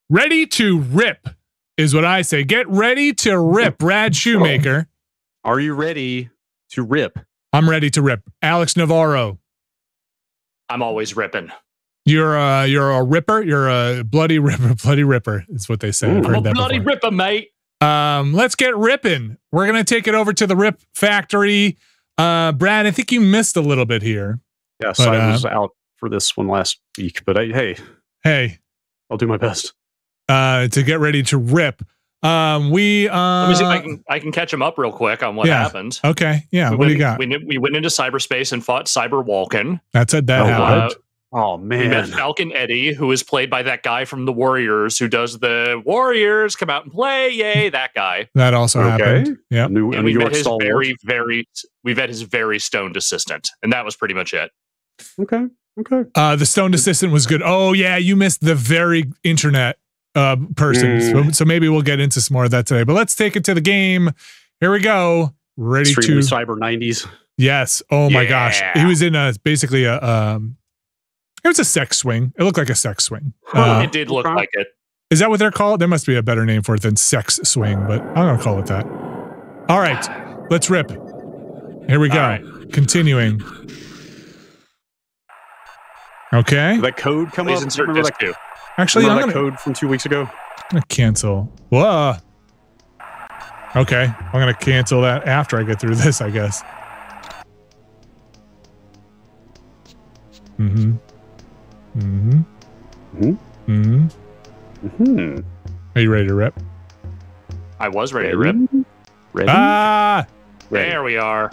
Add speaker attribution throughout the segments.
Speaker 1: Ready to rip is what I say. Get ready to rip, Brad Shoemaker.
Speaker 2: Are you ready to rip?
Speaker 1: I'm ready to rip. Alex Navarro.
Speaker 3: I'm always ripping.
Speaker 1: You're a ripper. You're a bloody ripper. Bloody ripper is what they say.
Speaker 3: I'm a bloody ripper, mate.
Speaker 1: Let's get ripping. We're gonna take it over to the Rip Factory. Brad, I think you missed a little bit here.
Speaker 2: Yes, I was out for this one last week, but hey, I'll do my best.
Speaker 1: To get ready to rip. Let me
Speaker 3: see if I can catch him up real quick on what happened.
Speaker 1: Okay, yeah. What do you got?
Speaker 3: We went into cyberspace and fought Cyber Walken.
Speaker 1: That happened.
Speaker 2: Oh man!
Speaker 3: We met Falcon Eddie, who is played by that guy from the Warriors, who does the Warriors come out and play. Yay, that guy.
Speaker 1: That also happened. Yeah,
Speaker 3: and we met his we met his very stoned assistant, and that was pretty much it.
Speaker 2: Okay.
Speaker 1: The stoned assistant was good. Oh yeah, you missed the very internet person. So maybe we'll get into some more of that today. But let's take it to the game. Here we go. Ready to
Speaker 2: cyber 90s.
Speaker 1: Yes. Oh my gosh, he was in basically a. It was a sex swing. It looked like a sex swing.
Speaker 3: It did look like it.
Speaker 1: Is that what they're called? There must be a better name for it than sex swing, but I'm going to call it that. All right, let's rip. Here we go. Right. Continuing. Okay.
Speaker 2: Did that code come up?
Speaker 3: Remember that
Speaker 2: code?
Speaker 1: Actually,
Speaker 2: I'm gonna code from 2 weeks ago.
Speaker 1: I'm going to cancel. Whoa. Okay, I'm going to cancel that after I get through this, I guess. Are you ready to rip?
Speaker 3: I was ready to rip.
Speaker 2: Ready?
Speaker 3: There we are.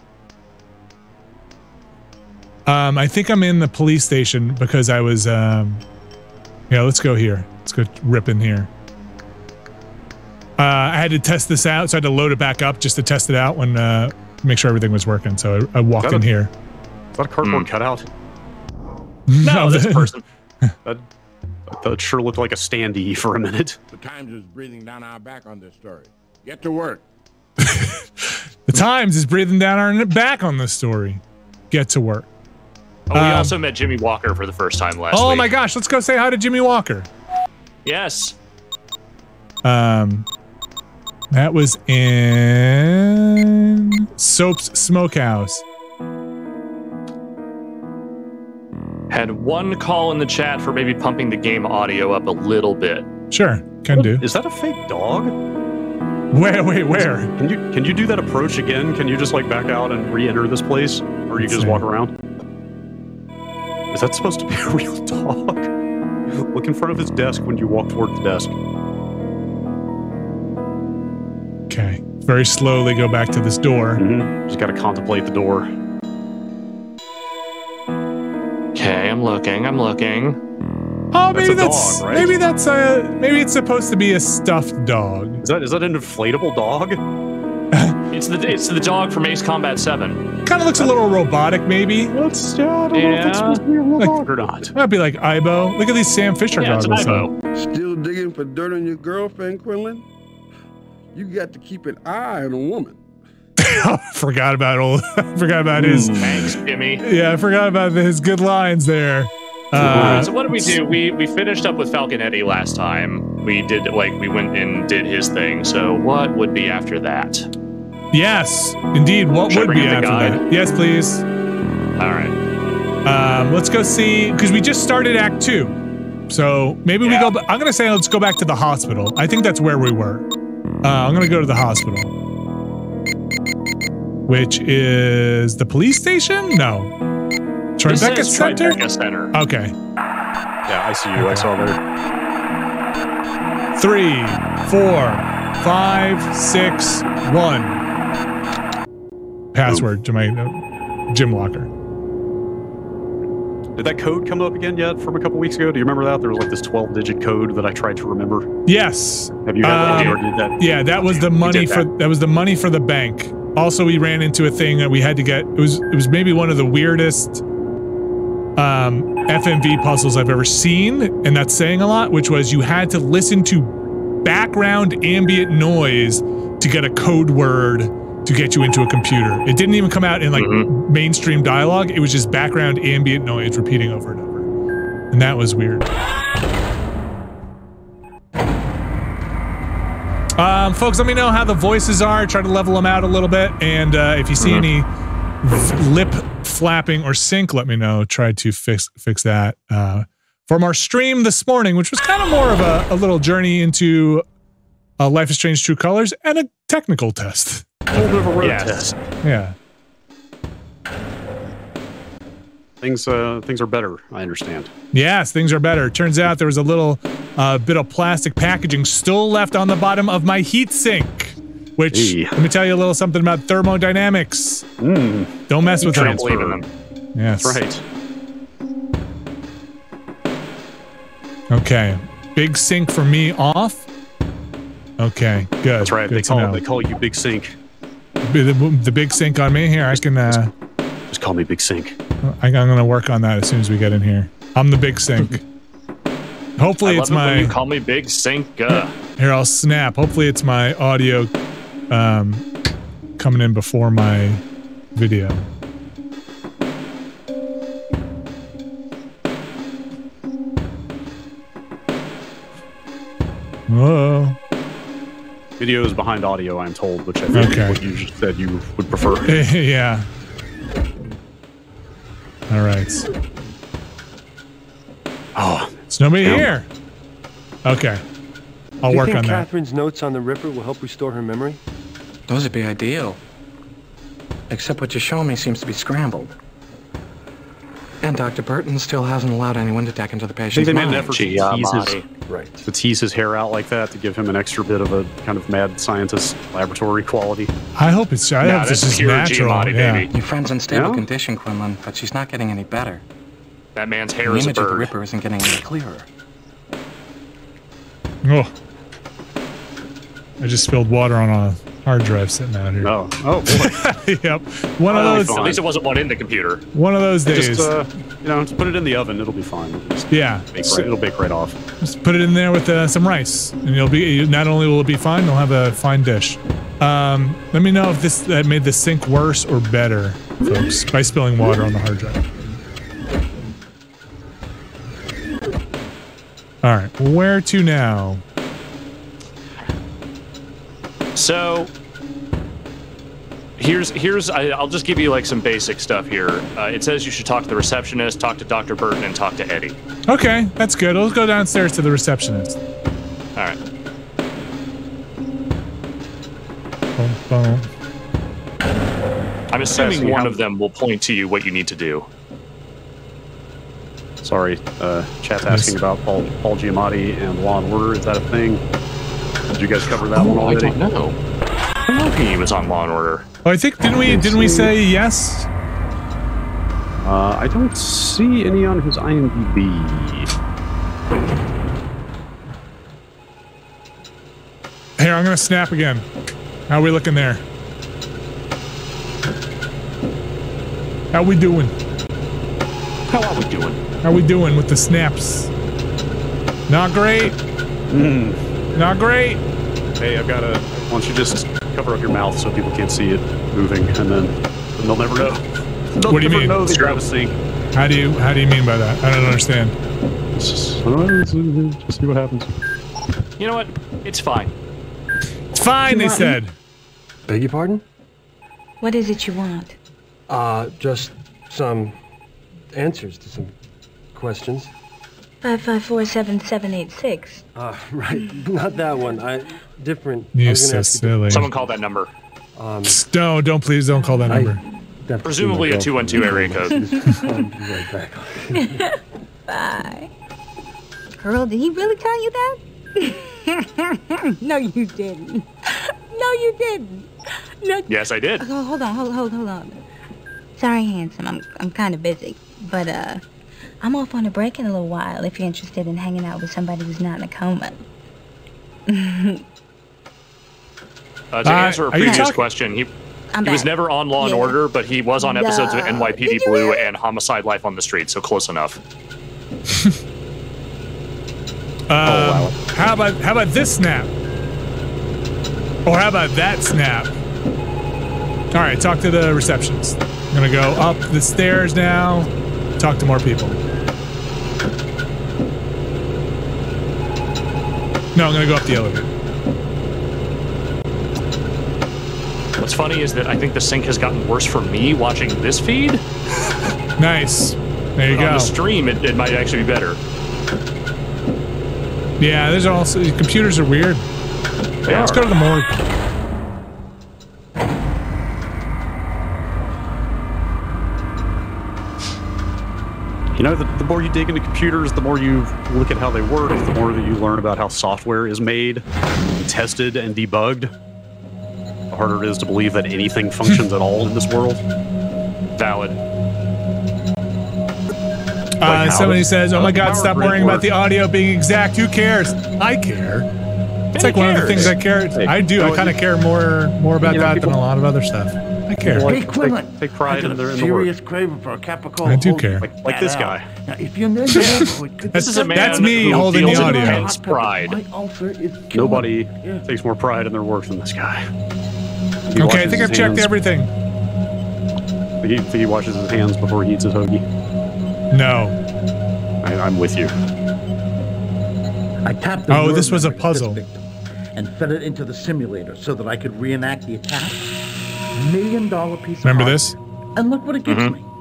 Speaker 1: I think I'm in the police station because I was yeah, let's go here. Let's go rip in here. I had to test this out, so I had to load it back up just to test it out when make sure everything was working. So I walked in here.
Speaker 2: Is that a cardboard cutout?
Speaker 3: No, that's a person.
Speaker 2: That sure looked like a standee for a minute.
Speaker 4: The Times is breathing down our back on this story. Get to work.
Speaker 1: The Times is breathing down our back on this story. Get to work.
Speaker 3: Oh, we also met Jimmy Walker for the first time last week.
Speaker 1: Oh my gosh, let's go say hi to Jimmy Walker.
Speaker 3: Yes.
Speaker 1: That was in Soap's Smokehouse.
Speaker 3: Had one call in the chat for maybe pumping the game audio up a little bit.
Speaker 1: Sure, can do.
Speaker 2: Is that a fake dog?
Speaker 1: Where?
Speaker 2: Can you do that approach again? Can you just like back out and re-enter this place, or you just walk around? Is that supposed to be a real dog? Look in front of his desk when you walk toward the desk.
Speaker 1: Okay, very slowly go back to this door.
Speaker 2: Just got to contemplate the door.
Speaker 3: Okay, I'm looking.
Speaker 1: Oh, maybe
Speaker 2: that's a dog, right?
Speaker 1: Maybe it's supposed to be a stuffed dog.
Speaker 2: Is that an inflatable dog?
Speaker 3: It's the dog from Ace Combat 7.
Speaker 1: Kind of looks a little robotic, maybe.
Speaker 2: I don't know if it's supposed to be a real dog or not.
Speaker 1: Might be like Aibo. Look at these Sam Fisher goggles.
Speaker 3: It's Aibo.
Speaker 5: Still digging for dirt on your girlfriend, Quinlan? You got to keep an eye on a woman.
Speaker 1: Forgot about his.
Speaker 3: Thanks, Jimmy.
Speaker 1: Yeah, I forgot about his good lines there.
Speaker 3: So what did we do? We finished up with Falcon Eddie last time. We went and did his thing. So what would be after that?
Speaker 1: Yes, indeed. What would be after that? Yes, please.
Speaker 3: All right.
Speaker 1: Let's go see, because we just started Act 2. So maybe we go. I'm gonna say let's go back to the hospital. I think that's where we were. I'm gonna go to the hospital, which is the police station. No, Tribeca Center.
Speaker 3: Tribeca Center.
Speaker 1: Okay.
Speaker 2: Yeah, I see you. I saw there.
Speaker 1: 3, 4, 5, 6, 1. Password to my gym locker.
Speaker 2: Did that code come up again yet from a couple weeks ago? Do you remember that? There was like this 12-digit code that I tried to remember.
Speaker 1: Yes.
Speaker 2: Have you ever did that?
Speaker 1: Yeah, that was the money for the bank. Also, we ran into a thing that we had to get. It was maybe one of the weirdest FMV puzzles I've ever seen, and that's saying a lot, which was you had to listen to background ambient noise to get a code word to get you into a computer. It didn't even come out in like mainstream dialogue. It was just background ambient noise repeating over and over. And that was weird. Folks, let me know how the voices are. Try to level them out a little bit. And if you see any lip flapping or sync, let me know. Try to fix that. From our stream this morning, which was kind of more of a little journey into Life is Strange True Colors and a technical test.
Speaker 2: A little bit of a road test.
Speaker 1: Yeah.
Speaker 2: Things are better, I understand.
Speaker 1: Yes, things are better. Turns out there was a little bit of plastic packaging still left on the bottom of my heatsink, which, let me tell you a little something about thermodynamics. Don't mess with them.
Speaker 3: Believe in them.
Speaker 1: Yes.
Speaker 2: That's right.
Speaker 1: Okay. Big sink for me off. Okay, good.
Speaker 2: That's right.
Speaker 1: Good
Speaker 2: They call you Big Sink.
Speaker 1: The big sink on me here. I can
Speaker 2: just call me Big Sink.
Speaker 1: I'm gonna work on that as soon as we get in here. I'm the big sink. Hopefully it's my.
Speaker 3: When you call me Big Sink.
Speaker 1: Here, I'll snap. Hopefully it's my audio coming in before my video. Whoa.
Speaker 2: Video is behind audio, I'm told, which I think is what you just said you would prefer.
Speaker 1: Yeah. All right.
Speaker 2: Oh,
Speaker 1: it's nobody here. Okay. I'll work on that.
Speaker 6: Catherine's notes on the Ripper will help restore her memory?
Speaker 7: Those would be ideal. Except what you're showing me seems to be scrambled. And Dr. Burton still hasn't allowed anyone to deck into the patient's
Speaker 2: they made
Speaker 7: mind.
Speaker 2: an effort to tease his hair out like that, to give him an extra bit of a kind of mad scientist laboratory quality.
Speaker 1: I hope it's just natural.
Speaker 3: Giamatti, baby.
Speaker 7: Your friend's in stable condition, Quinlan, but she's not getting any better.
Speaker 3: That man's hair
Speaker 7: the
Speaker 3: is a
Speaker 7: image of the
Speaker 3: bird.
Speaker 7: Ripper isn't getting any clearer.
Speaker 1: Oh. I just spilled water on a hard drive sitting out here.
Speaker 2: Oh boy.
Speaker 1: Yep. One of those.
Speaker 3: At least it wasn't one in the computer.
Speaker 1: One of those days.
Speaker 2: Just put it in the oven. It'll be fine. It'll bake right off.
Speaker 1: Just put it in there with some rice, and not only will it be fine, you'll have a fine dish. Let me know if that made the sink worse or better, folks, by spilling water on the hard drive. All right, where to now?
Speaker 3: So I'll just give you like some basic stuff here. It says you should talk to the receptionist, talk to Dr. Burton, and talk to Eddie.
Speaker 1: Okay, that's good. Let's go downstairs to the receptionist.
Speaker 3: All right.
Speaker 1: Boom, boom.
Speaker 3: I'm assuming one of them will point to you what you need to do.
Speaker 2: Sorry, chat's asking about Paul Giamatti and Law and Order. Is that a thing? Did you guys cover that one already?
Speaker 3: I don't know. I don't know if he was on Law and Order.
Speaker 1: Oh, I think didn't we say yes?
Speaker 2: I don't see any on his IMDb.
Speaker 1: Here, I'm gonna snap again. How are we looking there? How we doing?
Speaker 3: How are we doing?
Speaker 1: How we doing with the snaps? Not great. Not great.
Speaker 2: Hey, why don't you just cover up your mouth so people can't see it moving, and then they'll never know.
Speaker 1: What do you mean?
Speaker 2: Know that you have a sink.
Speaker 1: How do you mean by that? I don't understand.
Speaker 2: Just see what happens.
Speaker 3: You know what? It's fine.
Speaker 1: It's fine, they said.
Speaker 6: Beg your pardon?
Speaker 8: What is it you want?
Speaker 6: Just some answers to some questions.
Speaker 8: 554-7786.
Speaker 6: Right. Not that one. Different.
Speaker 1: You're so silly.
Speaker 3: Someone call that number.
Speaker 1: No, please don't call that number.
Speaker 3: Presumably a 212 area code.
Speaker 6: I'll be right back.
Speaker 8: Bye. Earl, did he really tell you that? No, you didn't. No, you didn't. No.
Speaker 3: Yes, I did.
Speaker 8: Oh, hold on. Sorry, handsome. I'm kind of busy, but I'm off on a break in a little while. If you're interested in hanging out with somebody who's not in a coma.
Speaker 3: To answer a previous question, he was never on Law and Order, but he was on episodes of NYPD Blue and Homicide: Life on the Street, so close enough.
Speaker 1: How about this snap? Or how about that snap? All right, talk to the receptionist. I'm gonna go up the stairs now. Talk to more people. No, I'm gonna go up the elevator.
Speaker 3: What's funny is that I think the sync has gotten worse for me watching this feed.
Speaker 1: Nice. There you go.
Speaker 3: On the stream, it might actually be better.
Speaker 1: Yeah, there's also computers are weird. Let's go to the morgue.
Speaker 2: You know, the more you dig into computers, the more you look at how they work, the more that you learn about how software is made, and tested, and debugged, the harder it is to believe that anything functions at all in this world.
Speaker 3: Valid.
Speaker 1: Somebody says, oh my god, stop worrying about the audio being exact. Who cares? I care. It's like one of the things I care. I do. I kind of care more about that than a lot of other stuff. I care.
Speaker 5: Hey, Quinlan.
Speaker 2: Take pride in their
Speaker 5: serious craving for a Capricorn.
Speaker 1: I do care.
Speaker 2: Like this guy.
Speaker 5: Now, if you're this
Speaker 3: is a man
Speaker 1: that's me
Speaker 3: who
Speaker 1: holding the
Speaker 3: feels
Speaker 1: audio.
Speaker 3: intense pride.
Speaker 2: Nobody takes more pride in their work than this guy.
Speaker 1: Okay, I think I've checked everything.
Speaker 2: He washes his hands before he eats his hoagie.
Speaker 1: No.
Speaker 2: I'm with you.
Speaker 5: I tapped the
Speaker 1: oh, this was a puzzle.
Speaker 5: And fed it into the simulator so that I could reenact the attack. $1 million piece of
Speaker 1: Remember
Speaker 5: art.
Speaker 1: this?
Speaker 5: And look what it gives me.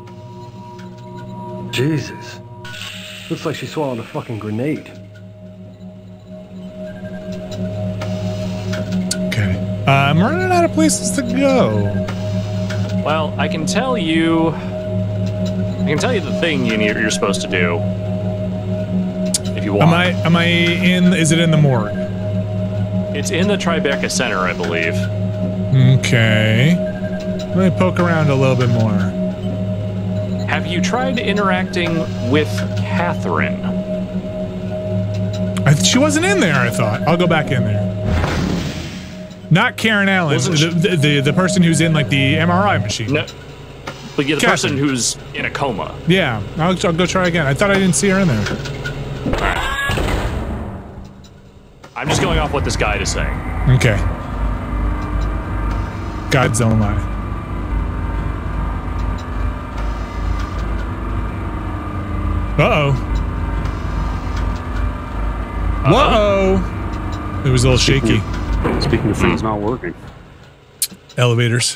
Speaker 6: Jesus. Looks like she swallowed a fucking grenade.
Speaker 1: Okay. I'm running out of places to go.
Speaker 3: Well, I can tell you the thing you're supposed to do. If you want.
Speaker 1: Am I in? Is it in the morgue?
Speaker 3: It's in the Tribeca Center, I believe.
Speaker 1: Okay. Let me poke around a little bit more.
Speaker 3: Have you tried interacting with Catherine?
Speaker 1: She wasn't in there, I thought. I'll go back in there. Not Karen Allen, the person who's in like the MRI machine.
Speaker 3: No, but yeah, the person who's in a coma.
Speaker 1: Yeah, I'll go try again. I thought I didn't see her in there.
Speaker 3: All right. I'm just going off what this guide is saying.
Speaker 1: Okay. God's own lie. Uh-oh. Whoa! It was a little shaky.
Speaker 2: Speaking of things not working.
Speaker 1: Elevators.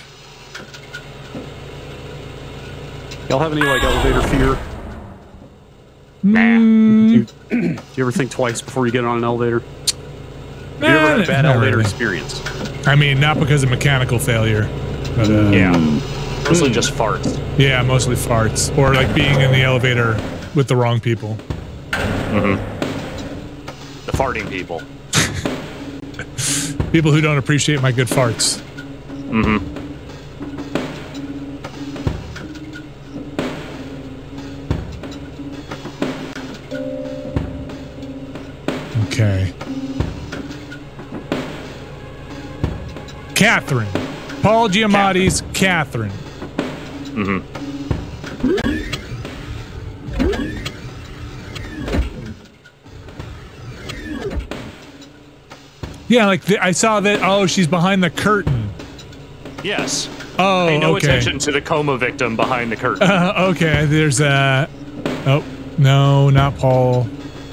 Speaker 2: Y'all have any, like, elevator fear?
Speaker 3: Nah.
Speaker 2: Do you ever think twice before you get on an elevator? Have you ever had a bad elevator experience?
Speaker 1: I mean, not because of mechanical failure. But,
Speaker 3: yeah. Mostly just farts.
Speaker 1: Yeah, mostly farts. Or, like, being in the elevator with the wrong people.
Speaker 3: Mm-hmm. The farting people.
Speaker 1: People who don't appreciate my good farts.
Speaker 3: Mm-hmm.
Speaker 1: Okay. Catherine. Paul Giamatti's Catherine.
Speaker 3: Mm-hmm.
Speaker 1: Yeah, like I saw that. Oh, she's behind the curtain.
Speaker 3: Yes.
Speaker 1: Oh,
Speaker 3: Pay no
Speaker 1: okay.
Speaker 3: attention to the coma victim behind the curtain.
Speaker 1: Okay, there's a. Oh, no, not Paul.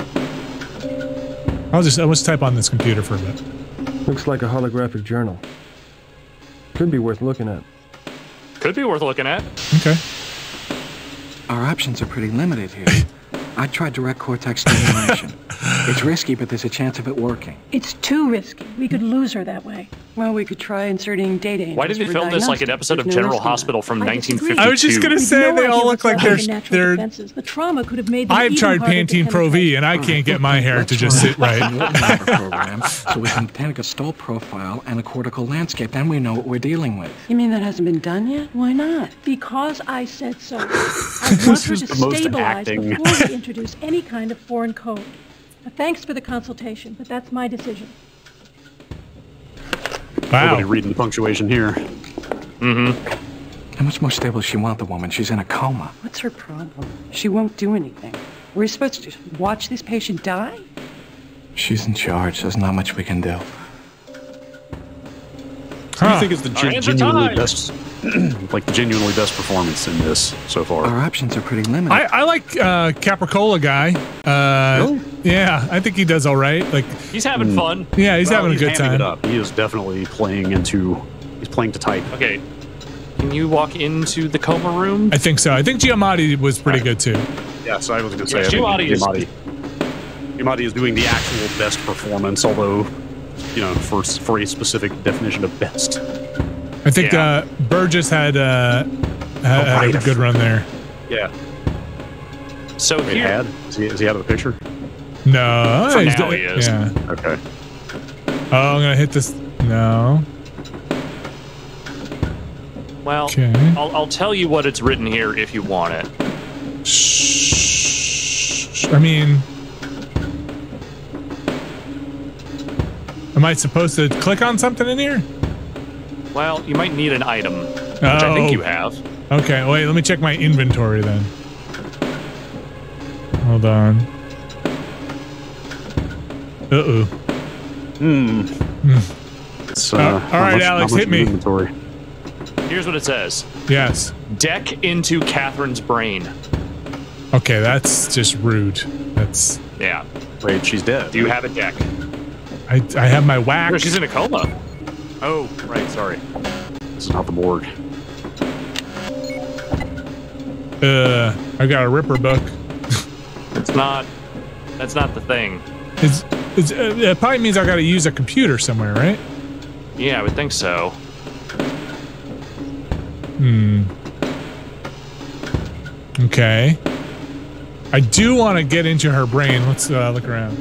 Speaker 1: Let's type on this computer for a bit.
Speaker 6: Looks like a holographic journal. Could be worth looking at.
Speaker 3: Could be worth looking at.
Speaker 1: Okay.
Speaker 7: Our options are pretty limited here. I tried direct cortex stimulation. It's risky, but there's a chance of it working.
Speaker 9: It's too risky. We could lose her that way. Well, we could try inserting data in.
Speaker 3: Why did they film this like an episode of General Hospital from 1952?
Speaker 1: I was just gonna say they all look like they're.
Speaker 9: The trauma could have made them
Speaker 1: I've tried Pantene Pro V and I can't get my hair to just sit right.
Speaker 7: Program, so we can take a stall profile and a cortical landscape, then we know what we're dealing with.
Speaker 9: You mean that hasn't been done yet? Why not? Because I said so. I want her to stabilize before we introduce any kind of foreign code. Now, thanks for the consultation, but that's my decision.
Speaker 1: Wow.
Speaker 2: Nobody reading the punctuation here.
Speaker 3: Mm-hmm.
Speaker 7: How much more stable does she want the woman? She's in a coma.
Speaker 9: What's her problem? She won't do anything. We're supposed to watch this patient die?
Speaker 7: She's in charge. There's not much we can do.
Speaker 2: Who do you think is the genuinely best, like the genuinely best performance in this so far?
Speaker 7: Our options are pretty limited.
Speaker 1: I like Capricola guy.
Speaker 2: Really?
Speaker 1: Yeah, I think he does all right. Like
Speaker 3: he's having fun.
Speaker 1: Yeah, he's having a good time.
Speaker 2: It up. He is definitely playing into He's playing to type.
Speaker 3: Okay. Can you walk into the coma room?
Speaker 1: I think so. I think Giamatti was pretty good too.
Speaker 2: Yeah, so I was going to say,
Speaker 3: Giamatti
Speaker 2: is doing the actual best performance, although, you know, for a specific definition of best.
Speaker 1: I think Burgess had a good run there.
Speaker 2: Yeah.
Speaker 3: So
Speaker 2: Wait,
Speaker 3: here,
Speaker 2: is he out of the picture?
Speaker 1: No,
Speaker 3: for now he is.
Speaker 1: Yeah.
Speaker 2: Okay.
Speaker 1: Oh, I'm gonna hit this. No.
Speaker 3: Well,
Speaker 1: Okay.
Speaker 3: I'll tell you what it's written here if you want it.
Speaker 1: Shh. I mean, am I supposed to click on something in here?
Speaker 3: Well, you might need an item, which I think you have.
Speaker 1: Okay, wait, let me check my inventory then. Hold on. Uh-oh. All right, Alex, hit me.
Speaker 2: Inventory?
Speaker 3: Here's what it says.
Speaker 1: Yes.
Speaker 3: Deck into Catherine's brain.
Speaker 1: Okay, that's just rude. That's...
Speaker 3: Yeah.
Speaker 2: Wait, she's dead.
Speaker 3: Do you have a deck?
Speaker 1: I have my whack.
Speaker 3: She's in a coma.
Speaker 2: Oh, right, sorry. This is not the board.
Speaker 1: I got a Ripper book.
Speaker 3: That's not the thing.
Speaker 1: It probably means I gotta use a computer somewhere, right?
Speaker 3: Yeah, I would think so.
Speaker 1: Okay. I do want to get into her brain. Let's look around.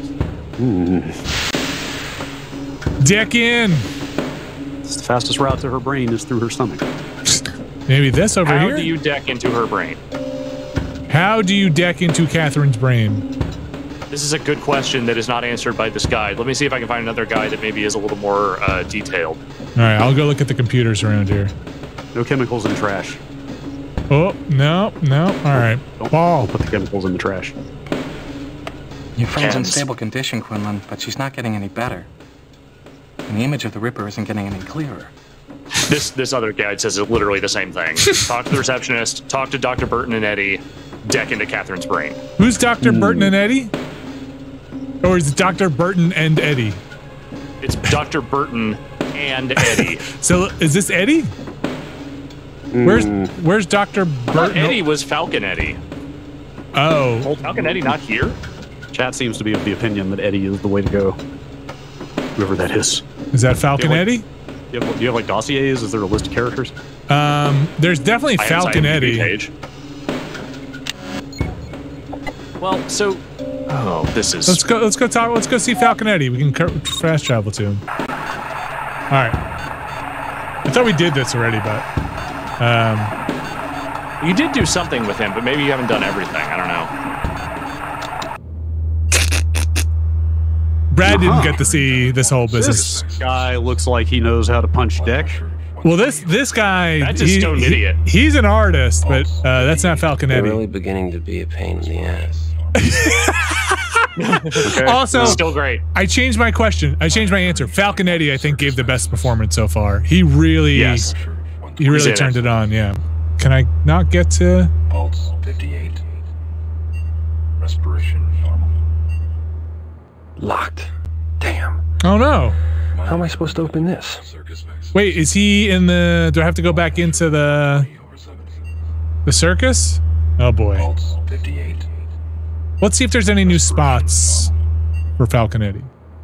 Speaker 1: Deck in.
Speaker 2: It's the fastest route to her brain is through her stomach.
Speaker 1: Maybe this over here?
Speaker 3: How do you deck into her brain?
Speaker 1: How do you deck into Catherine's brain?
Speaker 3: This is a good question that is not answered by this guide. Let me see if I can find another guide that maybe is a little more detailed.
Speaker 1: All right, I'll go look at the computers around here.
Speaker 2: No chemicals in trash.
Speaker 1: Oh, no. All right. Paul.
Speaker 2: Don't put the chemicals in the trash.
Speaker 7: Your friend's in stable condition, Quinlan, but she's not getting any better. And the image of the Ripper isn't getting any clearer.
Speaker 3: This other guide says it's literally the same thing. Talk to the receptionist, talk to Dr. Burton and Eddie, deck into Catherine's brain.
Speaker 1: Who's Dr. Burton and Eddie? Or is it Dr. Burton and Eddie?
Speaker 3: It's Dr. Burton and Eddie.
Speaker 1: So is this Eddie? Where's Dr. Burton?
Speaker 3: Eddie was Falcon Eddie.
Speaker 1: Oh.
Speaker 3: Old Falcon Eddie not here?
Speaker 2: Chat seems to be of the opinion that Eddie is the way to go. Whoever that is.
Speaker 1: Is that Falcon Eddie?
Speaker 2: Do you have like dossiers? Is there a list of characters?
Speaker 1: There's definitely Falcon Eddie.
Speaker 3: Page. Well, so this is.
Speaker 1: Let's go talk. Let's go see Falcon Eddie. We can fast travel to him. All right. I thought we did this already, but
Speaker 3: you did do something with him, but maybe you haven't done everything. I don't know.
Speaker 1: Brad didn't get to see this whole business.
Speaker 2: This guy looks like he knows how to punch deck.
Speaker 1: Well, this guy,
Speaker 3: that's a stone idiot.
Speaker 1: He's an artist, but that's not Falcon Eddie.
Speaker 6: Really beginning to be a pain in the ass.
Speaker 2: Okay.
Speaker 1: Also,
Speaker 3: still great.
Speaker 1: I changed my question. I changed my answer. Falcon Eddie, I think, gave the best performance so far. He really turned it on. Yeah. Can I not get to?
Speaker 10: Pulse 58. Respiration normal.
Speaker 6: Locked. Damn.
Speaker 1: Oh no.
Speaker 6: How am I supposed to open this?
Speaker 1: Wait, is he in the? Do I have to go back into the circus? Oh boy.
Speaker 10: Pulse 58.
Speaker 1: Let's see if there's any new spots for Falcon Eddie.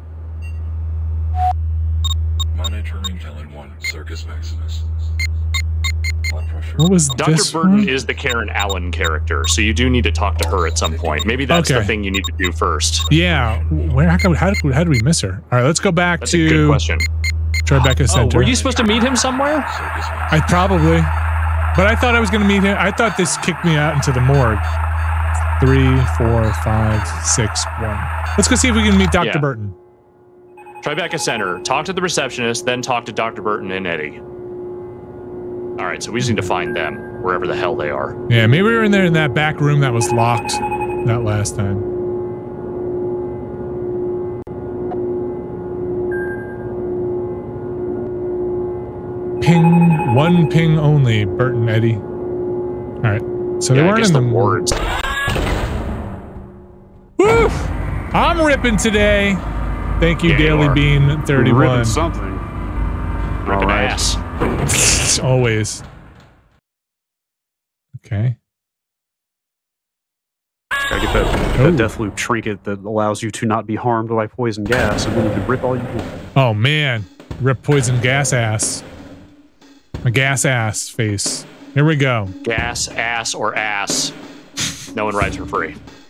Speaker 10: Monitoring Helen 1, Circus Maximus.
Speaker 1: What was
Speaker 3: Dr.
Speaker 1: this
Speaker 3: Burton
Speaker 1: one?
Speaker 3: is the Karen Allen character, so you do need to talk to her at some point. Maybe that's the thing you need to do first.
Speaker 1: Yeah. How did we miss her? All right, let's go back
Speaker 3: That's
Speaker 1: to.
Speaker 3: a good question.
Speaker 1: Tribeca Center.
Speaker 3: Were you supposed to meet him somewhere?
Speaker 1: I probably. But I thought I was going to meet him. I thought this kicked me out into the morgue. 3, 4, 5, 6, 1. Let's go see if we can meet Dr. Burton.
Speaker 3: Tribeca Center. Talk to the receptionist, then talk to Dr. Burton and Eddie. All right, so we just need to find them, wherever the hell they are.
Speaker 1: Yeah, maybe we were in there in that back room that was locked that last time. Ping, one ping only, Burton, Eddie. All right, so they weren't in the
Speaker 3: words.
Speaker 1: Woo! I'm ripping today. Thank you, Daily Bean 31.
Speaker 2: Ripping something.
Speaker 3: Ripping ass.
Speaker 1: Always. Okay.
Speaker 2: Gotta get that Deathloop trinket that allows you to not be harmed by poison gas, and then you can rip all you want.
Speaker 1: Oh man, rip poison gas ass. A gas ass face. Here we go.
Speaker 3: Gas, ass, or ass. No one rides for free.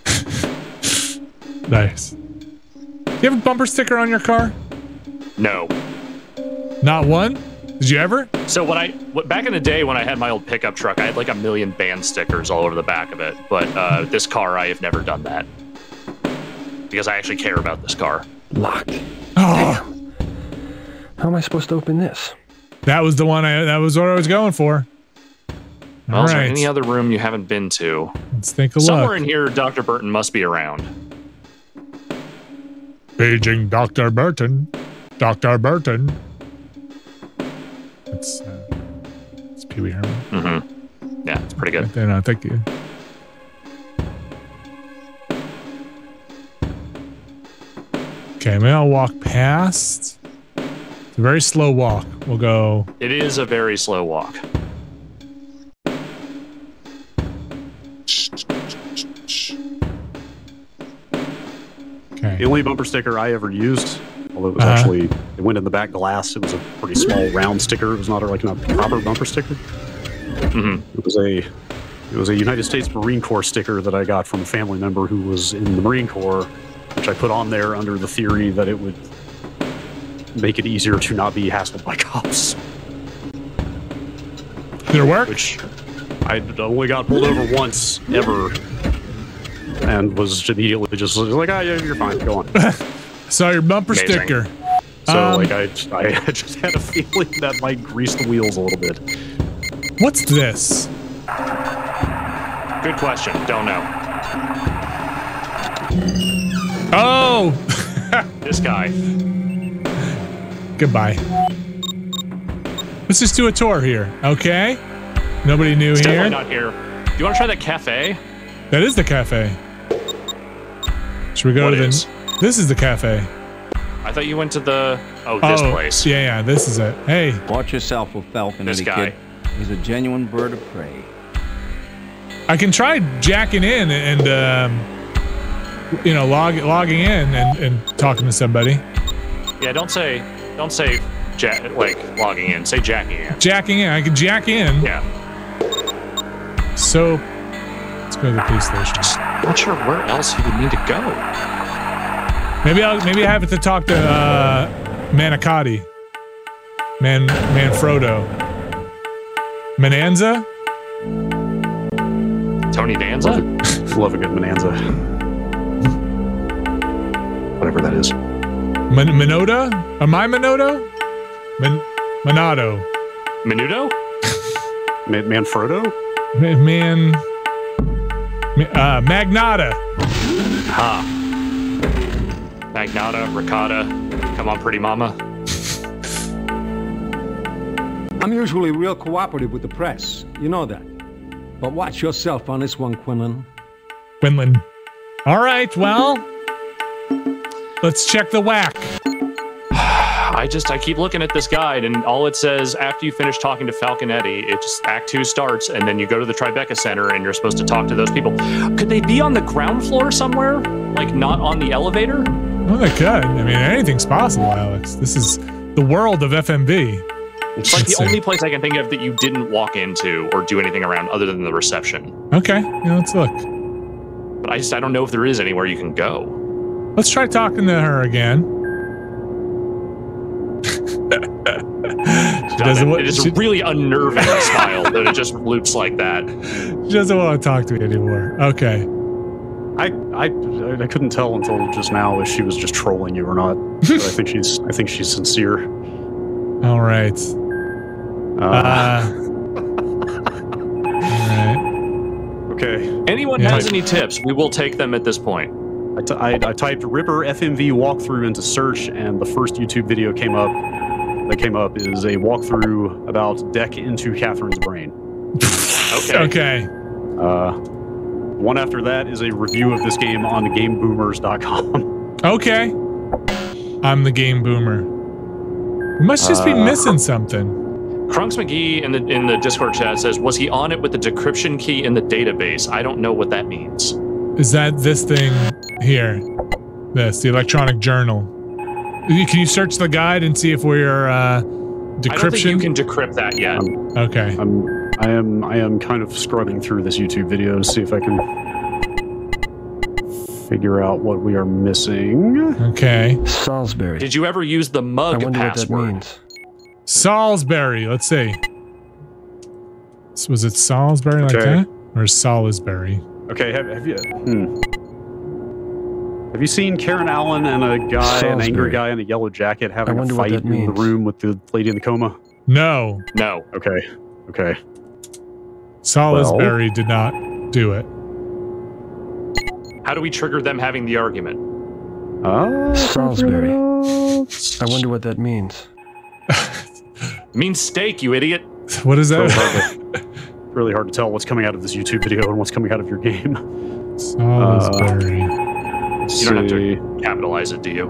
Speaker 1: Nice. Do you have a bumper sticker on your car?
Speaker 3: No.
Speaker 1: Not one? Did you ever?
Speaker 3: So back in the day when I had my old pickup truck, I had like 1 million band stickers all over the back of it. But this car, I have never done that because I actually care about this car.
Speaker 6: Locked.
Speaker 1: Oh.
Speaker 6: Damn. How am I supposed to open this?
Speaker 1: That was the one. That was what I was going for.
Speaker 3: Well, is there any other room you haven't been to?
Speaker 1: Let's take a look.
Speaker 3: Somewhere in here, Dr. Burton must be around.
Speaker 1: Paging Dr. Burton. Dr. Burton. It's Pee Wee Herman.
Speaker 3: Mm-hmm. Yeah, it's pretty good.
Speaker 1: No, thank you. Okay, maybe I'll walk past. It's a very slow walk. We'll go.
Speaker 3: It is a very slow walk.
Speaker 1: Okay.
Speaker 2: The only bumper sticker I ever used, although it was actually, it went in the back glass. It was a pretty small round sticker. It was not like a proper bumper sticker.
Speaker 3: Mm-hmm.
Speaker 2: It was a United States Marine Corps sticker that I got from a family member who was in the Marine Corps, which I put on there under the theory that it would make it easier to not be hassled by cops.
Speaker 1: Did it work?
Speaker 2: Which I only got pulled over once ever, and was immediately just like, "Ah, yeah, you're fine. Go on."
Speaker 1: Saw your bumper sticker.
Speaker 2: So like I just had a feeling that might grease the wheels a little bit.
Speaker 1: What's this?
Speaker 3: Good question. Don't know.
Speaker 1: Oh!
Speaker 3: This guy.
Speaker 1: Goodbye. Let's just do a tour here, okay? Nobody new
Speaker 3: It's
Speaker 1: here.
Speaker 3: Definitely not here. Do you want to try that cafe?
Speaker 1: That is the cafe. Should we go to the... This is the cafe.
Speaker 3: I thought you went to the... Oh, this place.
Speaker 1: Yeah, this is it. Hey.
Speaker 11: Watch yourself with Falcon,
Speaker 3: this guy.
Speaker 11: kid. He's a genuine bird of prey.
Speaker 1: I can try jacking in and logging in and talking to somebody.
Speaker 3: Yeah, don't say logging in. Say jacking in.
Speaker 1: Jacking in. I can jack in.
Speaker 3: Yeah.
Speaker 1: So let's go to the police station.
Speaker 3: Not sure where else he would need to go.
Speaker 1: Maybe I have to talk to Manicotti. Manfrotto. Mananza?
Speaker 3: Tony Danza?
Speaker 2: Love a good Mananza. Whatever that is.
Speaker 1: Minota? Am I Minoto? Minato.
Speaker 3: Menudo?
Speaker 2: Manfrotto?
Speaker 1: Magnata.
Speaker 3: Ha. Magnata, Ricotta. Come on, pretty mama.
Speaker 11: I'm usually real cooperative with the press. You know that. But watch yourself on this one, Quinlan.
Speaker 1: Quinlan. All right, well, let's check the whack.
Speaker 3: I keep looking at this guide, and all it says after you finish talking to Falconetti, it just Act 2 starts, and then you go to the Tribeca Center, and you're supposed to talk to those people. Could they be on the ground floor somewhere? Like, not on the elevator?
Speaker 1: Well, they could. I mean, anything's possible, Alex. This is the world of FMV.
Speaker 3: It's like the only place I can think of that you didn't walk into or do anything around other than the reception.
Speaker 1: Okay, let's look.
Speaker 3: But I don't know if there is anywhere you can go.
Speaker 1: Let's try talking to her again.
Speaker 3: It is a really unnerving smile that it just loops like that.
Speaker 1: She doesn't want to talk to me anymore. Okay.
Speaker 2: I couldn't tell until just now if she was just trolling you or not. But I think she's sincere.
Speaker 1: All right. All right.
Speaker 2: Okay.
Speaker 3: Anyone has any tips, we will take them at this point.
Speaker 2: I typed Ripper FMV walkthrough into search, and the first YouTube video that came up is a walkthrough about deck into Catherine's brain.
Speaker 1: Okay.
Speaker 2: One after that is a review of this game on GameBoomers.com.
Speaker 1: Okay. I'm the Game Boomer. We must just be missing something.
Speaker 3: Krunks McGee in the Discord chat says, was he on it with the decryption key in the database? I don't know what that means.
Speaker 1: Is that this thing here? The electronic journal. Can you search the guide and see if we're decryption?
Speaker 3: I don't think you can decrypt that yet.
Speaker 1: Okay.
Speaker 2: I am kind of scrubbing through this YouTube video to see if I can figure out what we are missing.
Speaker 1: Okay.
Speaker 6: Salisbury.
Speaker 3: Did you ever use the mug
Speaker 6: I wonder
Speaker 3: password?
Speaker 6: what that means.
Speaker 1: Salisbury. Let's see. Was it Salisbury like that? Or Salisbury?
Speaker 2: Okay, have you seen Karen Allen and a guy, an angry guy in a yellow jacket having a fight in the room with the lady in the coma?
Speaker 1: No.
Speaker 3: No.
Speaker 2: Okay.
Speaker 1: Salisbury did not do it.
Speaker 3: How do we trigger them having the argument?
Speaker 6: Salisbury. I wonder what that means.
Speaker 3: It means steak, you idiot.
Speaker 1: What is that?
Speaker 2: Really hard to tell what's coming out of this YouTube video and what's coming out of your game.
Speaker 1: Salisbury.
Speaker 3: You don't have to capitalize it, do you?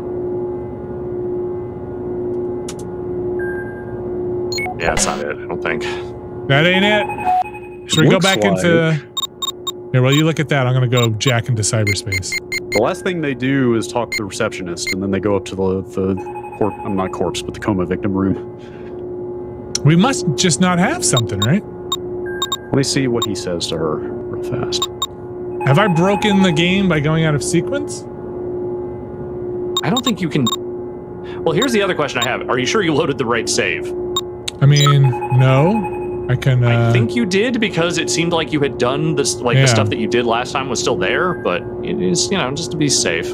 Speaker 3: Yeah, that's not it, I don't think.
Speaker 1: That ain't it. Should we go back into... Here, while you look at that, I'm going to go jack into cyberspace.
Speaker 2: The last thing they do is talk to the receptionist, and then they go up to the corpse, but the coma victim room.
Speaker 1: We must just not have something, right?
Speaker 2: Let me see what he says to her real fast.
Speaker 1: Have I broken the game by going out of sequence?
Speaker 3: I don't think you can... Well, here's the other question I have. Are you sure you loaded the right save?
Speaker 1: I mean, no. I can...
Speaker 3: I think you did, because it seemed like you had done this, like the stuff that you did last time was still there, but it is, you know, just to be safe.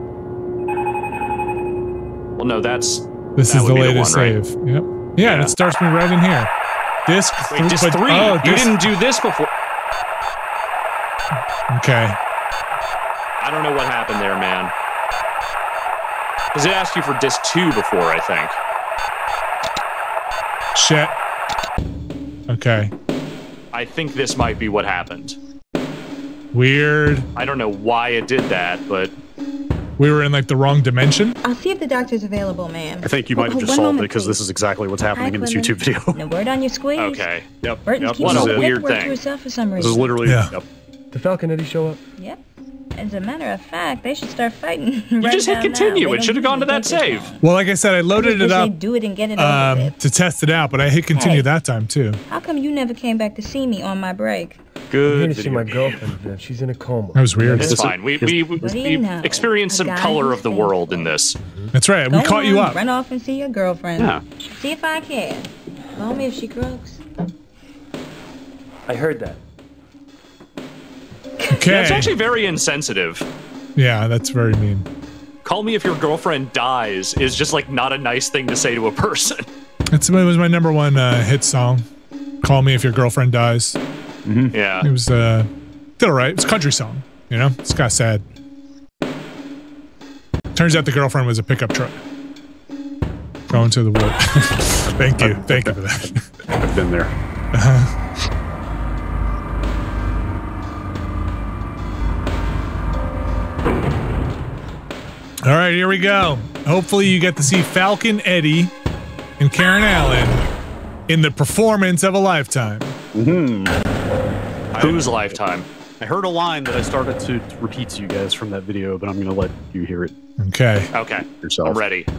Speaker 3: Well, no,
Speaker 1: This is the latest save. Right? Yep. Yeah, and it starts me right in here. Disc 3.
Speaker 3: Oh, you didn't do this before.
Speaker 1: Okay.
Speaker 3: I don't know what happened there, man. Because it asked you for disc 2 before, I think.
Speaker 1: Shit. Okay.
Speaker 3: I think this might be what happened.
Speaker 1: Weird.
Speaker 3: I don't know why it did that, but...
Speaker 1: We were in, like, the wrong dimension?
Speaker 8: I'll see if the doctor's available, ma'am.
Speaker 2: I think you might have just solved it, because this is exactly what's happening in this YouTube video.
Speaker 8: No word on your squeeze.
Speaker 3: Okay. Yep.
Speaker 8: What
Speaker 3: a weird thing.
Speaker 8: To for some reason.
Speaker 2: This is literally...
Speaker 1: Yeah.
Speaker 2: Yep.
Speaker 6: Did Falconetti show up?
Speaker 8: Yep. As a matter of fact, they should start fighting.
Speaker 3: You just hit continue. It should have gone to that save.
Speaker 1: Well, like I said, I loaded it up
Speaker 8: do it and get it over with.
Speaker 1: to test it out, but I hit continue that time, too.
Speaker 8: How come you never came back to see me on my break?
Speaker 6: Good. I'm here to see my girlfriend, Viv. She's in a coma.
Speaker 1: That was weird.
Speaker 3: It's fine. We experienced some color of the world in this.
Speaker 1: That's right. We caught you up.
Speaker 8: Run off and see your girlfriend.
Speaker 2: Yeah.
Speaker 8: See if I care. Call me if she croaks.
Speaker 6: I heard that.
Speaker 1: Okay.
Speaker 3: That's actually very insensitive.
Speaker 1: Yeah, that's very mean.
Speaker 3: Call me if your girlfriend dies is just like not a nice thing to say to a person.
Speaker 1: It was my #1 hit song. Call Me If Your Girlfriend Dies.
Speaker 2: Mm-hmm.
Speaker 3: Yeah.
Speaker 1: It was did alright. It's a country song, you know? It's kind of sad. Turns out the girlfriend was a pickup truck. Going to the wood. Thank you. Thank you for that.
Speaker 2: I've been there.
Speaker 1: All right, here we go. Hopefully you get to see Falcon Eddie and Karen Allen in the performance of a lifetime.
Speaker 3: Whose lifetime?
Speaker 2: I heard a line that I started to repeat to you guys from that video, but I'm going to let you hear it.
Speaker 1: Okay.
Speaker 3: Okay.
Speaker 2: Yourself.
Speaker 3: I'm ready.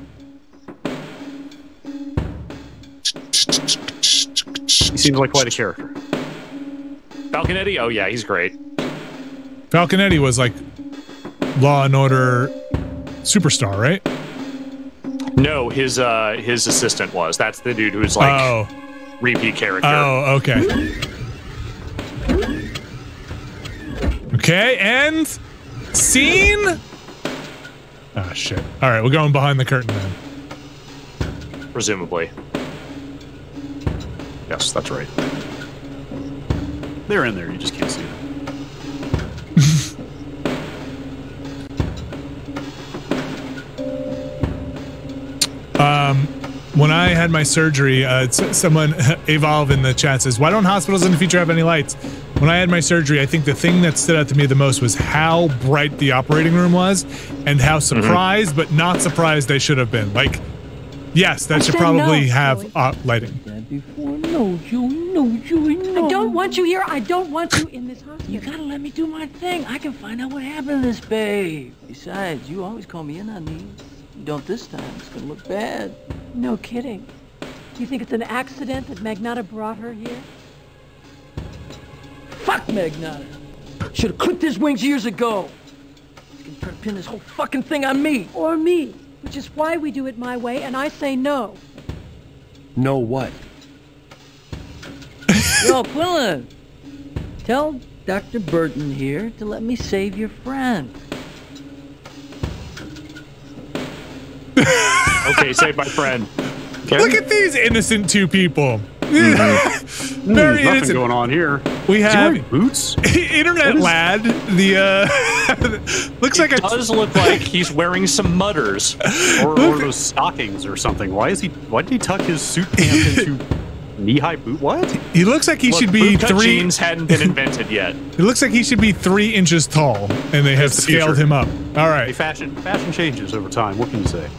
Speaker 2: He seems like quite a character.
Speaker 3: Falcon Eddie? Oh yeah, he's great.
Speaker 1: Falcon Eddie was like Law and Order superstar, right?
Speaker 3: No, his assistant was. That's the dude who's like repeat character.
Speaker 1: Oh, okay. Okay, and scene. Ah, shit. All right, we're going behind the curtain then.
Speaker 3: Presumably.
Speaker 2: Yes, that's right. They're in there. You just can't see them.
Speaker 1: When I had my surgery, someone, Evolve in the chat says, why don't hospitals in the future have any lights? When I had my surgery, I think the thing that stood out to me the most was how bright the operating room was and how surprised but not surprised they should have been. Like, Yes, that should probably have lighting.
Speaker 12: No, Joey, no.
Speaker 9: I don't want you here. I don't want you in this hospital.
Speaker 12: You gotta let me do my thing. I can find out what happened to this babe. Besides, you always call me in on these. You don't this time. It's gonna look bad.
Speaker 9: No kidding. You think it's an accident that Magnata brought her here?
Speaker 12: Fuck Magnata. Should have clipped his wings years ago. He's gonna try to pin this whole fucking thing on me.
Speaker 9: Or me, which is why we do it my way, and I say no.
Speaker 6: No what?
Speaker 12: Yo, Quillen, tell Dr. Burton here to let me save your friend.
Speaker 3: Okay, save my friend.
Speaker 1: Okay. Look at these innocent two people. Very
Speaker 2: nothing
Speaker 1: innocent.
Speaker 2: going on here.
Speaker 1: We have
Speaker 2: boots.
Speaker 1: Internet lad. The looks like
Speaker 3: it does look like he's wearing some mudders
Speaker 2: or those stockings or something. Why did he tuck his suit pants into knee-high boot? What?
Speaker 1: He looks like he should be
Speaker 3: bootcut jeans hadn't been invented yet.
Speaker 1: It looks like he should be 3 inches tall, and they have scaled him up. All right.
Speaker 2: Hey, fashion changes over time. What can you say?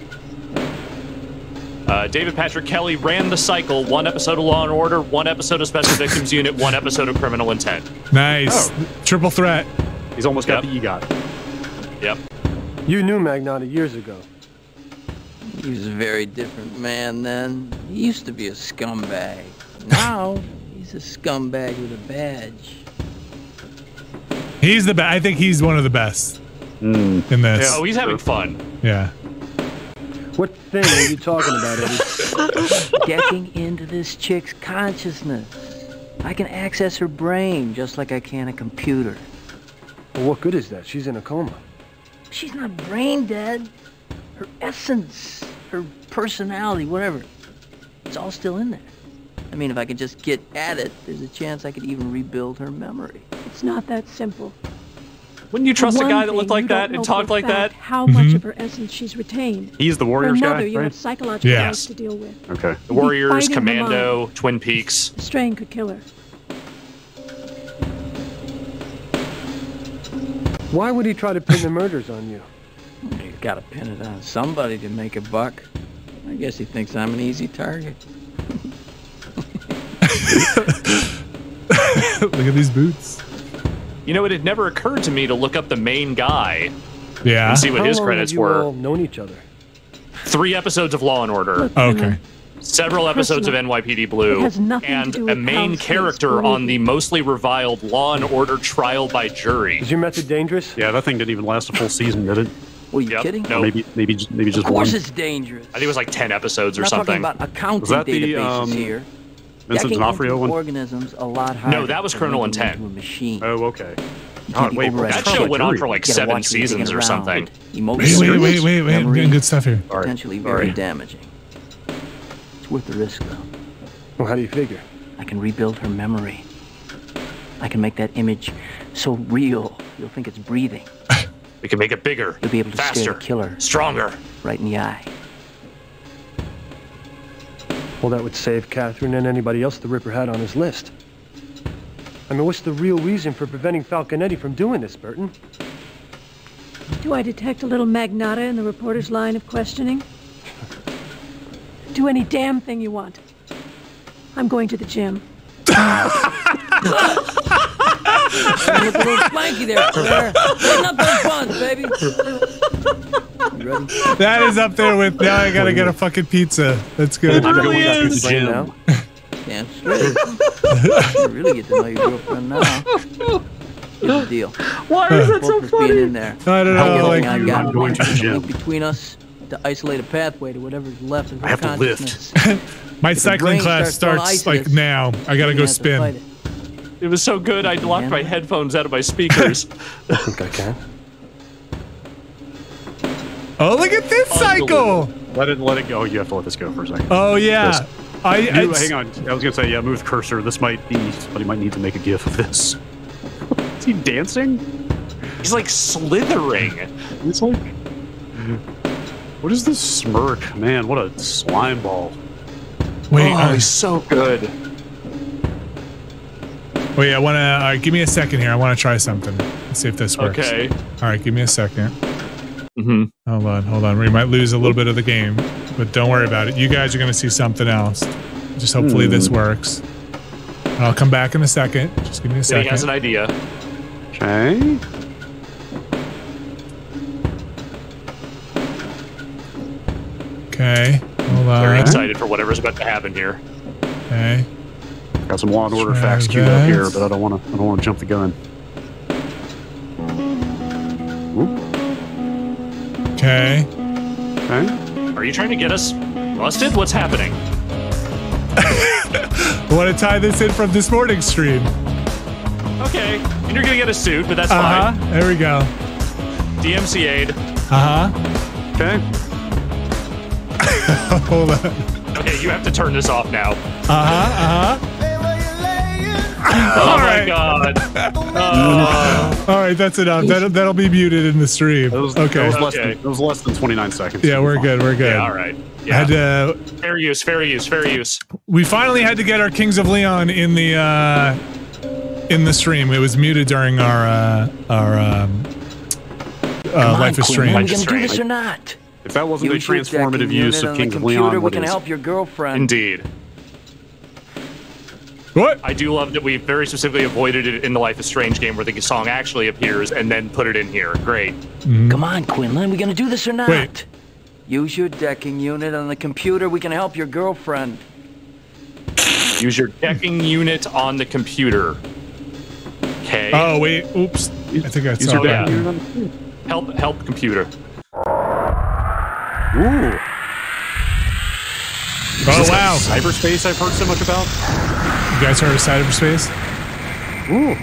Speaker 3: David Patrick Kelly ran the cycle: 1 episode of Law and Order, 1 episode of Special Victims Unit, 1 episode of Criminal Intent.
Speaker 1: Nice. Triple threat.
Speaker 2: He's almost got the EGOT.
Speaker 3: Yep.
Speaker 6: You knew Magnata years ago.
Speaker 12: He was a very different man then. He used to be a scumbag. Now, he's a scumbag with a badge.
Speaker 1: He's the best. I think he's one of the best in this.
Speaker 3: Yeah, oh, he's having fun.
Speaker 1: Yeah.
Speaker 6: What thing are you talking about, Eddie?
Speaker 12: Getting into this chick's consciousness. I can access her brain just like I can a computer.
Speaker 6: Well, what good is that? She's in a coma.
Speaker 12: She's not brain dead. Her essence, her personality, whatever. It's all still in there. I mean, if I could just get at it, there's a chance I could even rebuild her memory.
Speaker 9: It's not that simple.
Speaker 3: Wouldn't you trust a guy that looked like that and talked like that?
Speaker 9: How much of her essence she's retained?
Speaker 2: He's the Warriors
Speaker 9: For
Speaker 2: guy,
Speaker 9: another, you
Speaker 2: right?
Speaker 9: have psychological
Speaker 3: Yes.
Speaker 9: things to deal with.
Speaker 2: Okay.
Speaker 3: The Warriors,
Speaker 9: fighting her
Speaker 3: Commando, Twin Peaks.
Speaker 9: The strain could kill her.
Speaker 6: Why would he try to pin the murders on you?
Speaker 12: You gotta pin it on somebody to make a buck. I guess he thinks I'm an easy target.
Speaker 1: Look at these boots.
Speaker 3: You know, it had never occurred to me to look up the main guy.
Speaker 1: Yeah.
Speaker 3: And see what his credits
Speaker 6: How long have you
Speaker 3: were.
Speaker 6: all known each other?
Speaker 3: 3 episodes of Law and Order.
Speaker 1: Okay.
Speaker 3: Several episodes of NYPD Blue.
Speaker 9: It has nothing to
Speaker 3: And
Speaker 9: do
Speaker 3: a
Speaker 9: with
Speaker 3: main
Speaker 9: Pound's
Speaker 3: character
Speaker 9: case.
Speaker 3: on the mostly reviled Law and Order Trial by Jury.
Speaker 6: Is your method dangerous?
Speaker 2: Yeah, that thing didn't even last a full season, did it?
Speaker 12: Were you kidding?
Speaker 3: No.
Speaker 2: Maybe just
Speaker 12: Of
Speaker 2: one.
Speaker 12: course it's dangerous.
Speaker 3: I think it was like 10 episodes or
Speaker 12: I'm not
Speaker 3: something.
Speaker 12: talking about accounting
Speaker 2: Was that the,
Speaker 12: databases here.
Speaker 2: Vincent
Speaker 12: Decking
Speaker 2: D'Onofrio
Speaker 12: into
Speaker 2: one?
Speaker 12: organisms a lot harder.
Speaker 3: No, that was
Speaker 12: than
Speaker 3: Criminal
Speaker 12: making
Speaker 3: Intent.
Speaker 12: into a machine.
Speaker 2: Oh, okay.
Speaker 12: You can't
Speaker 2: Oh,
Speaker 12: be
Speaker 2: wait,
Speaker 12: overactive.
Speaker 3: That show went on for
Speaker 12: You
Speaker 3: like
Speaker 12: gotta
Speaker 3: 7
Speaker 12: watch me
Speaker 3: seasons
Speaker 12: digging
Speaker 3: or
Speaker 12: around.
Speaker 3: something.
Speaker 12: Emotional
Speaker 1: Wait. I'm
Speaker 12: memory,
Speaker 1: doing good stuff here.
Speaker 12: potentially very damaging. It's worth the risk, though.
Speaker 6: Well, how do you figure?
Speaker 12: I can rebuild her memory. I can make that image so real, you'll think it's breathing.
Speaker 3: We can make it bigger,
Speaker 12: You'll be able to
Speaker 3: faster,
Speaker 12: stare the killer
Speaker 3: stronger.
Speaker 12: right in the eye.
Speaker 6: Well, that would save Catherine and anybody else the Ripper had on his list. I mean, what's the real reason for preventing Falconetti from doing this, Burton?
Speaker 9: Do I detect a little Magnata in the reporter's line of questioning? Do any damn thing you want. I'm going to the gym.
Speaker 12: You look a little flanky there, Claire. Tighten up those buns, baby. You ready?
Speaker 1: That is up there with now I gotta get a fucking pizza. That's good.
Speaker 3: It really is.
Speaker 6: Gym now.
Speaker 12: Damn straight. You really get to know your girlfriend now. Here's the deal.
Speaker 3: Why is that so
Speaker 12: Both of us
Speaker 3: funny?
Speaker 12: being in there.
Speaker 1: I don't know.
Speaker 12: I'll
Speaker 1: Like,
Speaker 12: get everything I got.
Speaker 2: I'm going to the
Speaker 12: There's a
Speaker 2: gym.
Speaker 12: link between us to isolate a pathway to whatever's left of her
Speaker 2: I have to lift.
Speaker 12: consciousness.
Speaker 1: my
Speaker 12: If the
Speaker 1: cycling
Speaker 12: brain
Speaker 1: class
Speaker 12: starts
Speaker 1: starts
Speaker 12: going
Speaker 1: like
Speaker 12: itis,
Speaker 1: now. I gotta
Speaker 12: you
Speaker 1: go
Speaker 12: have to fight
Speaker 1: spin.
Speaker 12: it.
Speaker 3: It was so good, I locked my headphones out of my speakers.
Speaker 6: I think I can.
Speaker 1: Oh, look at this cycle.
Speaker 2: Let it go. You have to let this go for a second.
Speaker 1: Oh yeah.
Speaker 2: Hang on. I was gonna say, yeah, move the cursor. This might be. Somebody might need to make a GIF of this. Is he dancing?
Speaker 3: He's like slithering.
Speaker 2: It's like. What is this smirk? Man, what a slime ball.
Speaker 1: Wait.
Speaker 3: Oh, he's so good.
Speaker 1: Wait. I wanna. All right. Give me a second here. I wanna try something. Let's see if this works.
Speaker 3: Okay.
Speaker 1: All right. Give me a second.
Speaker 3: Mm-hmm.
Speaker 1: Hold on. We might lose a little bit of the game. but don't worry about it. You guys are gonna see something else. Just hopefully this works. I'll come back in a second. Just give me a second.
Speaker 3: He has an idea.
Speaker 2: Okay.
Speaker 1: Okay. Hold on.
Speaker 3: Very excited for whatever's about to happen here.
Speaker 1: Okay.
Speaker 2: Got some Law and Order facts queued up here, but I don't want to jump the gun.
Speaker 1: Okay.
Speaker 2: Okay.
Speaker 3: Are you trying to get us busted? What's happening?
Speaker 1: I want to tie this in from this morning's stream.
Speaker 3: Okay, and you're gonna get a suit, but that's fine.
Speaker 1: There we go.
Speaker 3: DMCA'd.
Speaker 2: Okay.
Speaker 1: Hold on.
Speaker 3: Okay, you have to turn this off now.
Speaker 1: All
Speaker 3: my
Speaker 1: right.
Speaker 3: God.
Speaker 1: All right, that's enough. That'll be muted in the stream. Okay.
Speaker 2: That was less than 29 seconds.
Speaker 1: Yeah, we're good. We're good.
Speaker 3: Yeah, all right. Yeah. Fair use.
Speaker 1: We finally had to get our Kings of Leon in the stream. It was muted during our Life is Strange.
Speaker 12: Are we gonna do this or not?
Speaker 2: If that wasn't a transformative use of Kings of Leon,
Speaker 12: we can help your girlfriend.
Speaker 3: Indeed.
Speaker 1: What?
Speaker 3: I do love that we very specifically avoided it in the Life is Strange game where the song actually appears and then put it in here. Great.
Speaker 12: Come on, Quinlan. We gonna do this or not?
Speaker 1: Wait.
Speaker 12: Use your decking unit on the computer. We can help your girlfriend.
Speaker 3: Use your decking unit on the computer. Okay.
Speaker 1: Oh wait. Oops. I think I saw that.
Speaker 3: Help computer.
Speaker 2: Ooh.
Speaker 1: Oh wow.
Speaker 2: Cyberspace I've heard so much about.
Speaker 1: You guys heard of cyberspace?
Speaker 2: Ooh.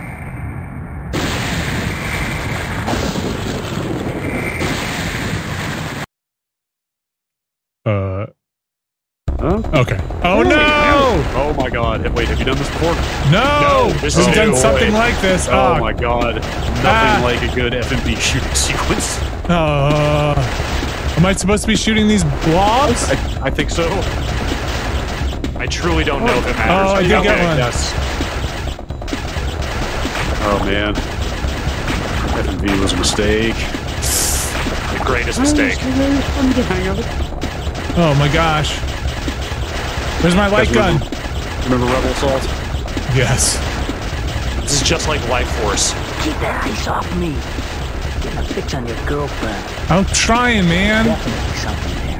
Speaker 1: Okay. Oh no!
Speaker 2: Oh my God! Wait, have you done this before?
Speaker 1: No!
Speaker 3: This
Speaker 1: We've
Speaker 3: is
Speaker 1: done
Speaker 3: new.
Speaker 1: something like this.
Speaker 2: Oh my God! Nothing like a good FMV shooting sequence.
Speaker 1: Am I supposed to be shooting these blobs?
Speaker 2: I think so.
Speaker 3: I truly don't know if it matters.
Speaker 1: Oh, I did get one.
Speaker 2: Yes. Oh man. FMV was a mistake.
Speaker 3: The greatest mistake.
Speaker 1: Oh my gosh. Where's my light gun?
Speaker 2: Remember Rebel Assault?
Speaker 1: Yes.
Speaker 3: This is just like Life Force.
Speaker 12: Keep that ice off me. Getting a fix on your girlfriend.
Speaker 1: I'm trying, man.
Speaker 12: Definitely something there.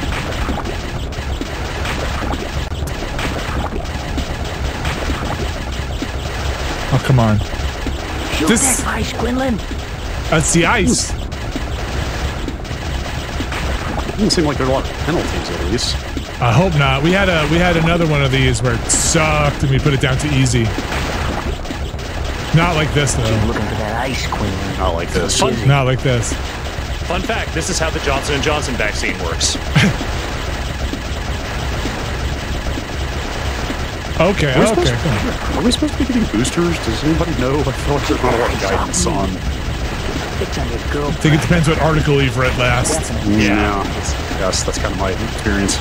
Speaker 1: Oh, come on.
Speaker 12: Shoot that ice, Quinlan.
Speaker 1: That's the ice.
Speaker 2: Doesn't seem like there are a lot of penalties at least.
Speaker 1: I hope not. We had another one of these where it sucked and we put it down to easy. Not like this though.
Speaker 12: Keep looking for that ice, Quinlan.
Speaker 2: Not like this.
Speaker 1: Not like this.
Speaker 3: Fun fact, this is how the Johnson & Johnson vaccine works.
Speaker 1: Okay.
Speaker 2: Are we supposed to be getting boosters? Does anybody know? I feel like there's not a lot of guidance on.
Speaker 1: I think it depends what article you've read last.
Speaker 2: Yeah. Yes, that's kind of my experience.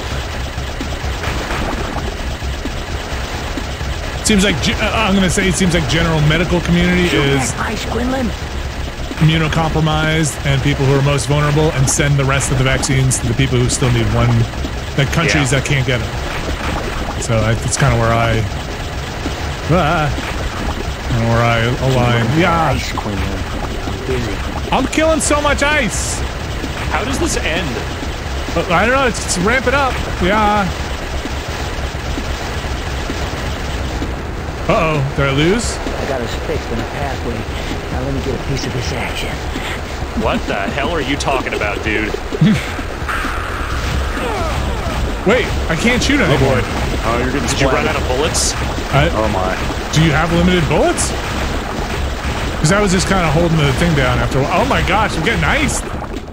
Speaker 1: Seems like I'm gonna say it seems like general medical community is immunocompromised and people who are most vulnerable, and send the rest of the vaccines to the people who still need one. The countries that can't get them. So that's kind of where I align. Yeah. I'm killing so much ice.
Speaker 3: How does this end?
Speaker 1: I don't know. It's ramping up. Yeah. Uh-oh. Did I lose?
Speaker 12: I got us fixed in a pathway. Now let me get a piece of this action.
Speaker 3: What the hell are you talking about, dude?
Speaker 1: Wait, I can't shoot anymore.
Speaker 2: Oh boy. Oh, you're getting
Speaker 3: Did you run out of bullets?
Speaker 2: Oh my.
Speaker 1: Do you have limited bullets? Because I was just kind of holding the thing down after a while. Oh my gosh, I'm getting iced.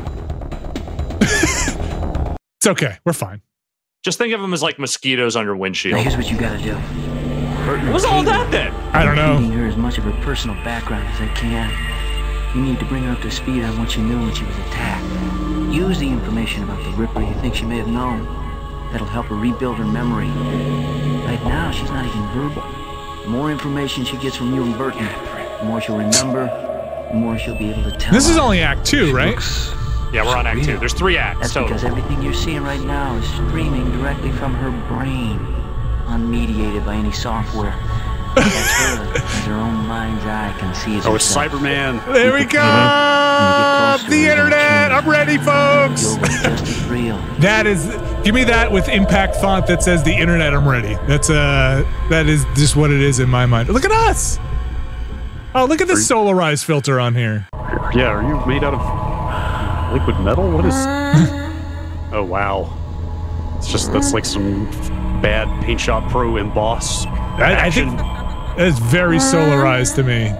Speaker 1: It's okay. We're fine.
Speaker 3: Just think of them as like mosquitoes on your windshield.
Speaker 12: Now here's what you gotta do.
Speaker 3: What was all that then?
Speaker 1: I don't know.
Speaker 12: Feeding her as much of her personal background as I can. You need to bring her up to speed on what she knew when she was attacked. Use the information about the Ripper you think she may have known. That'll help her rebuild her memory. Right now, she's not even verbal. The more information she gets from you and Burton, the more she'll remember, the more she'll be able to tell.
Speaker 1: This is only Act 2, right?
Speaker 3: Yeah, we're on Act 2. There's 3 acts
Speaker 12: That's
Speaker 3: total.
Speaker 12: because everything you're seeing right now is streaming directly from her brain, unmediated by any software. That's her, as her own mind's eye can see as
Speaker 2: Oh, it's
Speaker 12: herself.
Speaker 2: Cyberman.
Speaker 1: There we go. The internet. I'm ready, folks. That is. Give me that with impact font that says the internet. I'm ready. That is just what it is in my mind. Look at us. Oh, look at this solarized filter on here.
Speaker 2: Yeah, are you made out of liquid metal? What is... Oh, wow. That's like some bad Paint Shop Pro emboss
Speaker 1: I think that is very solarized to me.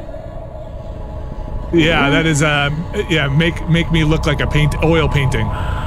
Speaker 1: Yeah, that is, yeah, make me look like a oil painting.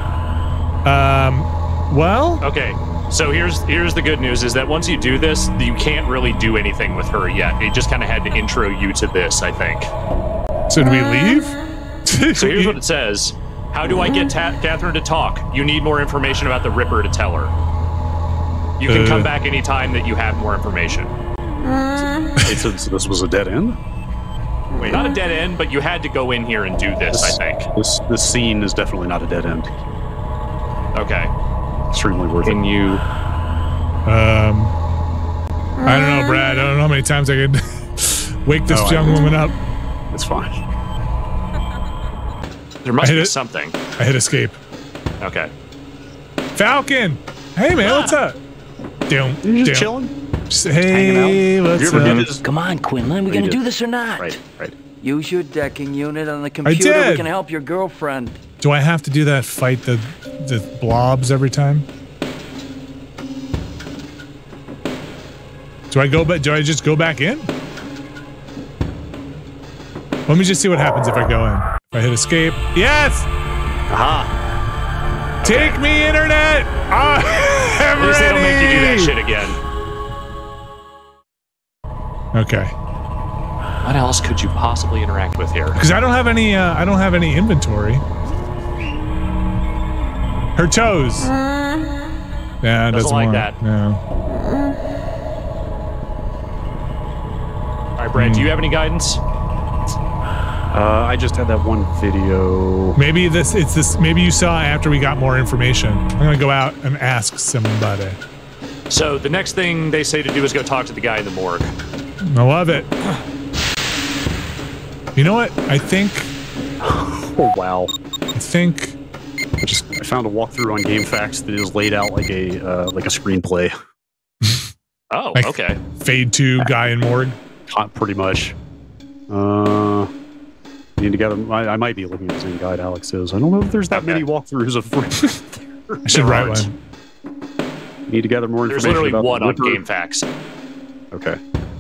Speaker 1: Well...
Speaker 3: Okay, so here's the good news, is that once you do this, you can't really do anything with her yet. It just kind of had to intro you to this, I think.
Speaker 1: So do we leave?
Speaker 3: So here's what it says. How do I get Catherine to talk? You need more information about the Ripper to tell her. You can come back anytime that you have more information.
Speaker 2: So this was a dead end?
Speaker 3: Wait. Not a dead end, but you had to go in here and do this, I think.
Speaker 2: This scene is definitely not a dead end.
Speaker 3: Okay.
Speaker 2: Extremely worth it.
Speaker 3: Can you...
Speaker 1: I don't know, Brad. I don't know how many times I could wake this young woman up.
Speaker 2: It's fine.
Speaker 3: There must be something.
Speaker 1: I hit escape.
Speaker 3: Okay.
Speaker 1: Falcon! Hey, man, what's up?
Speaker 2: You just chilling?
Speaker 1: Hey, what's up?
Speaker 12: Come on, Quinlan, we gonna do this or not?
Speaker 2: Right.
Speaker 12: Use your decking unit on the computer. We can help your girlfriend.
Speaker 1: Do I have to do that fight the blobs every time? Do I just go back in? Let me just see what happens if I go in. If I hit escape. Yes!
Speaker 3: Aha!
Speaker 1: Take me, internet! I'm
Speaker 3: At least they don't make you do that shit again.
Speaker 1: Okay.
Speaker 3: What else could you possibly interact with here?
Speaker 1: Because I don't have any inventory. Her toes. Yeah, it doesn't
Speaker 3: like
Speaker 1: want,
Speaker 3: that.
Speaker 1: No.
Speaker 3: All right, Brad, do you have any guidance?
Speaker 2: I just had that one video.
Speaker 1: Maybe maybe you saw after we got more information. I'm gonna go out and ask somebody.
Speaker 3: So the next thing they say to do is go talk to the guy in the morgue.
Speaker 1: I love it. You know what? I think...
Speaker 2: Oh, wow.
Speaker 1: I think...
Speaker 2: I found a walkthrough on GameFAQs that is laid out like a screenplay.
Speaker 3: Oh,
Speaker 1: like
Speaker 3: okay.
Speaker 1: Fade 2, guy in morgue?
Speaker 2: Pretty much. Need to get them. I might be looking at the same guide Alex is. I don't know if there's that many walkthroughs of...
Speaker 1: I should write one.
Speaker 2: Need to gather more
Speaker 3: There's
Speaker 2: information
Speaker 3: literally
Speaker 2: about
Speaker 3: one on GameFAQs.
Speaker 2: Okay.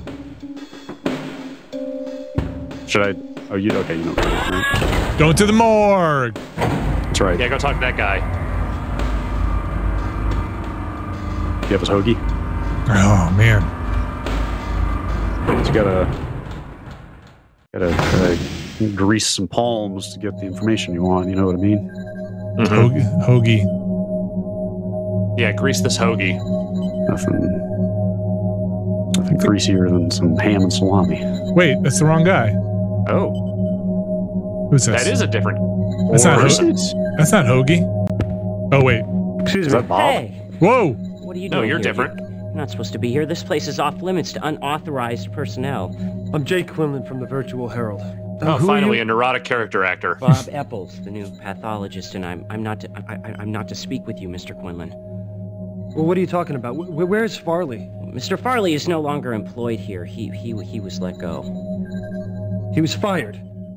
Speaker 2: Should I... Oh, you know. Right?
Speaker 1: Go to the morgue!
Speaker 2: That's right.
Speaker 3: Yeah, go talk to that guy.
Speaker 2: Do you have his hoagie?
Speaker 1: Oh, man.
Speaker 2: You gotta grease some palms to get the information you want, you know what I mean?
Speaker 3: Mm-hmm.
Speaker 1: Hoagie.
Speaker 3: Yeah, grease this hoagie.
Speaker 2: Nothing greasier than some ham and salami.
Speaker 1: Wait, that's the wrong guy.
Speaker 3: Oh.
Speaker 1: Who's this?
Speaker 3: That is a different...
Speaker 1: That's not Hoagie. Oh, wait.
Speaker 2: Excuse me. Is that Bob?
Speaker 13: Hey.
Speaker 1: Whoa!
Speaker 13: What are you
Speaker 3: No,
Speaker 13: doing
Speaker 3: you're
Speaker 13: here?
Speaker 3: different.
Speaker 13: You're not supposed to be here. This place is off limits to unauthorized personnel.
Speaker 6: I'm Jake Quinlan from the Virtual Herald.
Speaker 3: Oh, finally, a neurotic character actor.
Speaker 13: Bob Epples, the new pathologist, and I'm not to speak with you, Mr. Quinlan.
Speaker 6: Well, what are you talking about? Where's Farley?
Speaker 13: Mr. Farley is no longer employed here. He was let go.
Speaker 6: He was fired.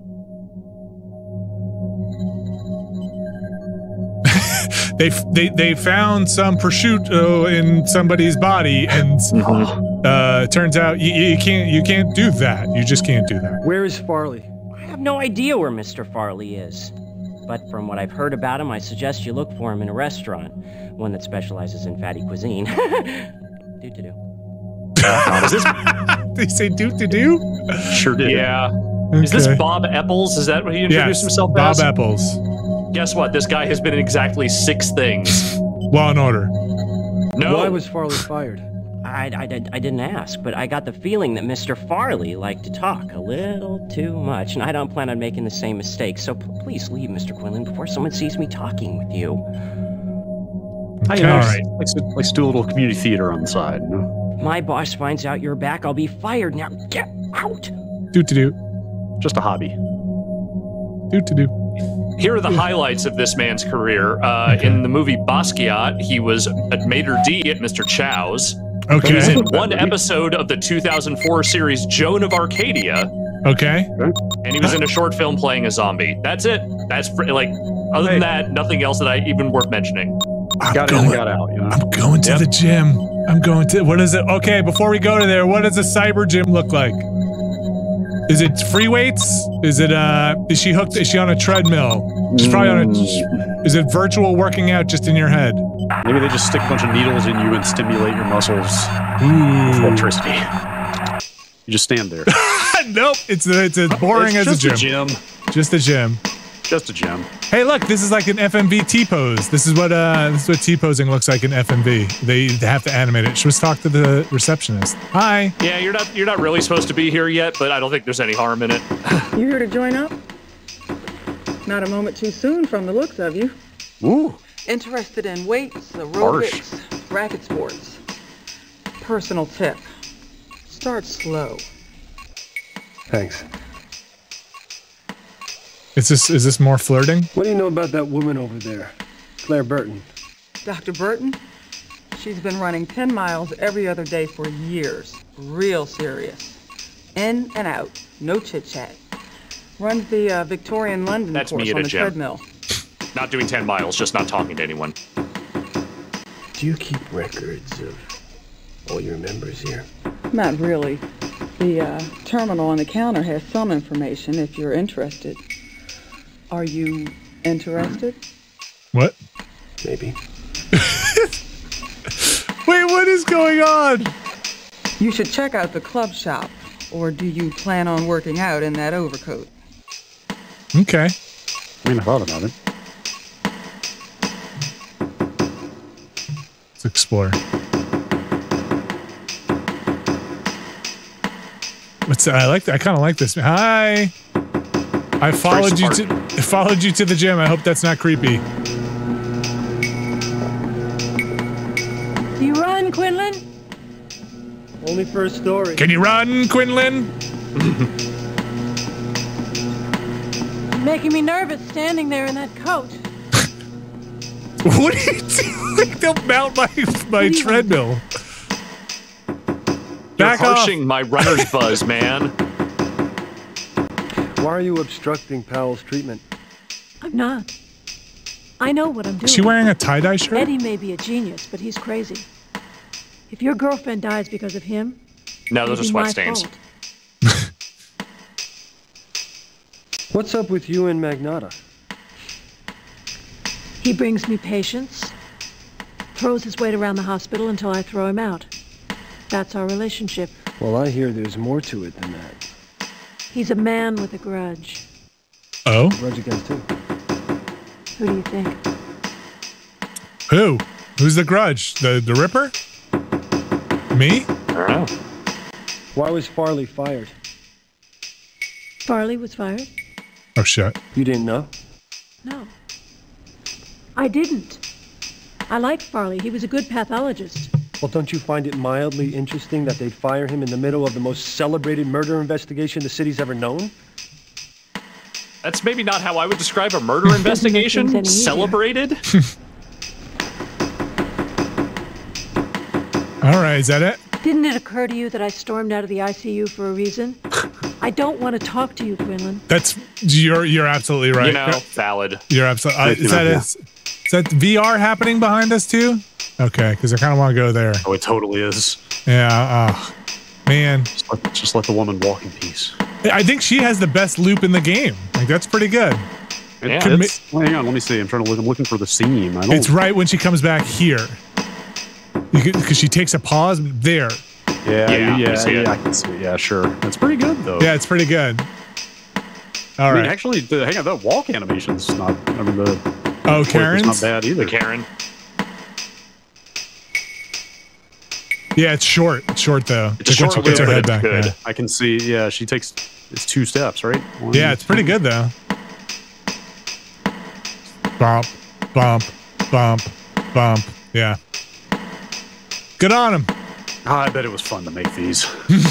Speaker 1: They found some prosciutto in somebody's body, and turns out you can't do that. You just can't do that.
Speaker 6: Where is Farley?
Speaker 13: I have no idea where Mr. Farley is. But from what I've heard about him, I suggest you look for him in a restaurant, one that specializes in fatty cuisine. Do-do-do.
Speaker 1: Did he say do-do-do?
Speaker 2: Sure did.
Speaker 3: Yeah.
Speaker 1: Okay.
Speaker 3: Is this Bob Epples? Is that what he introduced himself as?
Speaker 1: Bob Epples.
Speaker 3: Guess what? This guy has been in exactly 6 things.
Speaker 1: Law and Order.
Speaker 3: No.
Speaker 6: Why was Farley fired?
Speaker 13: I didn't ask, but I got the feeling that Mr. Farley liked to talk a little too much, and I don't plan on making the same mistake. So please leave, Mr. Quinlan, before someone sees me talking with you.
Speaker 2: Okay. All right. Let's do a little community theater on the side. You know?
Speaker 13: My boss finds out you're back, I'll be fired. Now get out.
Speaker 1: Do.
Speaker 2: Just a hobby.
Speaker 1: Do.
Speaker 3: Here are the highlights of this man's career. In the movie Basquiat, he was a maitre d' at Mr. Chow's.
Speaker 1: Okay.
Speaker 3: He was in one episode of the 2004 series Joan of Arcadia.
Speaker 1: Okay.
Speaker 3: And he was in a short film playing a zombie. That's it. That's like, other than that, nothing else that I even worth mentioning.
Speaker 2: Got in and got out. You know?
Speaker 1: I'm going to the gym. What is it? Okay, before we go to there, what does a cyber gym look like? Is it free weights? Is it is she hooked? Is she on a treadmill? She's probably on a. Is it virtual working out just in your head?
Speaker 2: Maybe they just stick a bunch of needles in you and stimulate your muscles with electricity. You just stand there.
Speaker 1: Nope, it's as boring as a gym. Just a gym.
Speaker 2: Just a gym.
Speaker 1: Hey, look, this is like an FMV T-pose. This is what T-posing looks like in FMV. They have to animate it. Let's talk to the receptionist. Hi.
Speaker 3: Yeah, you're not really supposed to be here yet, but I don't think there's any harm in it.
Speaker 14: You here to join up? Not a moment too soon from the looks of you.
Speaker 2: Ooh.
Speaker 14: Interested in weights, aerobics, racket sports. Personal tip. Start slow.
Speaker 6: Thanks.
Speaker 1: Is this more flirting?
Speaker 6: What do you know about that woman over there? Claire Burton.
Speaker 14: Dr. Burton? She's been running 10 miles every other day for years. Real serious. In and out. No chit-chat. Runs the Victorian London course on the treadmill.
Speaker 3: Not doing 10 miles, just not talking to anyone.
Speaker 6: Do you keep records of all your members here?
Speaker 14: Not really. The terminal on the counter has some information if you're interested. Are you interested?
Speaker 1: What?
Speaker 6: Maybe.
Speaker 1: Wait, what is going on?
Speaker 14: You should check out the club shop. Or do you plan on working out in that overcoat?
Speaker 1: Okay.
Speaker 2: I mean, I thought about it.
Speaker 1: Let's explore. I kind of like this. Hi. I followed you to the gym. I hope that's not creepy.
Speaker 9: Do you run, Quinlan?
Speaker 6: Only for a story.
Speaker 1: Can you run, Quinlan?
Speaker 9: Making me nervous standing there in that coat.
Speaker 1: What are you doing? Don't mount my treadmill.
Speaker 3: You're harshing my runner's buzz, man.
Speaker 6: Why are you obstructing Powell's treatment?
Speaker 9: I'm not. I know what I'm doing.
Speaker 1: Is she wearing a tie-dye shirt?
Speaker 9: Eddie may be a genius, but he's crazy. If your girlfriend dies because of him,
Speaker 3: no, those are sweat stains.
Speaker 6: What's up with you and Magnata?
Speaker 9: He brings me patients, throws his weight around the hospital until I throw him out. That's our relationship.
Speaker 6: Well, I hear there's more to it than that.
Speaker 9: He's a man with a grudge.
Speaker 1: Oh?
Speaker 6: Grudge against who?
Speaker 9: Who do you think?
Speaker 1: Who? Who's the grudge? The Ripper? Me?
Speaker 3: I don't know.
Speaker 6: Why was Farley fired?
Speaker 9: Farley was fired?
Speaker 1: Oh, shit.
Speaker 6: You didn't know?
Speaker 9: No. I didn't. I liked Farley. He was a good pathologist.
Speaker 6: Well, don't you find it mildly interesting that they'd fire him in the middle of the most celebrated murder investigation the city's ever known?
Speaker 3: That's maybe not how I would describe a murder investigation. Celebrated?
Speaker 1: All right, is that it?
Speaker 9: Didn't it occur to you that I stormed out of the ICU for a reason? I don't want to talk to you, Quinlan.
Speaker 1: You're absolutely right.
Speaker 3: You know, valid.
Speaker 1: You're absolutely. Is that VR happening behind us too? Okay, because I kind of want to go there.
Speaker 2: Oh, it totally is.
Speaker 1: Yeah. Man.
Speaker 2: Just let the woman walk in peace.
Speaker 1: I think she has the best loop in the game. Like that's pretty good.
Speaker 2: Yeah. Hang on, let me see. I'm looking for the seam.
Speaker 1: It's right when she comes back here. Because she takes a pause there.
Speaker 2: Yeah, I can see it. Yeah, sure. That's pretty good, though.
Speaker 1: Yeah, it's pretty good. All right.
Speaker 2: Actually, hang on, that walk animation's not. I mean,
Speaker 1: Karen's
Speaker 2: not bad either.
Speaker 3: The Karen.
Speaker 1: Yeah, it's short. It's short though.
Speaker 2: It's a short
Speaker 1: when she gets her
Speaker 2: loop,
Speaker 1: head
Speaker 2: but it's
Speaker 1: back.
Speaker 2: good.
Speaker 1: Yeah.
Speaker 2: I can see. Yeah, she takes. It's 2 steps, right?
Speaker 1: Yeah, it's pretty good though. Bump, bump, bump, bump. Yeah. Good on him.
Speaker 2: Oh, I bet it was fun to make these.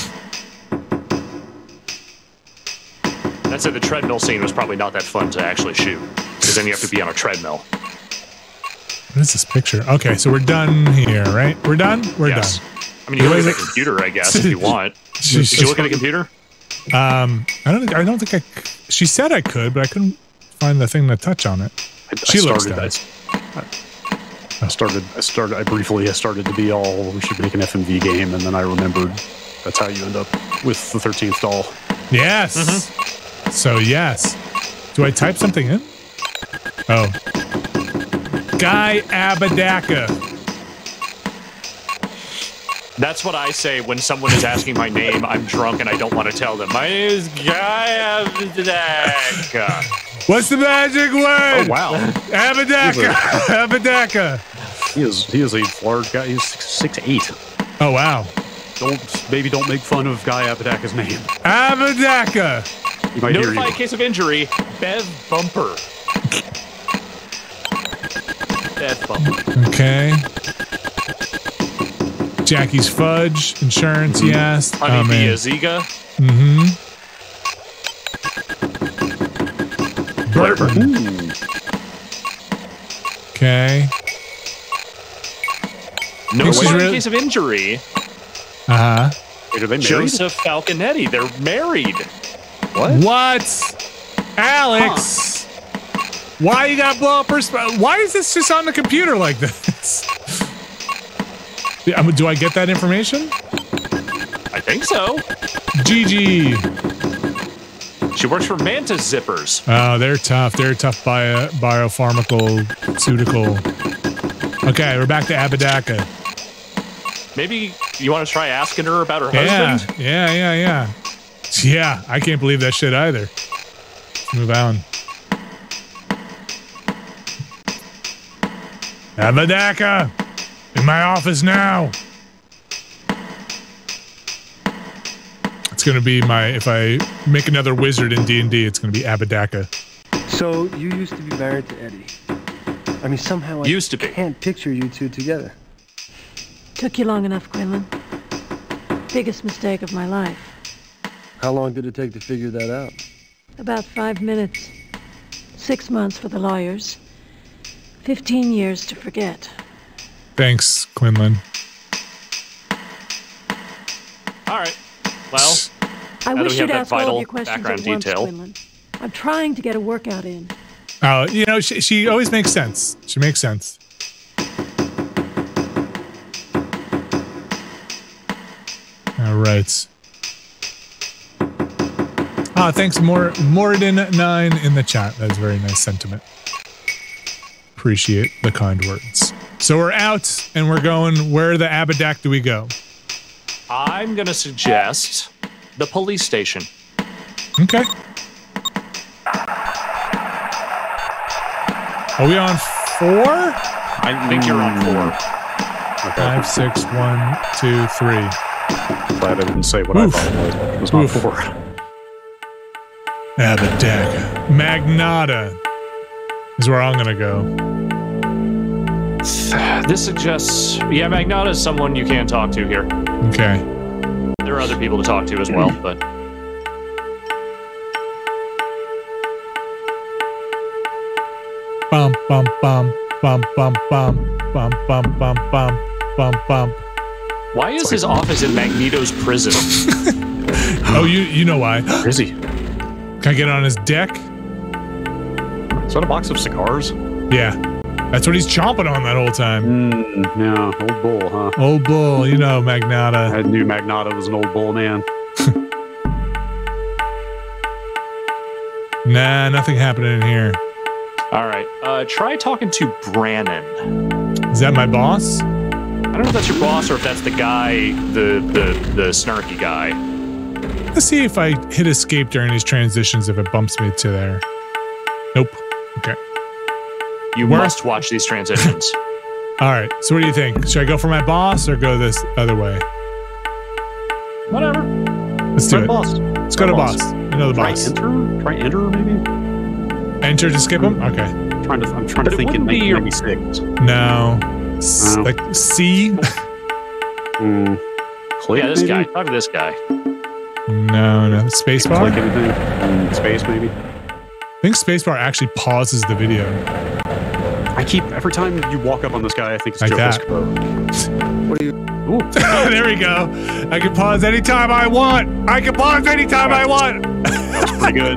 Speaker 3: I'd say the treadmill scene was probably not that fun to actually shoot, because then you have to be on a treadmill.
Speaker 1: What is this picture? Okay, so we're done here, right? We're done? We're done.
Speaker 3: I mean, you can look at the computer, I guess, if you want. Did you look at the computer?
Speaker 1: I don't think I. She said I could, but I couldn't find the thing to touch on it. She looks down.
Speaker 2: I briefly started to be all, we should make an FMV game, and then I remembered that's how you end up with the 13th doll.
Speaker 1: Yes. So yes. Do I type something in? Oh. Guy Abadaka.
Speaker 3: That's what I say when someone is asking my name. I'm drunk and I don't want to tell them. My name is Guy Abadaka.
Speaker 1: What's the magic word?
Speaker 2: Oh, wow.
Speaker 1: Abadaka. Abadaka.
Speaker 2: He is a large guy. He's 6'8".
Speaker 1: Oh, wow.
Speaker 2: Don't make fun of Guy Abadaka's name.
Speaker 1: Abadaka.
Speaker 3: He might hear you. Notify case of injury. Bev Bumper. Bev Bumper.
Speaker 1: Okay. Jackie's Fudge. Insurance, he asked.
Speaker 3: Honey Bee Aziga.
Speaker 1: Burton. Okay.
Speaker 3: Notify case of injury.
Speaker 1: Uh-huh.
Speaker 2: Wait, are they married?
Speaker 3: Joseph Falconetti. They're married.
Speaker 1: What? Alex! Why you got blow up her? Why is this just on the computer like this? Do I get that information?
Speaker 3: I think so.
Speaker 1: GG.
Speaker 3: She works for Mantis Zippers.
Speaker 1: Oh, they're tough. They're tough biopharmaceutical. Okay, we're back to Abadaka.
Speaker 3: Maybe you want to try asking her about her husband?
Speaker 1: Yeah. Yeah, I can't believe that shit either. Let's move on. Abadaka! In my office now! It's gonna be if I make another wizard in D&D, it's gonna be Abadaka.
Speaker 6: So, you used to be married to Eddie. I mean, somehow I can't picture you two together.
Speaker 9: Took you long enough, Quinlan. Biggest mistake of my life.
Speaker 6: How long did it take to figure that out?
Speaker 9: About 5 minutes. 6 months for the lawyers. 15 years to forget.
Speaker 1: Thanks, Quinlan.
Speaker 3: All right. Well,
Speaker 9: I wish you'd ask all of your questions
Speaker 3: background
Speaker 9: at once,
Speaker 3: detail.
Speaker 9: Quinlan. I'm trying to get a workout in.
Speaker 1: Oh, she always makes sense. She makes sense. All right. Thanks, Morden9 in the chat. That's a very nice sentiment. Appreciate the kind words. So we're out and we're going. Where the Abadak do we go?
Speaker 3: I'm going to suggest the police station.
Speaker 1: Okay. Are we on 4?
Speaker 3: I think you're on 4.
Speaker 1: Okay. 5, 6, 1, 2, 3.
Speaker 2: Glad I didn't say what I thought it was. It was not 4.
Speaker 1: Abadak. Magnata is where I'm gonna go.
Speaker 3: This suggests, Magnata is someone you can talk to here.
Speaker 1: Okay.
Speaker 3: There are other people to talk to as well, but.
Speaker 1: Bum bum bum bum bum bum bum bum bum bum bum bum.
Speaker 3: Why is his office in Magneto's prison?
Speaker 1: Oh, you know why?
Speaker 2: Where is he?
Speaker 1: Can I get on his deck?
Speaker 2: Is that a box of cigars?
Speaker 1: Yeah. That's what he's chomping on that whole time.
Speaker 2: Yeah, old bull, huh?
Speaker 1: Old bull, Magnata.
Speaker 2: I knew Magnata was an old bull man.
Speaker 1: Nah, nothing happening in here.
Speaker 3: All right. Try talking to Brannon.
Speaker 1: Is that my boss?
Speaker 3: I don't know if that's your boss or if that's the guy, the snarky guy.
Speaker 1: Let's see if I hit escape during these transitions, if it bumps me to there. Nope. Okay.
Speaker 3: You must watch these transitions.
Speaker 1: All right. So what do you think? Should I go for my boss or go this other way?
Speaker 2: Whatever.
Speaker 1: Let's do it.
Speaker 2: Boss.
Speaker 1: Let's go to boss. You know the boss.
Speaker 2: Try enter maybe.
Speaker 1: Enter to skip him. Okay.
Speaker 2: I'm trying to think in 1996.
Speaker 1: No. Like C.
Speaker 2: Click,
Speaker 3: yeah, this
Speaker 2: maybe?
Speaker 3: guy. Talk to this guy.
Speaker 1: No. Spacebar.
Speaker 2: Click anything. Space maybe.
Speaker 1: I think spacebar actually pauses the video.
Speaker 2: Every time you walk up on this guy, I think it's
Speaker 1: like
Speaker 2: Joe
Speaker 1: that.
Speaker 2: Piscopo. What are you?
Speaker 1: There we go. I can pause anytime I want. I want.
Speaker 2: That's pretty good.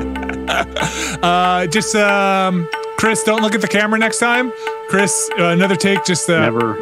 Speaker 1: Chris, don't look at the camera next time. Chris, another take. Just
Speaker 2: Never.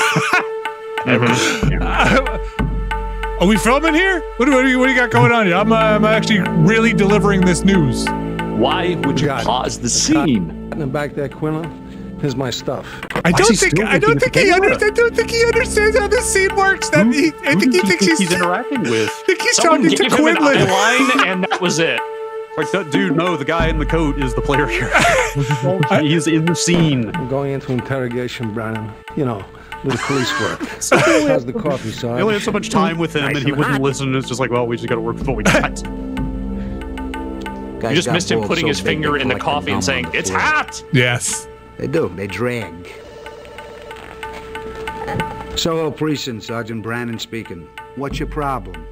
Speaker 1: Are we filming here? What do you got going on here? I'm actually really delivering this news.
Speaker 3: Why would you pause the scene?
Speaker 11: Back there, Quinlan. Here's my stuff.
Speaker 1: I don't think he understands how this scene works. I think he thinks he's
Speaker 2: interacting with.
Speaker 1: I think he's
Speaker 3: Someone
Speaker 1: talking to
Speaker 3: gave him an
Speaker 1: Quinlan.
Speaker 3: eye line, and that was it.
Speaker 2: Like that dude, no, the guy in the coat is the player here. He's in the scene.
Speaker 11: I'm going into interrogation, Brandon. You know, little police work. How's the coffee, Sarge?
Speaker 2: We only had so much time with him, and he wouldn't listen. It's just like, well, we just got to work with what we got.
Speaker 3: You just missed him putting his finger in the coffee and saying, "It's hot."
Speaker 1: Yes.
Speaker 15: They do. They drag. Soho Precinct, Sergeant Brandon speaking. What's your problem?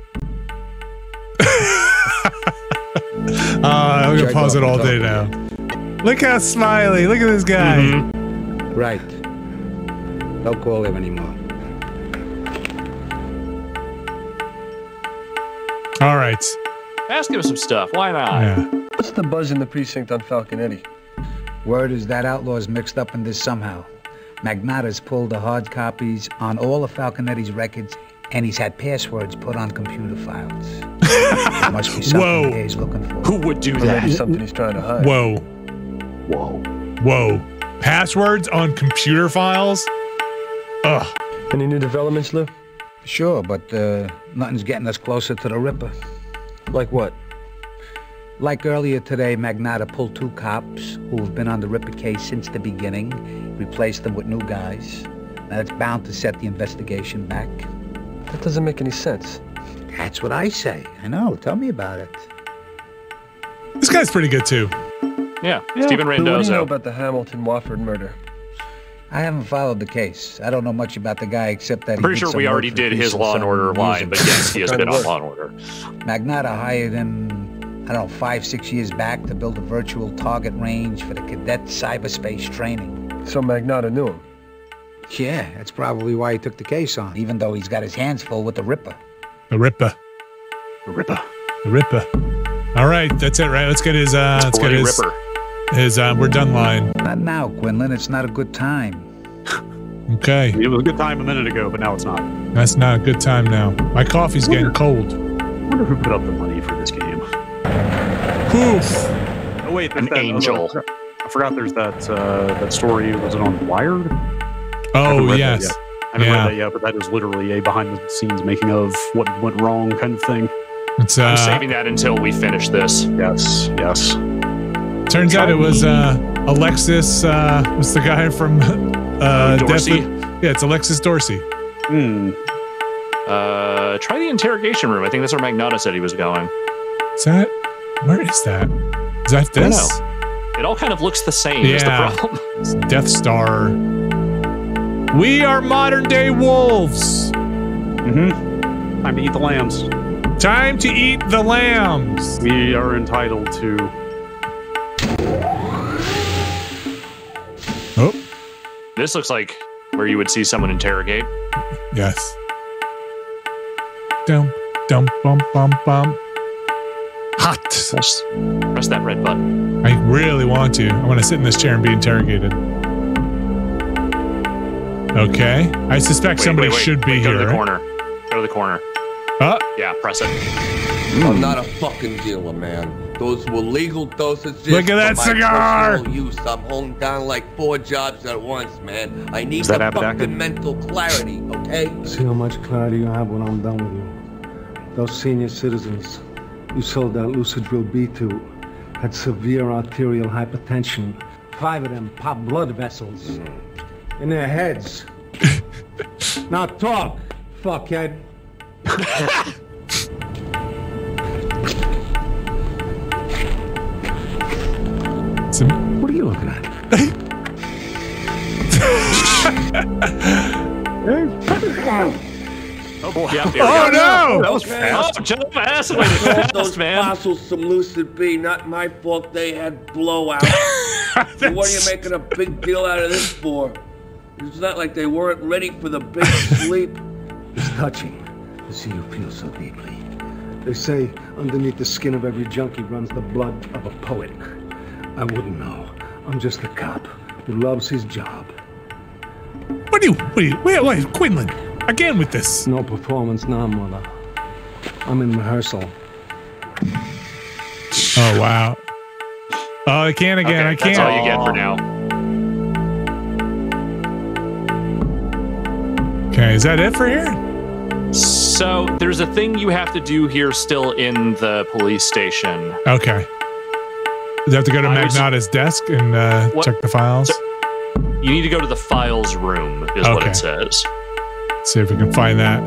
Speaker 1: I'm gonna pause it all day now. Look how smiley. Look at this guy.
Speaker 15: Right. Don't call him anymore.
Speaker 1: All right.
Speaker 3: Ask him some stuff. Why not?
Speaker 1: Yeah.
Speaker 6: What's the buzz in the precinct on Falconetti?
Speaker 15: Word is that outlaw's mixed up in this somehow. Magnata's pulled the hard copies on all of Falconetti's records, and he's had passwords put on computer files. There must be something he's looking for.
Speaker 3: Who would do that?
Speaker 6: Maybe something he's trying to hide.
Speaker 1: Whoa. Passwords on computer files? Ugh.
Speaker 6: Any new developments, Lou?
Speaker 15: Sure, but nothing's getting us closer to the Ripper.
Speaker 6: Like what?
Speaker 15: Like earlier today, Magnata pulled 2 cops who've been on the Ripper case since the beginning, replaced them with new guys. Now, that's bound to set the investigation back.
Speaker 6: That doesn't make any sense.
Speaker 15: That's what I say. I know. Tell me about it.
Speaker 1: This guy's pretty good, too.
Speaker 3: Yeah, Stephen
Speaker 6: Lou, what do you know
Speaker 3: Randazzo.
Speaker 6: about the Hamilton-Wofford murder?
Speaker 15: I haven't followed the case. I don't know much about the guy except that
Speaker 3: I'm pretty sure we already did his Law and Order line, but yes, he has been on Law and Order.
Speaker 15: Magnata hired him, I don't know, 5-6 years back to build a virtual target range for the cadet cyberspace training.
Speaker 6: So Magnata knew him?
Speaker 15: Yeah, that's probably why he took the case on, even though he's got his hands full with the Ripper.
Speaker 1: The Ripper. All right, that's it, right? Let's get his,
Speaker 3: Ripper.
Speaker 1: We're done line.
Speaker 15: Not now, Quinlan. It's not a good time.
Speaker 1: Okay.
Speaker 2: It was a good time a minute ago, but now it's not.
Speaker 1: That's not a good time now. My coffee's getting cold.
Speaker 2: I wonder who put up the money for this game.
Speaker 1: Poof.
Speaker 2: Oh wait, there's
Speaker 3: An angel.
Speaker 2: I forgot there's that story. Was it on Wired?
Speaker 1: Oh, yes.
Speaker 2: I haven't read that yet, but that is literally a behind-the-scenes making of what went wrong kind of thing.
Speaker 1: It's,
Speaker 3: I'm saving that until we finish this.
Speaker 2: Yes.
Speaker 1: Turns out it was Alexis, what's the guy from
Speaker 3: Dorsey?
Speaker 1: Yeah, it's Alexis Dorsey.
Speaker 3: Try the interrogation room. I think that's where Magnata said he was going.
Speaker 1: Where is that? Is that this?
Speaker 3: I don't know. It all kind of looks the same is the problem.
Speaker 1: It's Death Star. We are modern day wolves.
Speaker 2: Time to eat the lambs.
Speaker 1: Time to eat the lambs.
Speaker 2: We are entitled to.
Speaker 1: Oh.
Speaker 3: This looks like where you would see someone interrogate.
Speaker 1: Yes. Dum, bum, bum, bum. Hot.
Speaker 3: Press that red button.
Speaker 1: I really want to. I want to sit in this chair and be interrogated. Okay. I suspect somebody should be here.
Speaker 3: Go to the corner. Go to the corner. Yeah, press it.
Speaker 16: I'm not a fucking dealer, man. Those were legal dosages.
Speaker 1: Look at that
Speaker 16: for my
Speaker 1: cigar!
Speaker 16: personal use. I'm holding down like 4 jobs at once, man. I need
Speaker 2: that
Speaker 16: the
Speaker 2: Abaddon?
Speaker 16: fucking mental clarity, okay?
Speaker 11: See how much clarity you have when I'm done with you. Those senior citizens you sold that Lucidril B to had severe arterial hypertension. 5 of them popped blood vessels. In their heads, Now talk, fuckhead.
Speaker 6: What are you looking at?
Speaker 2: Oh boy!
Speaker 3: Yep,
Speaker 1: oh no!
Speaker 2: That was fast.
Speaker 3: Oh, jump fast, way fast,
Speaker 16: Those
Speaker 3: man.
Speaker 16: fossils some lucid B, not my fault they had blowouts. So what are you making a big deal out of this for? It's not like they weren't ready for the big sleep.
Speaker 11: It's touching to see you feel so deeply. They say underneath the skin of every junkie runs the blood of a poet. I wouldn't know. I'm just a cop who loves his job.
Speaker 1: Wait, Quinlan, again with this.
Speaker 11: No performance now, Mother. I'm in rehearsal.
Speaker 1: Oh, wow. Oh, I can't again.
Speaker 3: Okay,
Speaker 1: I can't.
Speaker 3: That's all you get for now.
Speaker 1: Okay, is that it for here?
Speaker 3: So there's a thing you have to do here still in the police station.
Speaker 1: Okay. You have to go to Magnata's desk and check the files?
Speaker 3: So you need to go to the files room, is what it says.
Speaker 1: See if we can find that.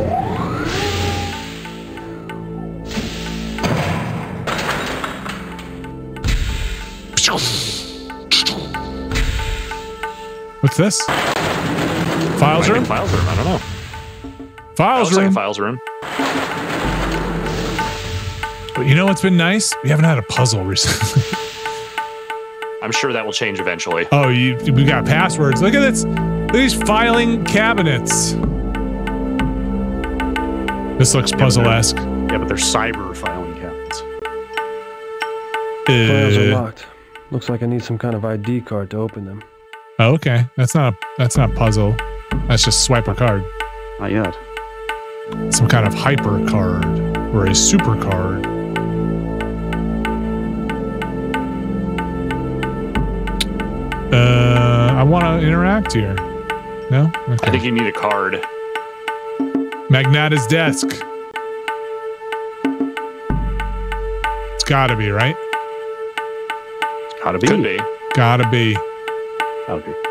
Speaker 1: What's this? Files room?
Speaker 3: Files room, I don't know.
Speaker 1: Files room.
Speaker 3: Like a files room.
Speaker 1: But you know what's been nice? We haven't had a puzzle recently.
Speaker 3: I'm sure that will change eventually.
Speaker 1: Oh, we got passwords. Look at this. Look at these filing cabinets. This looks puzzle-esque.
Speaker 2: Yeah, but they're cyber filing cabinets.
Speaker 6: Files are locked. Looks like I need some kind of ID card to open them.
Speaker 1: Oh, okay. That's not puzzle. That's just swipe a card.
Speaker 2: Not yet.
Speaker 1: Some kind of hyper card or a super card. I want to interact here. No? Okay.
Speaker 3: I think you need a card.
Speaker 1: Magnata's desk. It's gotta be, right?
Speaker 2: It's gotta be.
Speaker 3: Could be.
Speaker 1: Gotta be.
Speaker 2: Gotta be.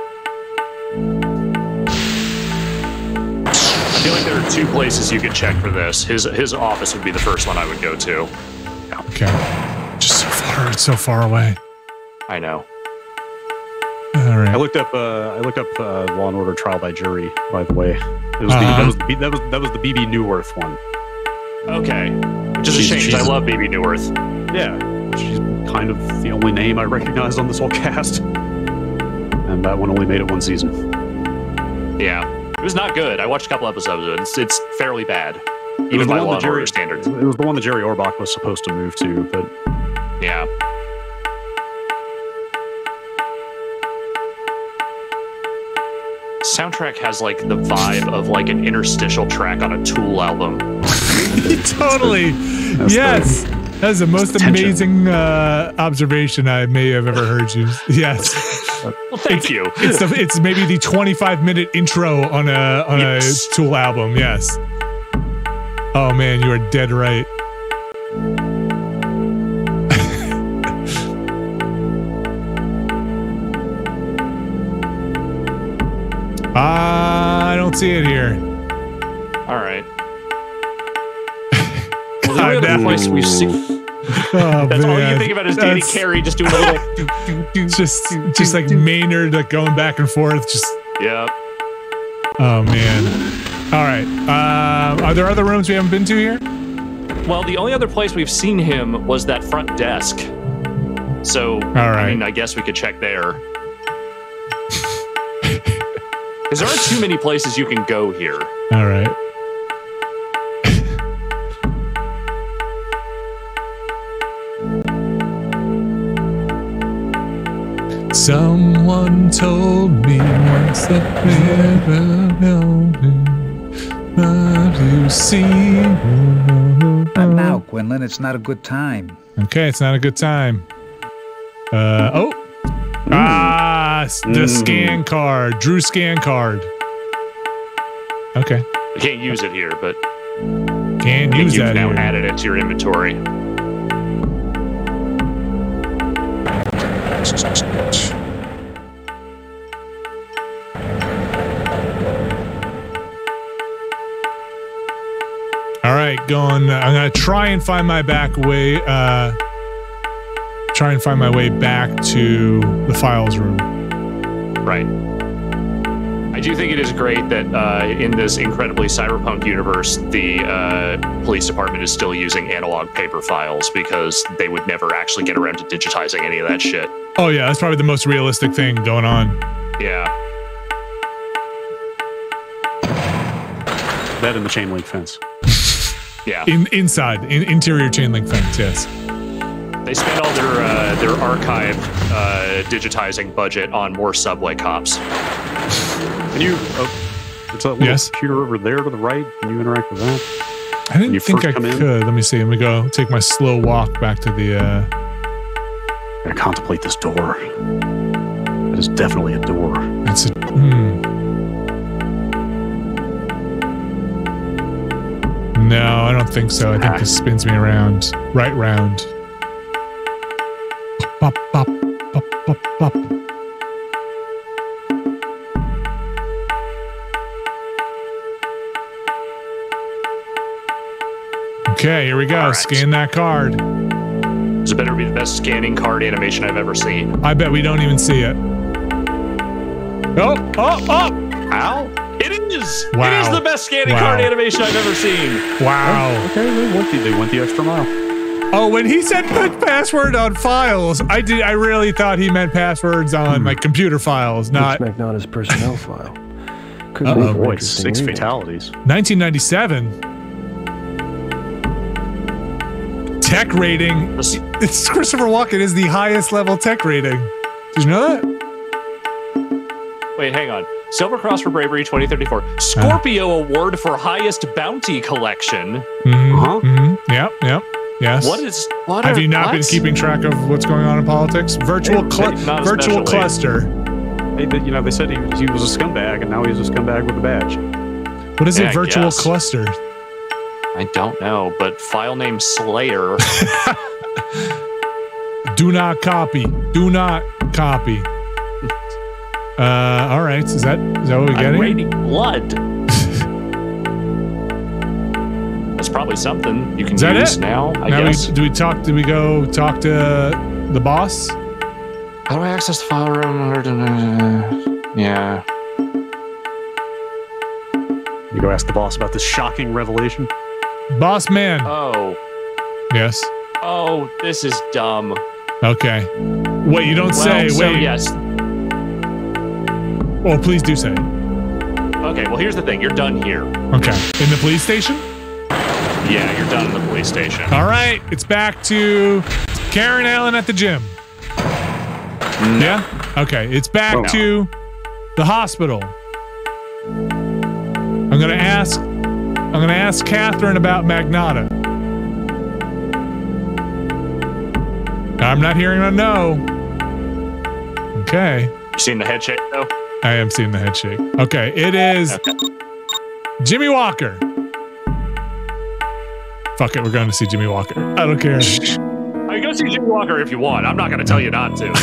Speaker 3: I feel like there are two places you could check for this. His office would be the first one I would go to.
Speaker 1: Okay. Just so far. It's so far away.
Speaker 3: I know.
Speaker 1: All right.
Speaker 2: I looked up Law and Order Trial by Jury. By the way, it was that was the BB Newworth one.
Speaker 3: Okay, which is a shame because I love BB Newworth.
Speaker 2: Yeah, she's kind of the only name I recognize on this whole cast, and that one only made it one season.
Speaker 3: Yeah, it was not good. I watched a couple episodes of it. It's fairly bad, even by Law and Order standards.
Speaker 2: It was the one that Jerry Orbach was supposed to move to, but
Speaker 3: yeah. Soundtrack has like the vibe of like an interstitial track on a Tool album.
Speaker 1: Totally. Yes. That's the most amazing observation I may have ever heard you. Yes.
Speaker 3: Well, thank you.
Speaker 1: It's maybe the 25-minute intro on a Tool album. Yes. Oh man, you are dead right. I don't see it here.
Speaker 3: All right. Well, the only other place we've seen. That's all you think about is Danny Carey just doing a little.
Speaker 1: just like Maynard, like going back and forth. Just.
Speaker 3: Yeah.
Speaker 1: Oh man. All right. Are there other rooms we haven't been to here?
Speaker 3: Well, the only other place we've seen him was that front desk. So, all right. I mean, I guess we could check there. Because there aren't too many places you can go here.
Speaker 1: All right. Someone told me once that never held me, but you see.
Speaker 15: Not now, Quinlan. It's not a good time.
Speaker 1: Okay, it's not a good time. The scan card. Drew scan card. Okay.
Speaker 3: You can't use it here, but
Speaker 1: can't use that.
Speaker 3: You've now added it to your inventory.
Speaker 1: right, I'm gonna try and find my way back to the files room.
Speaker 3: Right. I do think it is great that in this incredibly cyberpunk universe, the police department is still using analog paper files because they would never actually get around to digitizing any of that shit.
Speaker 1: Oh yeah, that's probably the most realistic thing going on.
Speaker 3: Yeah.
Speaker 2: That and the chain link fence.
Speaker 3: Yeah.
Speaker 1: Inside interior chain link fence, yes.
Speaker 3: They spend all their archive digitizing budget on more subway cops.
Speaker 2: Can you? It's a little computer over there to the right. Can you interact with that?
Speaker 1: I didn't think I could. Let me see. Let me go take my slow walk back to the.
Speaker 2: I gotta contemplate this door. It is definitely a door.
Speaker 1: It's a. No, I don't think so. I think this spins me around, right round. Bop, bop, bop, bop, bop. Okay, here we go. Right. Scan that card.
Speaker 3: This better be the best scanning card animation I've ever seen.
Speaker 1: I bet we don't even see it. Oh!
Speaker 3: How? It is!
Speaker 1: Wow.
Speaker 3: It is the best scanning card animation I've ever seen.
Speaker 1: Wow.
Speaker 2: Okay, they went the extra mile.
Speaker 1: Oh, when he said put password on files, I really thought he meant passwords on like computer files, not
Speaker 6: Magnata's personnel file.
Speaker 2: Oh boy, 6 fatalities.
Speaker 1: 1997. Tech rating. It's Christopher Walken is the highest level tech rating. Did you know that?
Speaker 3: Wait, hang on. Silver Cross for Bravery 2034. Scorpio Award for Highest Bounty Collection.
Speaker 1: Yep. Yes.
Speaker 3: What
Speaker 1: have you not been keeping track of what's going on in politics? Virtual cluster.
Speaker 2: Hey, they said he was a scumbag, and now he's a scumbag with a badge.
Speaker 1: What is a virtual cluster?
Speaker 3: I don't know, but file name Slayer.
Speaker 1: Do not copy. Do not copy. All right. Is that what we're getting?
Speaker 3: I'm raining blood. That's probably something you can use now. I guess.
Speaker 1: Do we go talk to the boss?
Speaker 3: How do I access the file room? Yeah.
Speaker 2: You go ask the boss about this shocking revelation.
Speaker 1: Boss man.
Speaker 3: Oh.
Speaker 1: Yes.
Speaker 3: Oh, this is dumb.
Speaker 1: Okay. Wait, you don't say.
Speaker 3: So
Speaker 1: wait.
Speaker 3: Yes.
Speaker 1: Well, please do say.
Speaker 3: Okay. Well, here's the thing. You're done here.
Speaker 1: Okay. In the police station?
Speaker 3: Yeah, you're done in the police station.
Speaker 1: All right. It's back to Karen Allen at the gym.
Speaker 3: No.
Speaker 1: Yeah. Okay. It's back to the hospital. I'm gonna ask Catherine about Magnata. I'm not hearing a no. Okay.
Speaker 3: You seen the head shake though?
Speaker 1: I am seeing the head shake. Okay, it is Jimmy Walker. Fuck it, we're going to see Jimmy Walker. I don't care.
Speaker 3: I go see Jimmy Walker if you want. I'm not going to tell you not to.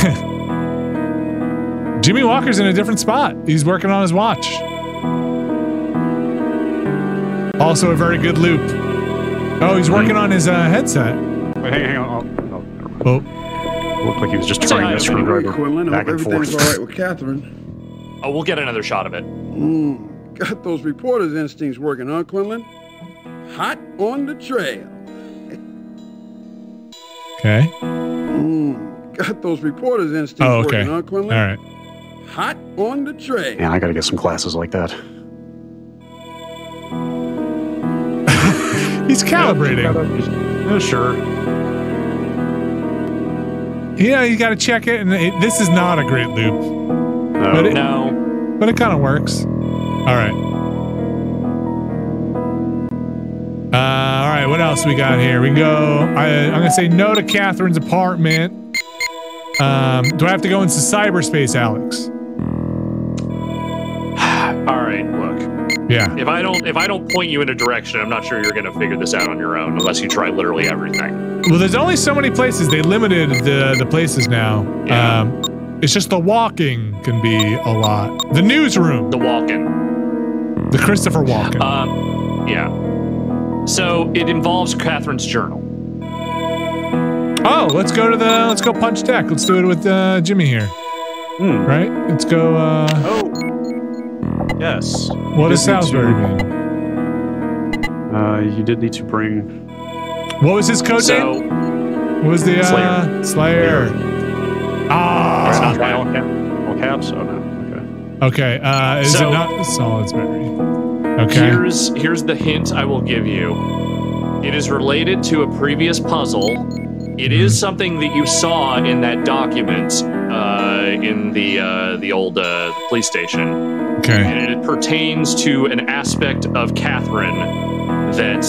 Speaker 1: Jimmy Walker's in a different spot. He's working on his watch. Also a very good loop. Oh, he's working on his headset.
Speaker 2: Wait, hang on.
Speaker 1: Oh.
Speaker 2: Looked like he was just turning the screwdriver back and forth.
Speaker 5: Everything's all right with Catherine.
Speaker 3: Oh, we'll get another shot of it.
Speaker 5: Got those reporter's instincts working, huh, Quinlan? Hot on the trail.
Speaker 1: Okay.
Speaker 5: Got those reporter's instincts working, huh, Quinlan?
Speaker 1: All right.
Speaker 5: Hot on the trail.
Speaker 2: Yeah, I gotta get some classes like that.
Speaker 1: He's calibrating.
Speaker 2: Yeah, sure.
Speaker 1: Yeah, you got to check it, and this is not a great loop.
Speaker 2: No.
Speaker 1: But it kind of works. All right. All right, what else we got here? We go. I'm gonna say no to Catherine's apartment. Do I have to go into cyberspace, Alex?
Speaker 3: All right, look.
Speaker 1: Yeah.
Speaker 3: If I don't point you in a direction, I'm not sure you're gonna figure this out on your own unless you try literally everything.
Speaker 1: Well, there's only so many places. They limited the places now.
Speaker 3: Yeah.
Speaker 1: It's just the walking can be a lot. The newsroom.
Speaker 3: The walking.
Speaker 1: The Christopher Walken.
Speaker 3: Yeah. So it involves Catherine's journal.
Speaker 1: Oh, let's go punch deck. Let's do it with Jimmy here. Right? Let's go.
Speaker 2: Oh. Yes.
Speaker 1: What does Salisbury mean?
Speaker 2: You did need to bring.
Speaker 1: What was his code name? What was the Slayer? Ah.
Speaker 2: All caps. Oh no.
Speaker 1: Okay. Is it not Salisbury? Okay.
Speaker 3: Here's the hint I will give you. It is related to a previous puzzle. It is something that you saw in that document in the old police station.
Speaker 1: Okay.
Speaker 3: And it pertains to an aspect of Catherine that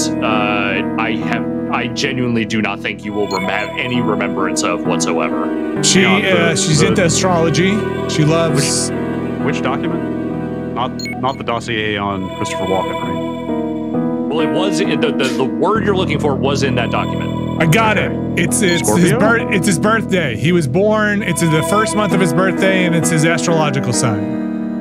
Speaker 3: I genuinely do not think you will have any remembrance of whatsoever.
Speaker 1: She's into astrology. She loves.
Speaker 2: Which document? Not the dossier on Christopher Walken, right?
Speaker 3: Well, it was the word you're looking for was in that document.
Speaker 1: I got it. It's his birthday. He was born. It's the first month of his birthday, and it's his astrological sign.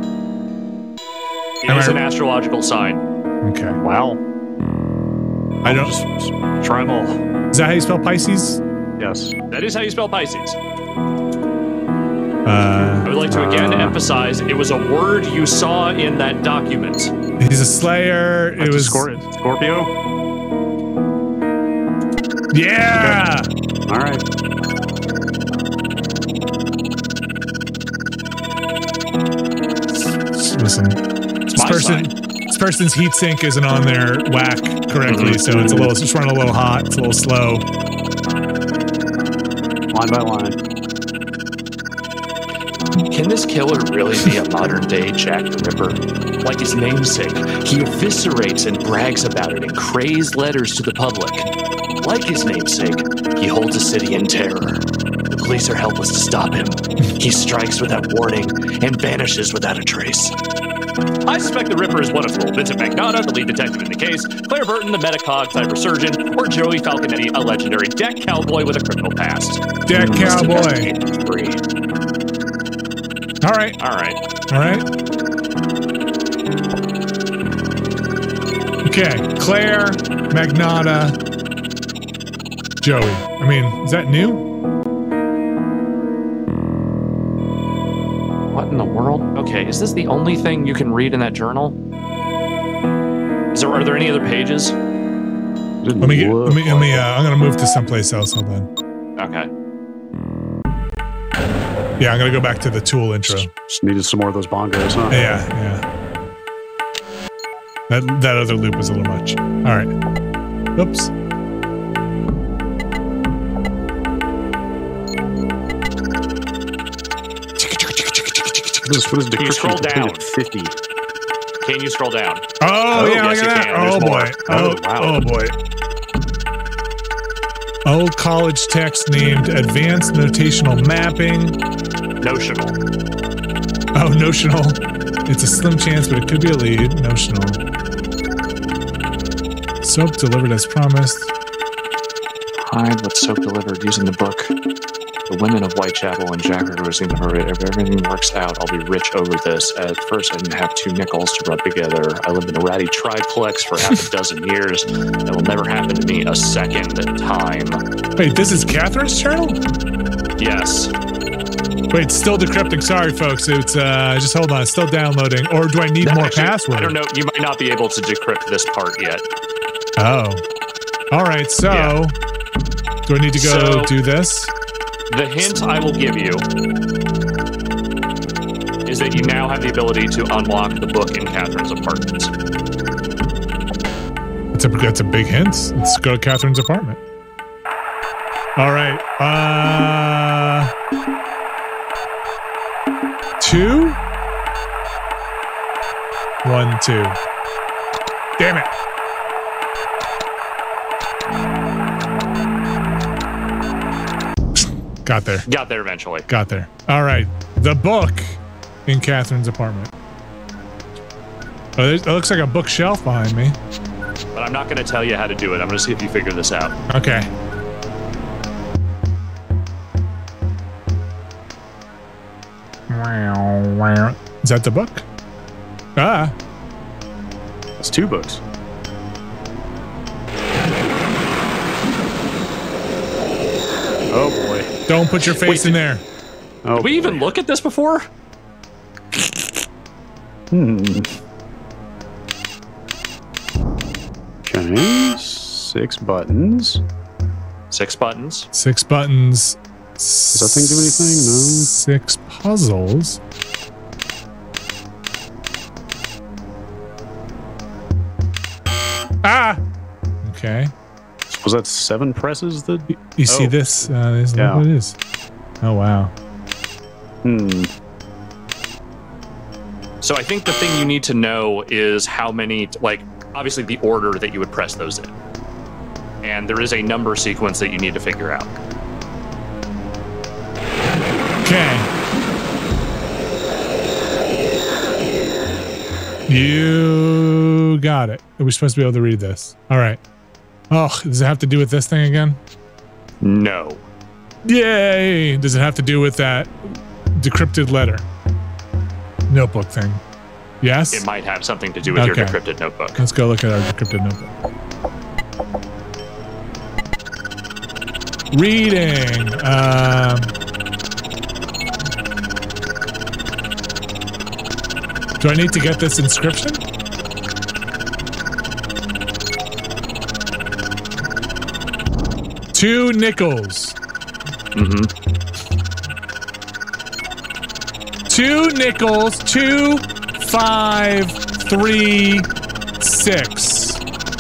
Speaker 3: It is an astrological sign.
Speaker 1: Okay.
Speaker 2: Wow.
Speaker 1: I don't
Speaker 2: just try them all.
Speaker 1: Is that how you spell Pisces?
Speaker 2: Yes.
Speaker 3: That is how you spell Pisces. I would like to again emphasize it was a word you saw in that document.
Speaker 1: He's a Slayer. It was
Speaker 2: Scorpio.
Speaker 1: Yeah.
Speaker 2: Okay. All right.
Speaker 1: Listen, this person's heat sink isn't on their whack correctly, so it's just running a little hot. It's a little slow.
Speaker 2: Line by line.
Speaker 3: Can this killer really be a modern-day Jack the Ripper? Like his namesake, he eviscerates and brags about it in crazed letters to the public. Like his namesake, he holds a city in terror. The police are helpless to stop him. He strikes without warning and vanishes without a trace. I suspect the Ripper is one of fool Vincent Magnotta, the lead detective in the case, Claire Burton, the metacog cybersurgeon, or Joey Falconetti, a legendary deck cowboy with a criminal past.
Speaker 1: Deck cowboy. All right. Okay, Claire, Magnotta, Joey. I mean, is that new?
Speaker 3: What in the world? Okay, is this the only thing you can read in that journal? Are there any other pages?
Speaker 1: Let me. I'm gonna move to someplace else. Hold on.
Speaker 3: Okay.
Speaker 1: Yeah, I'm gonna go back to the Tool intro.
Speaker 2: Just needed some more of those bongos, huh?
Speaker 1: Yeah. That other loop was a little much. All right. Oops.
Speaker 2: What is
Speaker 3: Can you scroll down?
Speaker 2: 50.
Speaker 3: Can you scroll down?
Speaker 1: Oh yeah,
Speaker 3: yes,
Speaker 1: look at that. Oh boy. Oh boy. Old college text named Advanced Notational Mapping.
Speaker 3: Notional.
Speaker 1: Oh, notional. It's a slim chance, but it could be a lead. Notional. Soap delivered as promised.
Speaker 3: Hide what soap delivered using the book. The women of Whitechapel and Jack River seem to hurry. If everything works out, I'll be rich over this. At first, I didn't have 2 nickels to rub together. I lived in a ratty triplex for half a dozen years. That will never happen to me a second time.
Speaker 1: Wait, this is Catherine's journal?
Speaker 3: Yes.
Speaker 1: Wait, still decrypting. Sorry, folks. It's just hold on. It's still downloading. Or do I need more password?
Speaker 3: I don't know. You might not be able to decrypt this part yet.
Speaker 1: Oh. All right. So, do I need to go do this?
Speaker 3: The hint I will give you is that you now have the ability to unlock the book in Catherine's apartment.
Speaker 1: That's a big hint. Let's go to Catherine's apartment. All right. 2 1 2. Damn it. Got there.
Speaker 3: Got there eventually.
Speaker 1: Got there. All right. The book in Catherine's apartment. Oh, it looks like a bookshelf behind me.
Speaker 3: But I'm not going to tell you how to do it. I'm going to see if you figure this out.
Speaker 1: Okay. Is that the book? Ah.
Speaker 2: That's 2 books. Oh boy.
Speaker 1: Don't put your face in there.
Speaker 2: Oh,
Speaker 3: did we even look at this before?
Speaker 2: Okay. 6 buttons.
Speaker 3: 6 buttons.
Speaker 1: 6 buttons.
Speaker 2: Does that thing do anything? No.
Speaker 1: 6 puzzles. Ah! Okay.
Speaker 2: Was that 7 presses? That
Speaker 1: you see this? This is what it is. Oh wow.
Speaker 3: So I think the thing you need to know is how many, like, obviously the order that you would press those in. And there is a number sequence that you need to figure out.
Speaker 1: Okay. You got it. We're supposed to be able to read this. All right. Oh, does it have to do with this thing again?
Speaker 3: No.
Speaker 1: Yay! Does it have to do with that decrypted letter? Notebook thing. Yes?
Speaker 3: It might have something to do with your decrypted notebook.
Speaker 1: Let's go look at our decrypted notebook. Reading. Do I need to get this inscription? $2 nickels. 2 nickels. 2, 5, 3, 6.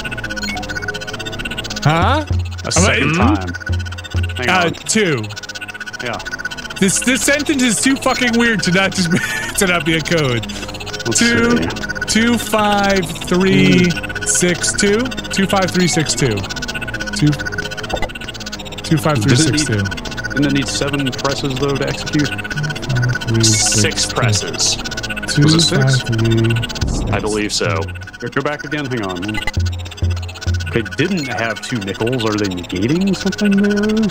Speaker 1: Huh?
Speaker 2: A second time. Hang on.
Speaker 1: 2.
Speaker 2: Yeah.
Speaker 1: This sentence is too fucking weird to not just to not be a code. 2, 2, 5, 3, 6, 2. 2, 5, 3, 6, 2. 2, 5, 3, 6, 2.
Speaker 2: Didn't it need 7 presses though to execute?
Speaker 3: 6 presses.
Speaker 1: 2,
Speaker 2: Was it 6?
Speaker 1: 5, 3,
Speaker 3: I believe so.
Speaker 2: Go back again. Hang on. Okay, didn't have 2 nickels. Are they negating something there?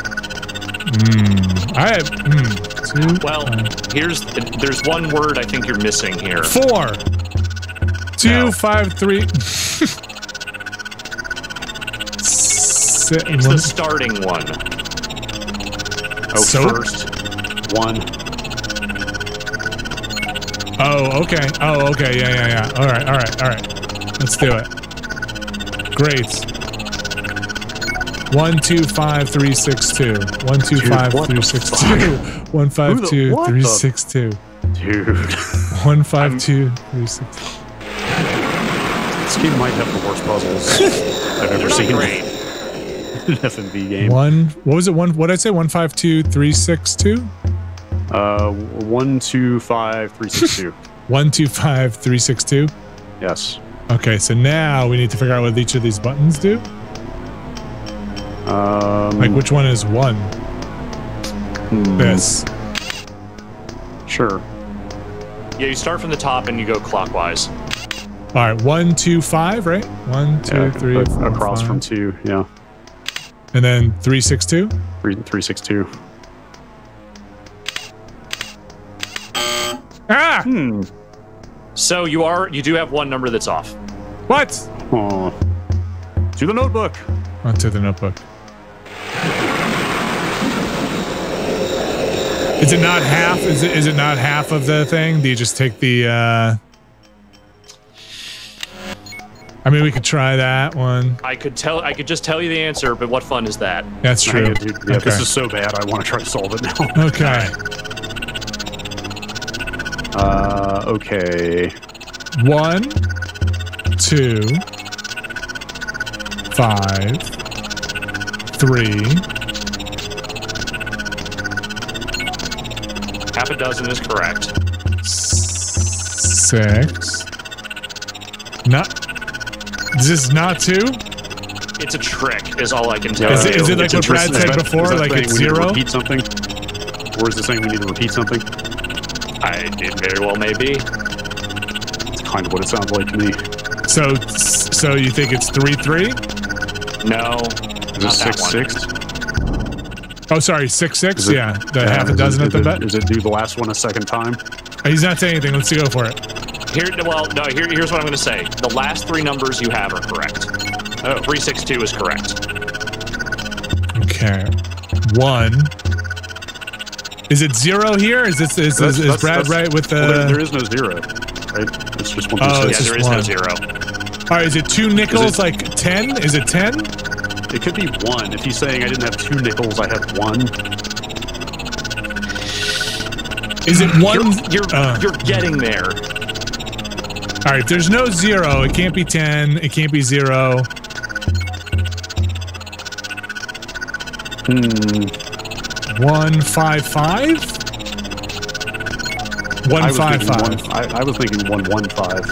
Speaker 1: I have 2.
Speaker 3: Well, there's one word I think you're missing here.
Speaker 1: 4. 2, 5, 3.
Speaker 3: It's the starting one.
Speaker 2: Oh,
Speaker 1: Soap?
Speaker 2: first 1.
Speaker 1: Oh, okay. Oh, okay. Yeah. All right. Let's do it. Great. 1, 2, 5, 3, 6, 2. 1, 2, 5, 3, 6, 2. 1, 5, 2, 3, 6, 2.
Speaker 2: Dude.
Speaker 1: 1, 5, 2, 3, 6.
Speaker 2: This game might have the worst puzzles I've ever seen.
Speaker 3: Great.
Speaker 2: An FMV game.
Speaker 1: What was it? What did I say? 1, 5, 2, 3, 6, 2?
Speaker 2: 1, 2, 5, 3, 6, 2.
Speaker 1: 1, 2, 5, 3, 6, 2?
Speaker 2: Yes.
Speaker 1: Okay, so now we need to figure out what each of these buttons do. Like which one is 1? This.
Speaker 2: Sure.
Speaker 3: Yeah, you start from the top and you go clockwise.
Speaker 1: All right, 1, 2, 5, right? 1, 2, 3, 4,
Speaker 2: across
Speaker 1: 5.
Speaker 2: from 2, yeah.
Speaker 1: And then 3, 6, 2?
Speaker 2: 3, 6, 2.
Speaker 1: Ah!
Speaker 3: So you do have one number that's off.
Speaker 1: What?
Speaker 2: Oh. To the notebook.
Speaker 1: Onto the notebook. Is it not half? Is it not half of the thing? Do you just take the I mean, we could try that one.
Speaker 3: I could just tell you the answer, but what fun is that?
Speaker 1: That's true.
Speaker 2: Yeah,
Speaker 1: okay.
Speaker 2: This is so bad. I want to try to solve it now.
Speaker 1: Okay.
Speaker 2: Okay.
Speaker 1: 1, 2, 5, 3.
Speaker 3: Half a dozen is correct.
Speaker 1: 6. Not. Is this not 2?
Speaker 3: It's a trick, is all I can tell you.
Speaker 1: Is it like what Brad said before? Like it's 0?
Speaker 2: Repeat something? Or is it saying we need to repeat something?
Speaker 3: It very well may be.
Speaker 2: That's kind of what it sounds like to me.
Speaker 1: So you think it's 3, 3?
Speaker 3: No.
Speaker 2: Is it 6, 6?
Speaker 1: Oh, sorry, 6, 6? Yeah, the half a dozen at the bet.
Speaker 2: Does it do the last one a second time?
Speaker 1: He's not saying anything. Let's go for it.
Speaker 3: Here's what I'm going to say. The last 3 numbers you have are correct. 362 is correct.
Speaker 1: Okay. 1. Is it 0 here? Is Brad right with the?
Speaker 2: Well, there is no 0, right? It's just 1 through 6.
Speaker 3: Yeah, there is no 0.
Speaker 1: All right, is it 2 nickels? Like 10? Is it 10?
Speaker 2: It could be 1. If he's saying I didn't have 2 nickels, I had 1.
Speaker 1: Is it 1?
Speaker 3: You're getting there.
Speaker 1: All right, there's no 0. It can't be 10. It can't be 0. 155? 155.
Speaker 2: I was thinking 115.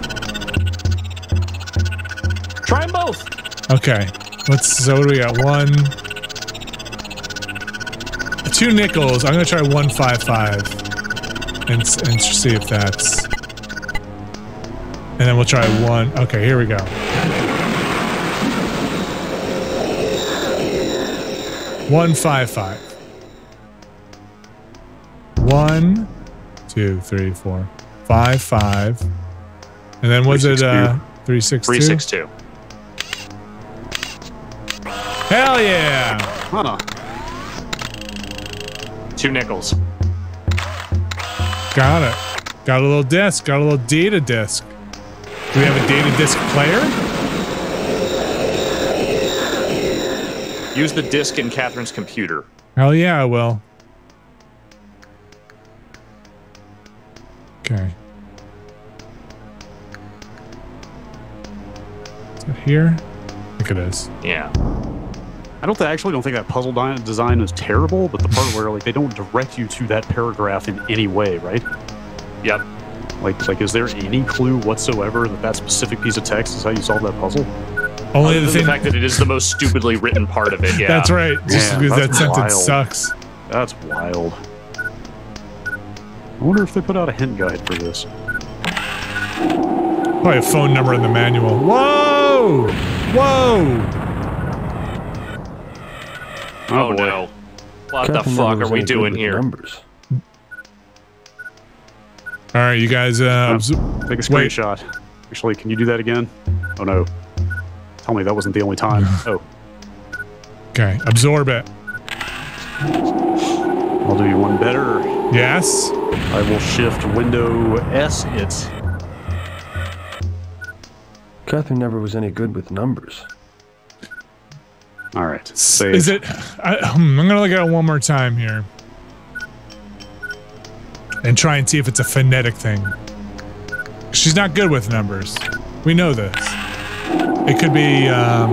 Speaker 3: Try them both.
Speaker 1: Okay. So what do we got? 2 nickels. I'm gonna try 155 and see if that's. And then we'll try 1. Okay, here we go. $155. 1, 2, 3, 4, 5, 5. And then was it 362?
Speaker 3: 362.
Speaker 1: Hell yeah!
Speaker 2: Huh.
Speaker 3: 2 nickels.
Speaker 1: Got it. Got a little disc. Got a little data disc. Do we have a data disc player?
Speaker 3: Use the disc in Catherine's computer.
Speaker 1: Hell yeah, I will. Okay. Is it here? I think it is.
Speaker 3: Yeah.
Speaker 2: I actually don't think that puzzle design is terrible, but the part where like they don't direct you to that paragraph in any way, right?
Speaker 3: Yep.
Speaker 2: Like is there any clue whatsoever that specific piece of text is how you solve that puzzle?
Speaker 1: Only
Speaker 3: the fact that it is the most stupidly written part of it. Yeah.
Speaker 1: That's right. Just because that sentence sucks.
Speaker 2: That's wild. I wonder if they put out a hint guide for this.
Speaker 1: Probably a phone number in the manual. Whoa! Whoa!
Speaker 3: Oh no. What the fuck are we doing here?
Speaker 1: All right, you guys.
Speaker 2: Take a screenshot. Actually, can you do that again? Oh no. Tell me that wasn't the only time. Oh.
Speaker 1: Okay, absorb it.
Speaker 2: I'll do you one better.
Speaker 1: Yes.
Speaker 2: I will shift Window S it.
Speaker 6: Catherine never was any good with numbers.
Speaker 2: All right.
Speaker 1: Is it? I'm gonna look at it one more time here, and try and see if it's a phonetic thing. She's not good with numbers. We know this. It could be.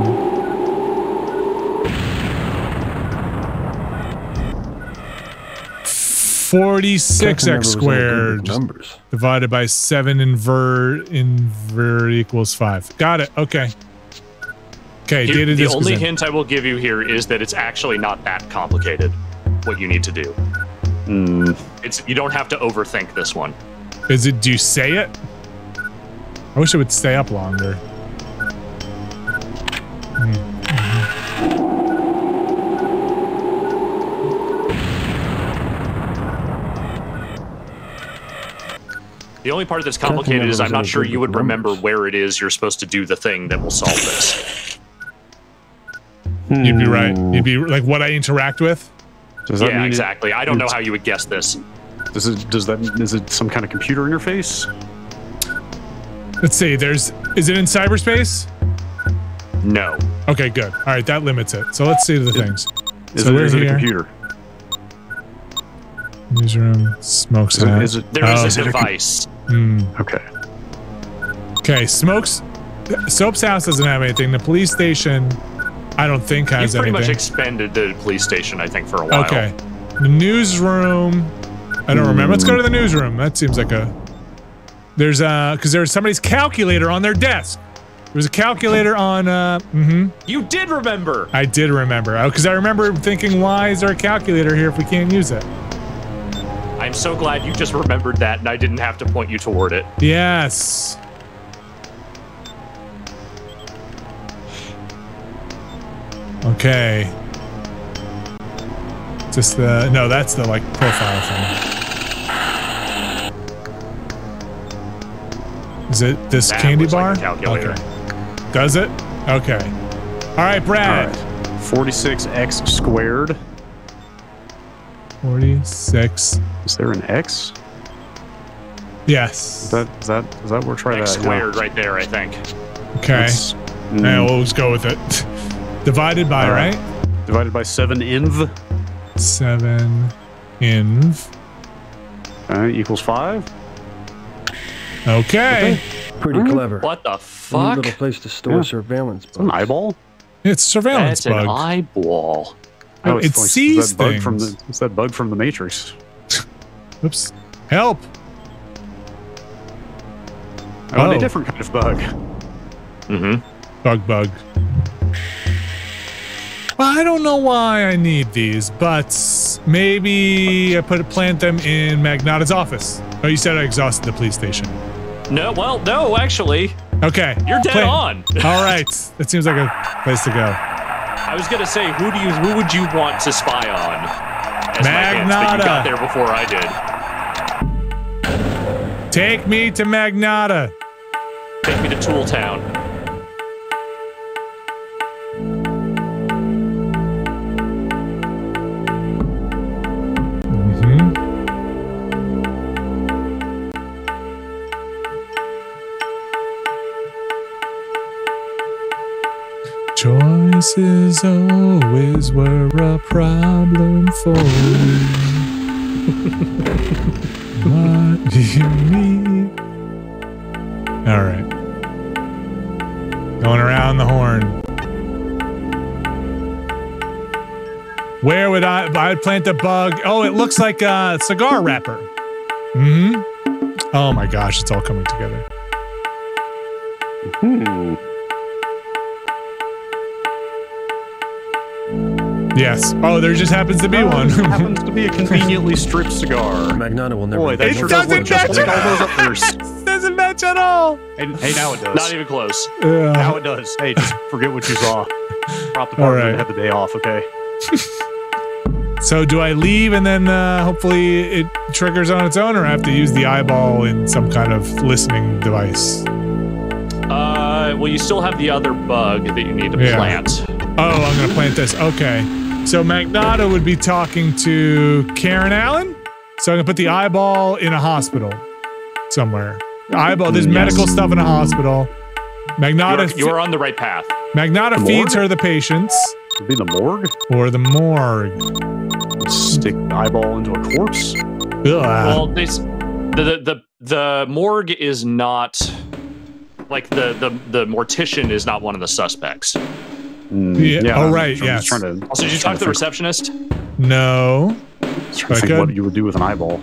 Speaker 1: 46x squared divided by 7 invert equals 5. Got it. Okay. Okay. Data
Speaker 3: the only hint I will give you here is that it's actually not that complicated. What you need to do. You don't have to overthink this one.
Speaker 1: Is it? Do you say it? I wish it would stay up longer.
Speaker 3: The only part that's complicated is I'm not sure you would remember where it is you're supposed to do the thing that will solve this.
Speaker 1: You'd be right. You'd be like what I interact with.
Speaker 2: Does that mean
Speaker 3: exactly. I don't know how you would guess this.
Speaker 2: Is it some kind of computer interface?
Speaker 1: Let's see. Is it in cyberspace?
Speaker 3: No.
Speaker 1: Okay, good. All right, that limits it. So let's see the things.
Speaker 2: Is it a computer?
Speaker 1: Newsroom, smokes.
Speaker 3: There is a device.
Speaker 2: Okay.
Speaker 1: Okay, Soap's house doesn't have anything. The police station, I don't think has anything.
Speaker 3: You pretty much expended the police station, I think, for a while.
Speaker 1: Okay. The newsroom, I don't remember. Let's go to the newsroom. That seems like because there's somebody's calculator on their desk. There was a calculator on,
Speaker 3: You did remember!
Speaker 1: I did remember. Because I remember thinking, why is there a calculator here if we can't use it?
Speaker 3: I'm so glad you just remembered that and I didn't have to point you toward it.
Speaker 1: Yes. Okay. Just no, that's the like profile thing. Is it this candy bar?
Speaker 3: Like okay.
Speaker 1: Does it? Okay. All right, Brad.
Speaker 2: All right. 46x squared
Speaker 1: 46.
Speaker 2: Is there an X?
Speaker 1: Yes.
Speaker 2: Is that we'll try
Speaker 3: X
Speaker 2: that
Speaker 3: squared right there, I think.
Speaker 1: Okay. We'll just go with it. Divided by, right?
Speaker 2: Divided by 7 inv.
Speaker 1: 7 inv.
Speaker 2: Equals 5.
Speaker 1: Okay.
Speaker 6: Pretty clever.
Speaker 3: What the
Speaker 6: Neat
Speaker 3: fuck?
Speaker 6: little place to store surveillance bugs.
Speaker 2: An eyeball?
Speaker 1: It's surveillance
Speaker 3: That's
Speaker 1: bug.
Speaker 3: an eyeball.
Speaker 1: Oh, it sees
Speaker 2: that bug
Speaker 1: things.
Speaker 2: from the, it's that bug from the Matrix.
Speaker 1: Oops. Help.
Speaker 2: Oh, a different kind of bug.
Speaker 1: Bug. Well, I don't know why I need these, but maybe I plant them in Magnata's office. Oh, you said I exhausted the police station.
Speaker 3: No, actually.
Speaker 1: Okay.
Speaker 3: You're dead on.
Speaker 1: All right. That seems like a place to go.
Speaker 3: I was gonna say, who would you want to spy on? As
Speaker 1: Magnata.
Speaker 3: my hints, but you got there before I did.
Speaker 1: Take me to Magnata.
Speaker 3: Take me to Tool Town.
Speaker 1: Choices always were a problem for you. What do you need? All right. Going around the horn. Where would I'd plant a bug? Oh, it looks like a cigar wrapper. Oh my gosh, it's all coming together. Yes. Oh, there just happens to be one.
Speaker 2: Happens to be a conveniently stripped cigar.
Speaker 6: Magnata will never.
Speaker 2: Boy, that
Speaker 1: It
Speaker 2: sure
Speaker 1: doesn't match
Speaker 2: all those
Speaker 1: at
Speaker 2: up first.
Speaker 1: all. Doesn't match at all.
Speaker 2: Hey, now it does.
Speaker 3: Not even close.
Speaker 2: Now it does. Hey, just forget what you saw. Prop department
Speaker 1: right.
Speaker 2: had the day off, okay?
Speaker 1: So do I leave and then hopefully it triggers on its own, or I have to use the eyeball in some kind of listening device?
Speaker 3: Well, you still have the other bug that you need to plant.
Speaker 1: Oh, I'm gonna plant this. Okay. So Magnata would be talking to Karen Allen. So I'm gonna put the eyeball in a hospital somewhere. The eyeball. There's medical stuff in a hospital. Magnata.
Speaker 3: You're on the right path.
Speaker 1: Magnata feeds her the patients.
Speaker 2: Could be the morgue.
Speaker 1: Or the morgue.
Speaker 2: Stick the eyeball into a corpse.
Speaker 1: Ugh.
Speaker 3: Well, the morgue is not like the mortician is not one of the suspects.
Speaker 1: Yeah. Oh, right. Yes.
Speaker 3: Also, did you talk to the receptionist?
Speaker 1: No.
Speaker 2: I think what you would do with an eyeball.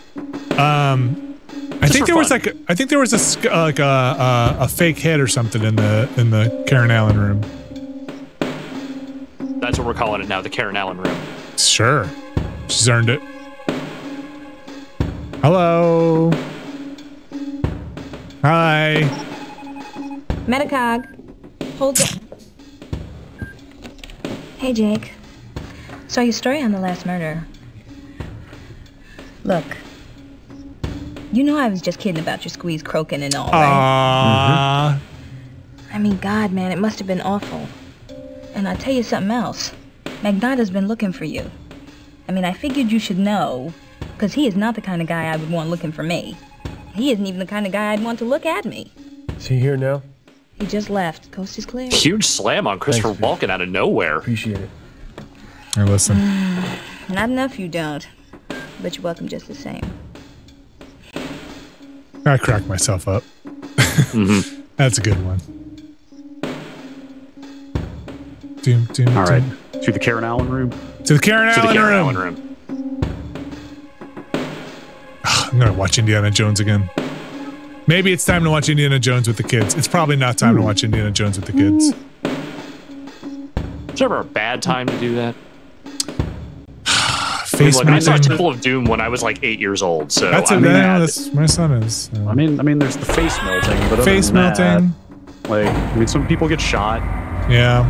Speaker 1: I think there was a fake head or something in the Karen Allen room.
Speaker 3: That's what we're calling it now, the Karen Allen room.
Speaker 1: Sure. She's earned it. Hello. Hi.
Speaker 8: Metacog. Hold on. Hey, Jake. Saw your story on the last murder. Look. You know I was just kidding about your squeeze croaking and all, right? I mean, God, man, it must have been awful. And I'll tell you something else. Magnata's been looking for you. I mean, I figured you should know, because he is not the kind of guy I would want looking for me. He isn't even the kind of guy I'd want to look at me.
Speaker 6: Is he here now?
Speaker 8: He just left. Coast is clear.
Speaker 3: Huge slam on Christopher Walken out of nowhere.
Speaker 6: Appreciate it.
Speaker 1: Hey, listen.
Speaker 8: Not enough you don't. But you're welcome just the same.
Speaker 1: I cracked myself up. That's a good one.
Speaker 2: All right. To the Karen Allen room.
Speaker 1: To the Karen Allen room. I'm gonna watch Indiana Jones again. Maybe it's time to watch Indiana Jones with the kids. It's probably not time to watch Indiana Jones with the kids.
Speaker 3: Is there ever a bad time to do that?
Speaker 1: I
Speaker 3: saw Temple of Doom when I was like 8 years old, so
Speaker 1: that's my son is.
Speaker 2: I mean, there's the face melting, but
Speaker 1: face melting.
Speaker 2: Some people get shot.
Speaker 1: Yeah.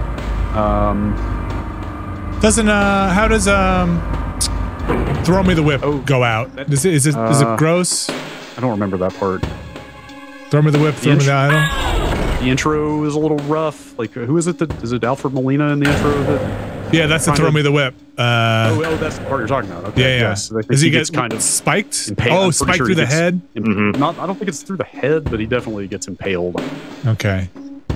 Speaker 1: How does Throw Me the Whip go out? Is it gross?
Speaker 2: I don't remember that part.
Speaker 1: Throw Me the Whip, Throw Me the Idol.
Speaker 2: The intro is a little rough. Like, who is it? Is it Alfred Molina in the intro?
Speaker 1: Yeah, that's the throw me the whip.
Speaker 2: That's the part you're talking about. Okay.
Speaker 1: Yeah.
Speaker 2: Yes. I think
Speaker 1: Does he
Speaker 2: gets
Speaker 1: get
Speaker 2: kind of
Speaker 1: spiked?
Speaker 2: impaled.
Speaker 1: Oh, spiked through the head?
Speaker 2: Not, I don't think it's through the head, but he definitely gets impaled.
Speaker 1: Okay.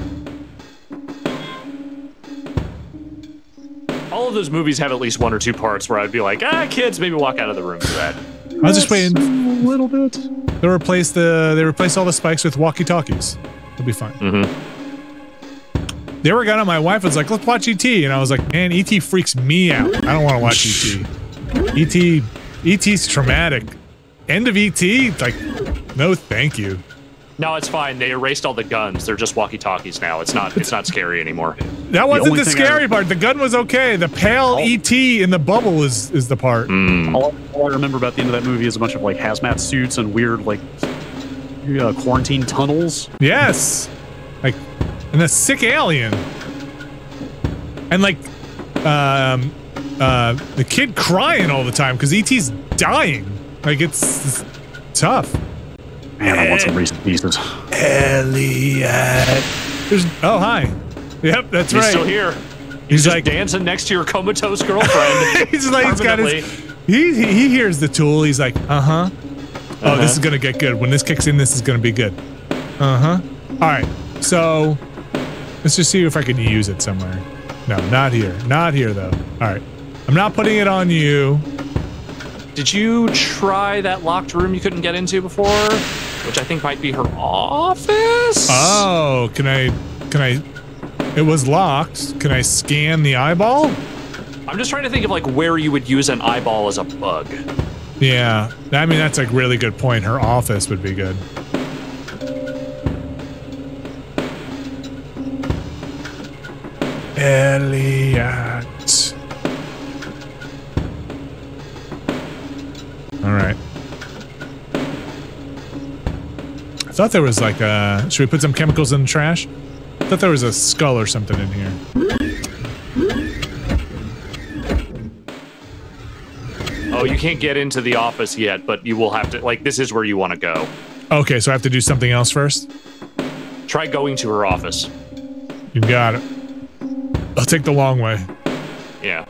Speaker 3: All of those movies have at least 1 or 2 parts where I'd be like, kids, maybe walk out of the room for that.
Speaker 1: I was just waiting
Speaker 2: a little bit.
Speaker 1: They replaced all the spikes with walkie-talkies. It'll be fine. They were gonna. My wife was like, "Let's watch E.T." and I was like, "Man, E.T. freaks me out. I don't want to watch E.T. E.T.'s traumatic. End of E.T. Like, no, thank you."
Speaker 3: No, it's fine. They erased all the guns. They're just walkie-talkies now. It's not scary anymore.
Speaker 1: That wasn't the scary part. The gun was okay. The pale E.T. in the bubble is the part.
Speaker 2: All I remember about the end of that movie is a bunch of like hazmat suits and weird like quarantine tunnels.
Speaker 1: Yes, like, and a sick alien, and like the kid crying all the time because E.T.'s dying. Like, it's tough.
Speaker 2: Man, I want some Reese's Pieces.
Speaker 1: Elliot. Oh, hi. Yep, that's right.
Speaker 3: He's still here. He's like dancing next to your comatose girlfriend.
Speaker 1: He's got his. He hears the tool. He's like, Oh, this is gonna get good. When this kicks in, this is gonna be good. All right. So let's just see if I can use it somewhere. No, not here. Not here though. All right. I'm not putting it on you.
Speaker 3: Did you try that locked room you couldn't get into before? Which I think might be her office?
Speaker 1: Oh, can I? It was locked. Can I scan the eyeball?
Speaker 3: I'm just trying to think of like where you would use an eyeball as a bug.
Speaker 1: Yeah, I mean, that's a really good point. Her office would be good. Elliot. All right. I thought there was like should we put some chemicals in the trash? I thought there was a skull or something in here.
Speaker 3: Oh, you can't get into the office yet, but you will have to, like, this is where you want to go.
Speaker 1: Okay, so I have to do something else first?
Speaker 3: Try going to her office.
Speaker 1: You got it. I'll take the long way.
Speaker 3: Yeah.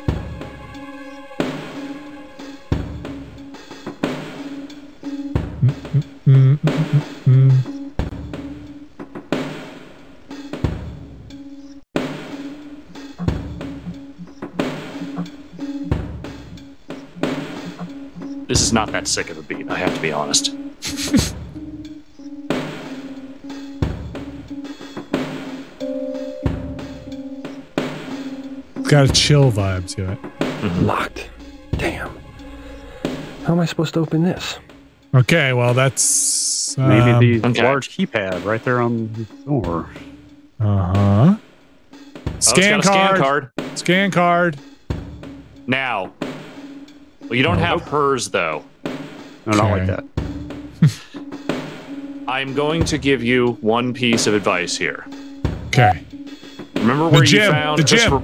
Speaker 3: This is not that sick of a beat, I have to be honest.
Speaker 1: It's got a chill vibe to it.
Speaker 6: Locked. Damn. How am I supposed to open this?
Speaker 1: Okay, well, that's...
Speaker 2: maybe the large keypad right there on the door.
Speaker 1: Scan card. Scan card.
Speaker 3: Now. Well, you don't have hers, though.
Speaker 2: No, not like that.
Speaker 3: I'm going to give you one piece of advice here.
Speaker 1: Okay.
Speaker 3: Remember where
Speaker 1: you
Speaker 3: found...
Speaker 1: The gym.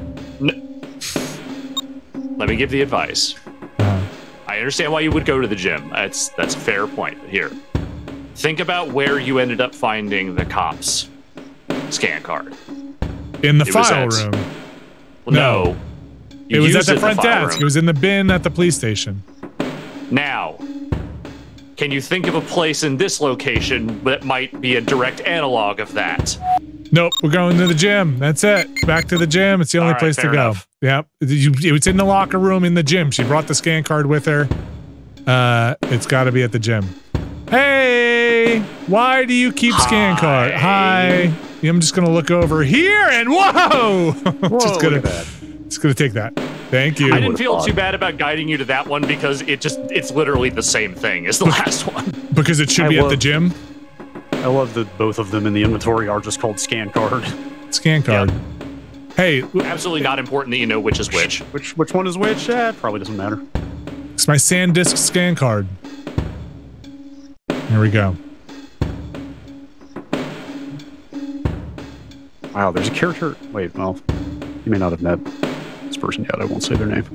Speaker 3: Let me give the advice. I understand why you would go to the gym. That's a fair point. Here. Think about where you ended up finding the cops' scan card.
Speaker 1: In the file room.
Speaker 3: Well, no.
Speaker 1: It was at the front desk. It was in the bin at the police station.
Speaker 3: Now, can you think of a place in this location that might be a direct analog of that?
Speaker 1: Nope, we're going to the gym. That's it. Back to the gym. It's the only place to go. Yep. It's in the locker room in the gym. She brought the scan card with her. It's got to be at the gym. Hey, why do you keep scan card? Hi. I'm just gonna look over here and whoa! Just gonna take that. Thank you.
Speaker 3: I didn't feel too bad about guiding you to that one because it's literally the same thing as the last one.
Speaker 1: Because it should be at the gym.
Speaker 2: I love that both of them in the inventory are just called scan card.
Speaker 1: Scan card. Yep. Hey,
Speaker 3: absolutely not important that you know which is which.
Speaker 2: Which one is which? Probably doesn't matter.
Speaker 1: It's my SanDisk scan card. There we go.
Speaker 2: Wow, there's a character. Wait, well, you may not have met this person yet. I won't say their name.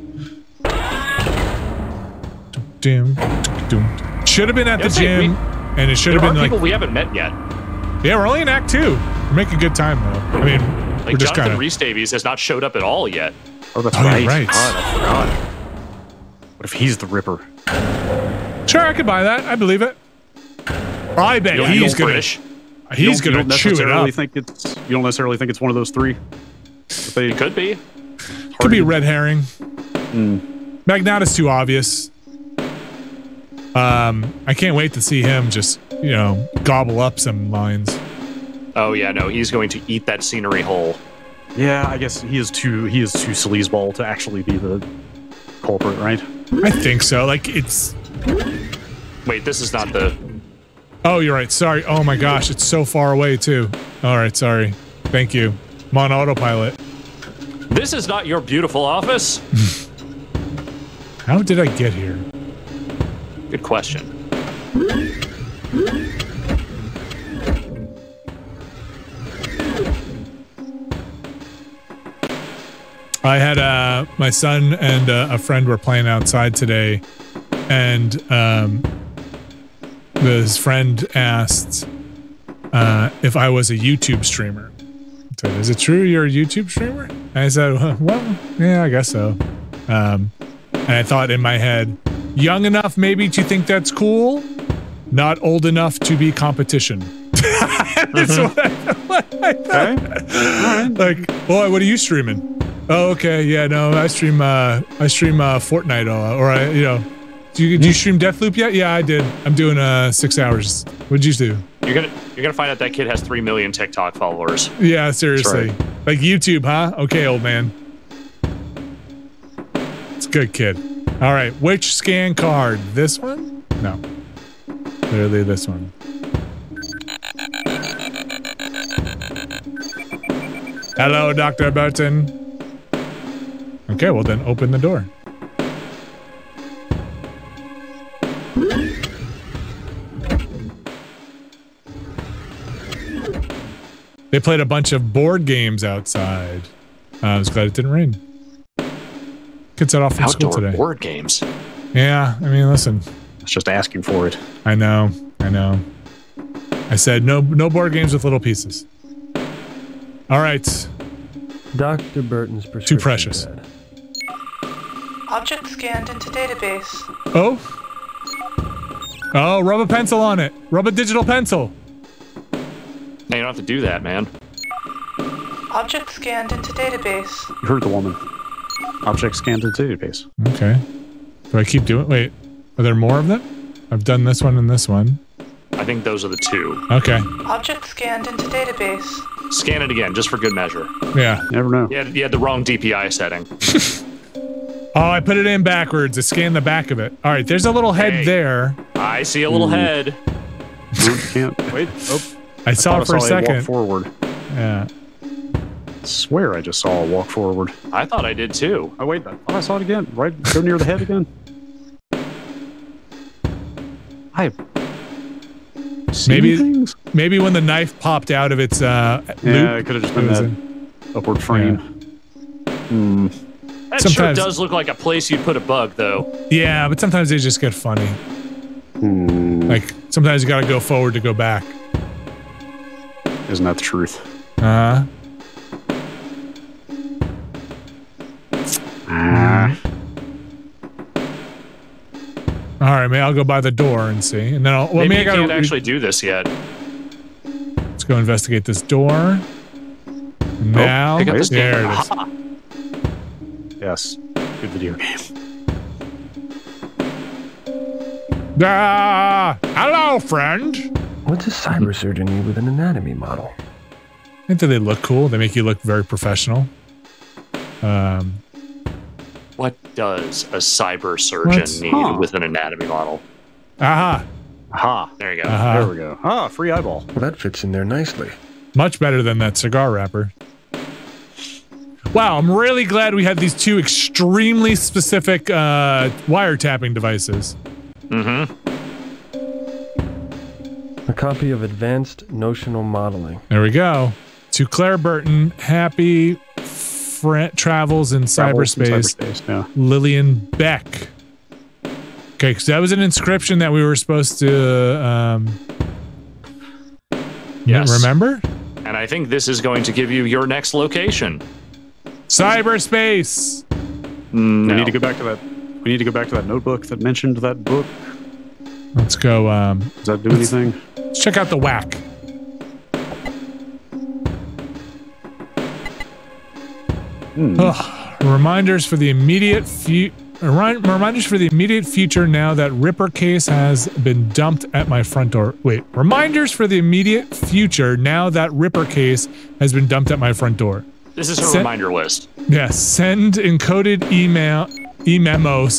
Speaker 1: Should have been at the gym, and it should have been like
Speaker 3: people we haven't met yet.
Speaker 1: Yeah, we're only in Act 2. We're making good time though. I mean,
Speaker 3: like
Speaker 1: we're just
Speaker 3: Jonathan
Speaker 1: kind of.
Speaker 3: Rhys Davies has not showed up at all yet.
Speaker 2: Oh, that's
Speaker 1: Oh,
Speaker 2: right.
Speaker 1: you're right.
Speaker 2: God, I forgot. What if he's the Ripper?
Speaker 1: Sure, I could buy that. I believe it. I bet he's gonna. He's gonna chew it up.
Speaker 2: You don't necessarily think it's one of those three?
Speaker 3: It could be.
Speaker 1: Could be red herring. Magnata's too obvious. I can't wait to see him just, you know, gobble up some lines.
Speaker 3: Oh yeah, no, he's going to eat that scenery whole.
Speaker 2: Yeah, I guess he is too sleazeball to actually be the culprit, right?
Speaker 1: I think so. Like it's.
Speaker 3: Wait, this is not the.
Speaker 1: Oh, you're right. Sorry. Oh my gosh, it's so far away too. All right, sorry. Thank you. I'm on autopilot.
Speaker 3: This is not your beautiful office.
Speaker 1: How did I get here?
Speaker 3: Good question.
Speaker 1: I had my son and a friend were playing outside today, and his friend asked if I was a YouTube streamer. I said, "Is it true you're a YouTube streamer?" And I said, "Well, yeah, I guess so." And I thought in my head, young enough maybe to think that's cool, not old enough to be competition. That's what I thought. Okay. Like, boy, what are you streaming? Oh, okay, yeah, no, I stream Fortnite, or I, you know, do you stream Deathloop yet? Yeah, I did. I'm doing 6 hours. What'd you do?
Speaker 3: You're gonna find out that kid has 3 million TikTok followers.
Speaker 1: Yeah, seriously. Right. Like YouTube, huh? Okay, old man. It's a good kid. All right, which scan card? This one? No. Clearly this one. Hello, Dr. Burton. Okay, well then open the door. They played a bunch of board games outside. I was glad it didn't rain. Kids set off from school today.
Speaker 3: Board games.
Speaker 1: Yeah, I mean, listen.
Speaker 2: It's just asking for it.
Speaker 1: I know. I said no board games with little pieces. All right.
Speaker 6: Dr. Burton's prescription.
Speaker 1: Too precious.
Speaker 6: Pad.
Speaker 17: Object scanned into database.
Speaker 1: Oh, rub a pencil on it. Rub a digital pencil.
Speaker 3: No, you don't have to do that, man.
Speaker 17: Object scanned into database.
Speaker 2: You heard the woman. Object scanned into database.
Speaker 1: Okay. Do I keep doing? Wait, are there more of them? I've done this one and this one.
Speaker 3: I think those are the two.
Speaker 1: Okay.
Speaker 17: Object scanned into database.
Speaker 3: Scan it again, just for good measure.
Speaker 1: Yeah.
Speaker 2: Never know.
Speaker 3: You had the wrong DPI setting.
Speaker 1: Oh, I put it in backwards. I scanned the back of it. All right, there's a little head there.
Speaker 3: I see a little head.
Speaker 2: Can't wait. Oh,
Speaker 1: I saw it for a second.
Speaker 2: Walk forward.
Speaker 1: Yeah.
Speaker 2: I swear I just saw a walk forward.
Speaker 3: I thought I did too.
Speaker 2: Oh wait, I saw it again. Right, go near the head again.
Speaker 1: Maybe when the knife popped out of its loop.
Speaker 2: Yeah, it could have just been that upward frame.
Speaker 1: Yeah.
Speaker 3: That sure does look like a place you'd put a bug, though.
Speaker 1: Yeah, but sometimes they just get funny. Like, sometimes you gotta go forward to go back.
Speaker 2: Isn't that the truth?
Speaker 1: All right, maybe I'll go by the door and see, and then I'll. Well,
Speaker 3: maybe you can't actually do this yet.
Speaker 1: Let's go investigate this door. Now,
Speaker 3: pick up this
Speaker 1: there
Speaker 3: game.
Speaker 1: it is.
Speaker 3: Aha.
Speaker 2: Yes, good video game.
Speaker 1: Hello, friend.
Speaker 6: What's a cybersurgeon with an anatomy model?
Speaker 1: I think that they look cool. They make you look very professional.
Speaker 3: What does a cyber surgeon need with an anatomy model?
Speaker 1: Aha.
Speaker 3: There you go.
Speaker 1: Aha.
Speaker 2: There we go. Free eyeball.
Speaker 6: Well, that fits in there nicely.
Speaker 1: Much better than that cigar wrapper. Wow, I'm really glad we had these two extremely specific wiretapping devices.
Speaker 3: Mm-hmm.
Speaker 6: A copy of Advanced Notional Modeling.
Speaker 1: There we go. To Claire Burton, happy travels in cyberspace.
Speaker 2: Yeah.
Speaker 1: Lillian Beck. Okay, because that was an inscription that we were supposed to remember?
Speaker 3: And I think this is going to give you your next location.
Speaker 1: Cyberspace!
Speaker 2: We need to go back to that. We need to go back to that notebook that mentioned that book.
Speaker 1: Let's go.
Speaker 2: Does that do anything?
Speaker 1: Let's check out the whack. Reminders for the immediate future now that Ripper case has been dumped at my front door. Wait, reminders for the immediate future now that Ripper case has been dumped at my front door.
Speaker 3: This is her reminder list.
Speaker 1: Yes, send encoded e-memo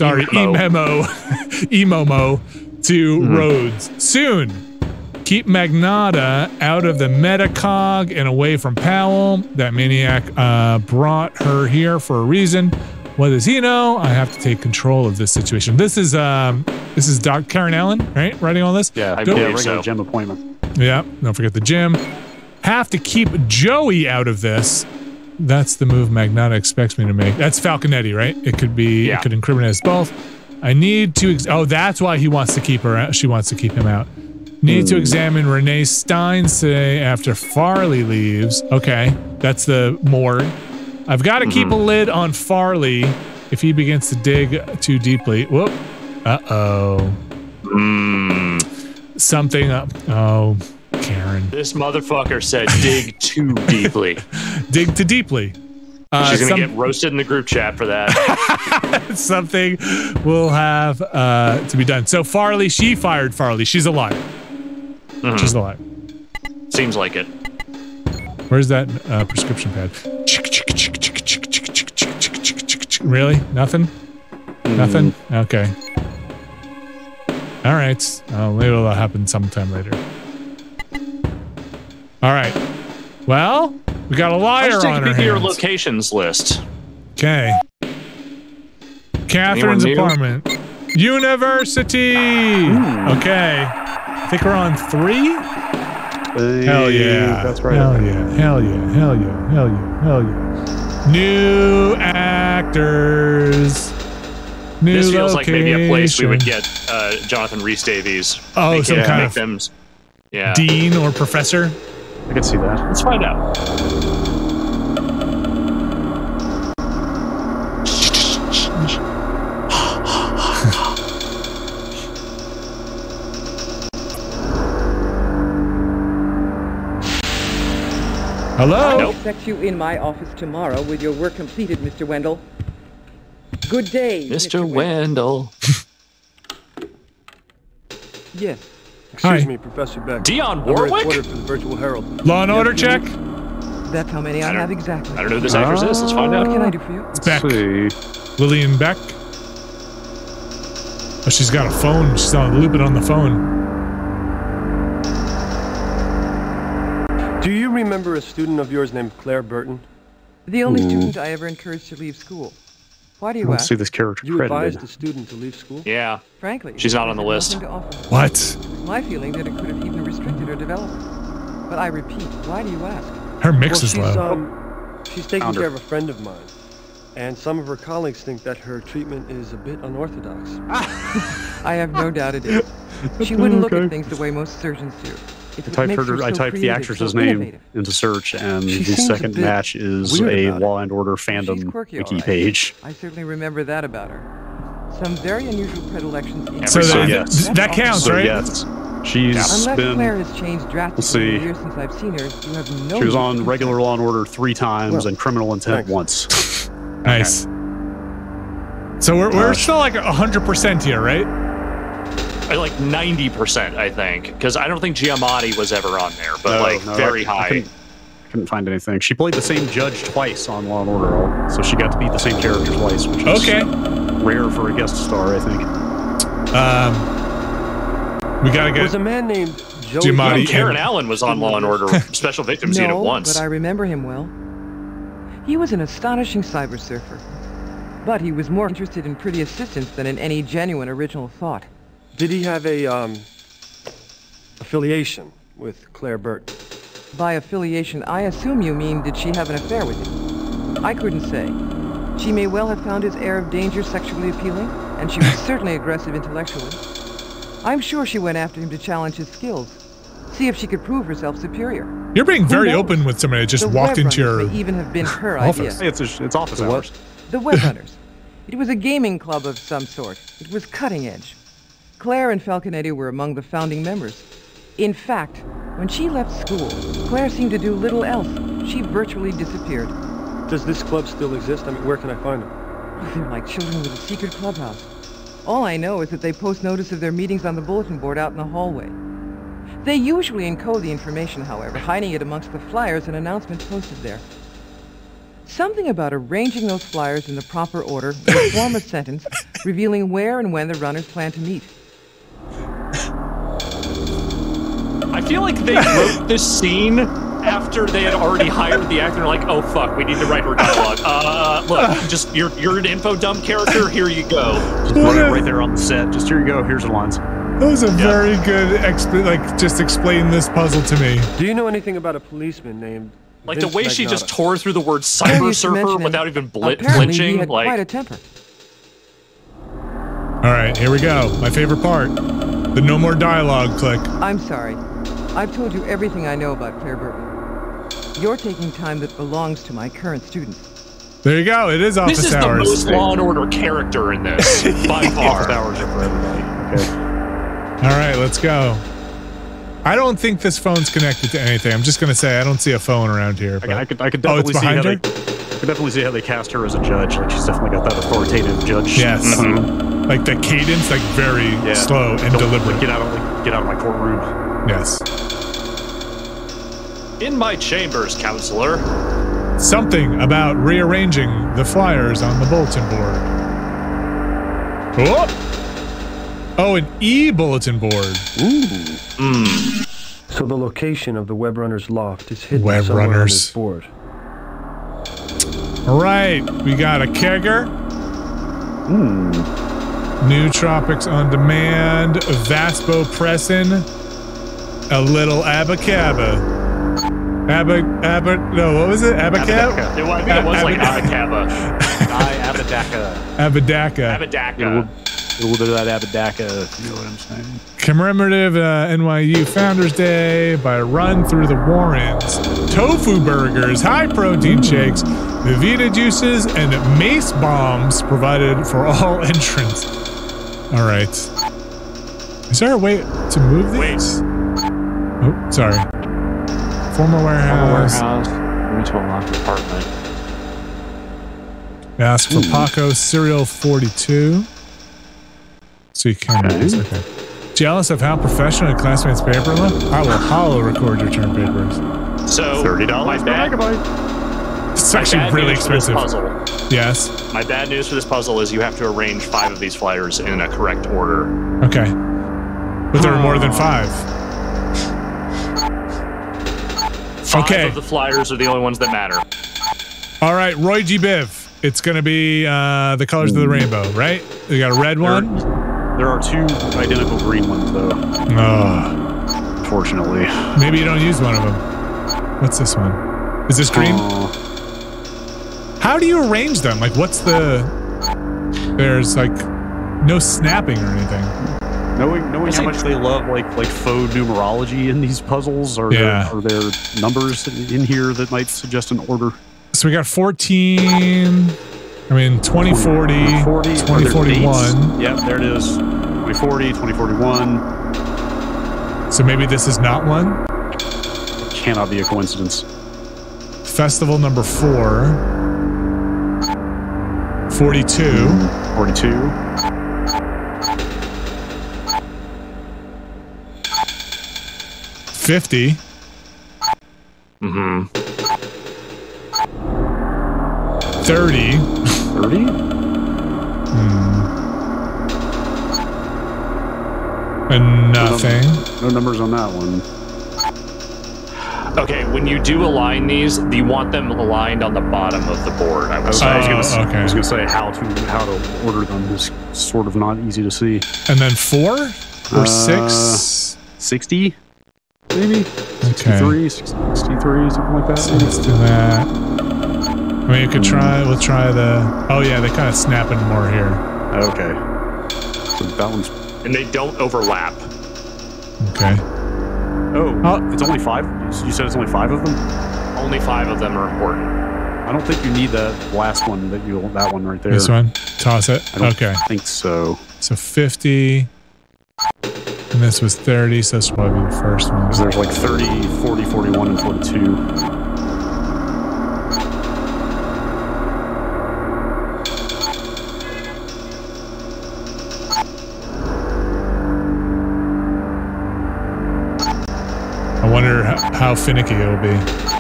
Speaker 1: to Rhodes soon. Keep Magnata out of the metacog and away from Powell. That maniac brought her here for a reason. What does he know? I have to take control of this situation. This is Doc Karen Allen, right? Writing all this?
Speaker 2: Yeah, regular gym appointment.
Speaker 1: Yeah, don't forget the gym. Have to keep Joey out of this. That's the move Magnata expects me to make. That's Falconetti, right? It could be. It could incriminate us both. I need to. That's why he wants to keep her out. She wants to keep him out. Need to examine Renee Stein's today after Farley leaves. Okay, that's the morgue. I've got to keep a lid on Farley if he begins to dig too deeply. Whoop. Uh-oh. Something up. Oh, Karen.
Speaker 3: This motherfucker said dig too deeply.
Speaker 1: Dig too deeply.
Speaker 3: She's going to get roasted in the group chat for that.
Speaker 1: Something will have to be done. So Farley, she fired Farley. She's a liar. She's a liar.
Speaker 3: Seems like it.
Speaker 1: Where's that prescription pad? Really? Nothing? Nothing? Okay. All right. Maybe it'll happen sometime later. All right. Well, we got a liar on our hands.
Speaker 3: Let's take your locations list.
Speaker 1: Okay. Catherine's apartment. University. Okay. I think we're on 3. Hell yeah.
Speaker 2: That's right.
Speaker 1: Hell yeah. Hell yeah. Hell yeah. Hell yeah. Hell yeah. New actors. New
Speaker 3: This feels
Speaker 1: location.
Speaker 3: like maybe a place we would get Jonathan Rhys Davies.
Speaker 1: Oh, some kind of dean or professor.
Speaker 2: I can see that.
Speaker 3: Let's find out.
Speaker 1: Hello?
Speaker 14: I expect you in my office tomorrow with your work completed, Mr. Wendell. Good day,
Speaker 3: Mr. Wendell.
Speaker 6: Yes.
Speaker 1: Hi.
Speaker 6: Excuse me, Professor Beck.
Speaker 3: Dion
Speaker 6: I'm a
Speaker 3: Warwick?
Speaker 6: reporter for the Virtual Herald.
Speaker 1: Law and Order check.
Speaker 14: That's how many I have exactly.
Speaker 3: I don't know who this actress is. Let's find out.
Speaker 14: What can I do for you?
Speaker 1: It's Beck. Lillian Beck. Oh, she's got a phone. She's on looping on the phone.
Speaker 6: Do you remember a student of yours named Claire Burton?
Speaker 14: The only student I ever encouraged to leave school. Why do you
Speaker 2: Let's
Speaker 14: ask?
Speaker 2: see this character
Speaker 6: You
Speaker 2: credited.
Speaker 6: advised a student to leave school?
Speaker 3: Yeah.
Speaker 14: Frankly,
Speaker 3: She's not on the
Speaker 14: I had
Speaker 3: list.
Speaker 14: nothing to offer.
Speaker 1: What?
Speaker 14: It's my feeling that it could have even restricted her development. But I repeat, why do you ask?
Speaker 1: Her mix is
Speaker 6: she's,
Speaker 1: low.
Speaker 6: She's taking
Speaker 2: Found her.
Speaker 6: care of a friend of mine. And some of her colleagues think that her treatment is a bit unorthodox.
Speaker 14: I have no doubt it is. She wouldn't look at things the way most surgeons do.
Speaker 2: I typed the actress's name into search, and the second match is a Law and Order fandom wiki page.
Speaker 14: I certainly remember that about her. Some very unusual predilections.
Speaker 1: So that counts,
Speaker 2: So
Speaker 1: right?
Speaker 2: yes, she's
Speaker 14: Unless
Speaker 2: been.
Speaker 14: Claire has changed drastically in the years since I've seen her, you have no.
Speaker 2: She was on regular Law and Order 3 times and Criminal Intent once.
Speaker 1: Nice. So we're still like 100% here, right?
Speaker 3: Like 90%, I think, because I don't think Giamatti was ever on there, but very high.
Speaker 2: Couldn't find anything. She played the same judge twice on Law and Order, so she got to be the same character twice, which is rare for a guest star, I think.
Speaker 1: We gotta get.
Speaker 6: Was a man named Joey
Speaker 1: Giamatti.
Speaker 3: Karen Allen was on Law and Order Special Victims Unit once.
Speaker 14: But I remember him well. He was an astonishing cyber surfer, but he was more interested in pretty assistance than in any genuine original thought.
Speaker 6: Did he have a affiliation with Claire Burton?
Speaker 14: By affiliation, I assume you mean did she have an affair with him? I couldn't say. She may well have found his air of danger sexually appealing, and she was certainly aggressive intellectually. I'm sure she went after him to challenge his skills, see if she could prove herself superior.
Speaker 1: You're being very open with somebody that just walked into your
Speaker 14: may even have been her
Speaker 1: office.
Speaker 14: idea.
Speaker 2: Hey, it's office hours.
Speaker 14: The web runners. It was a gaming club of some sort. It was cutting edge. Claire and Falconetti were among the founding members. In fact, when she left school, Claire seemed to do little else. She virtually disappeared.
Speaker 6: Does this club still exist? I mean, where can I find them?
Speaker 14: They're like children with a secret clubhouse. All I know is that they post notice of their meetings on the bulletin board out in the hallway. They usually encode the information, however, hiding it amongst the flyers and announcements posted there. Something about arranging those flyers in the proper order will form a sentence revealing where and when the runners plan to meet.
Speaker 3: I feel like they wrote this scene after they had already hired the actor. They're like, oh fuck, we need to write more dialogue. Look, just you're an info dump character. Here you go.
Speaker 2: Just put it right there on the set. Just here you go. Here's the lines.
Speaker 1: That was a very good just explain this puzzle to me.
Speaker 6: Do you know anything about a policeman named
Speaker 3: like
Speaker 6: Vince
Speaker 3: the way she
Speaker 6: Magnata?
Speaker 3: just tore through the word cyber surfer without even
Speaker 14: Apparently,
Speaker 3: flinching?
Speaker 14: he had
Speaker 3: Like,
Speaker 14: quite a temper.
Speaker 1: All right, here we go. My favorite part. The no more dialogue click.
Speaker 14: I'm sorry. I've told you everything I know about Claire Burton. You're taking time that belongs to my current students.
Speaker 1: There you go. It is office
Speaker 3: this is
Speaker 1: hours.
Speaker 3: the most Law and Order character in this by far.
Speaker 2: Office hours are for everybody. Okay.
Speaker 1: All right, let's go. I don't think this phone's connected to anything. I'm just gonna say I don't see a phone around here. But...
Speaker 2: I could definitely see how they. I could definitely see how they cast her as a judge. Like she's definitely got that authoritative judge.
Speaker 1: Yes. Like the cadence, like very slow and deliberate.
Speaker 2: Get out of my courtroom.
Speaker 1: Yes.
Speaker 3: In my chambers, counselor.
Speaker 1: Something about rearranging the flyers on the bulletin board. Oh, an e-bulletin board.
Speaker 6: Ooh. So the location of the web runner's loft is hidden somewhere on this board.
Speaker 1: All right, we got a kegger. New Tropics on Demand, Vaspo Pressin, a little Abacaba. No, what was it? Abacab?
Speaker 3: I think it was like Abacaba.
Speaker 1: Abadaka.
Speaker 3: Abadaka.
Speaker 2: A little bit of that Abadaka, if you know what I'm saying.
Speaker 1: Commemorative NYU Founders Day by a run through the Warrens. Tofu burgers, high protein shakes, Vita juices, and mace bombs provided for all entrants. All right. Is there a way to move these? Oh, sorry. Former warehouse.
Speaker 3: Retail locked apartment.
Speaker 1: Ask for Paco Serial 42. So you can do this. Okay. Jealous of how professional your classmates' paper look? I will hollow record your term papers.
Speaker 3: So
Speaker 2: $30 per megabyte.
Speaker 1: It's actually really expensive. Yes.
Speaker 3: My bad news for this puzzle is you have to arrange 5 of these flyers in a correct order.
Speaker 1: Okay. But there are more than 5.
Speaker 3: 5 of the flyers are the only ones that matter.
Speaker 1: All right, Roy G. Biv. It's going to be the colors of the rainbow, right? We got a red one.
Speaker 2: There are 2 identical green ones, though. Unfortunately.
Speaker 1: Maybe you don't use one of them. What's this one? Is this green? How do you arrange them? Like, what's the... There's, like, no snapping or anything.
Speaker 2: Knowing how much they love like faux numerology in these puzzles, are there numbers in here that might suggest an order?
Speaker 1: So we got 14, 2040, 2041.
Speaker 2: Yep, there it is. 2040, 2041.
Speaker 1: So maybe this is not one?
Speaker 2: It cannot be a coincidence.
Speaker 1: Festival number 4. 42.
Speaker 2: 42.
Speaker 1: 50. 30.
Speaker 2: 30?
Speaker 1: And nothing.
Speaker 2: No numbers on that one.
Speaker 3: Okay, when you do align these, you want them aligned on the bottom of the board, I would say.
Speaker 2: I was gonna say how to order them is sort of not easy to see.
Speaker 1: And then 4 or 6?
Speaker 2: 60? Maybe? 63, 63, something like that.
Speaker 1: So let's do that. I mean, you could try, we'll try the... Oh yeah, they kind of snap in more here.
Speaker 2: Okay. So that one's...
Speaker 3: And they don't overlap.
Speaker 1: Okay.
Speaker 2: Oh, it's only 5? You said it's only 5 of them?
Speaker 3: Only 5 of them are important.
Speaker 2: I don't think you need that last one that one right there.
Speaker 1: This one? Toss it?
Speaker 2: I don't
Speaker 1: okay.
Speaker 2: think so.
Speaker 1: So 50. And this was 30, so this will probably be the first one.
Speaker 2: Because there's like 30, 40, 41, and 42.
Speaker 1: I wonder how finicky it will be.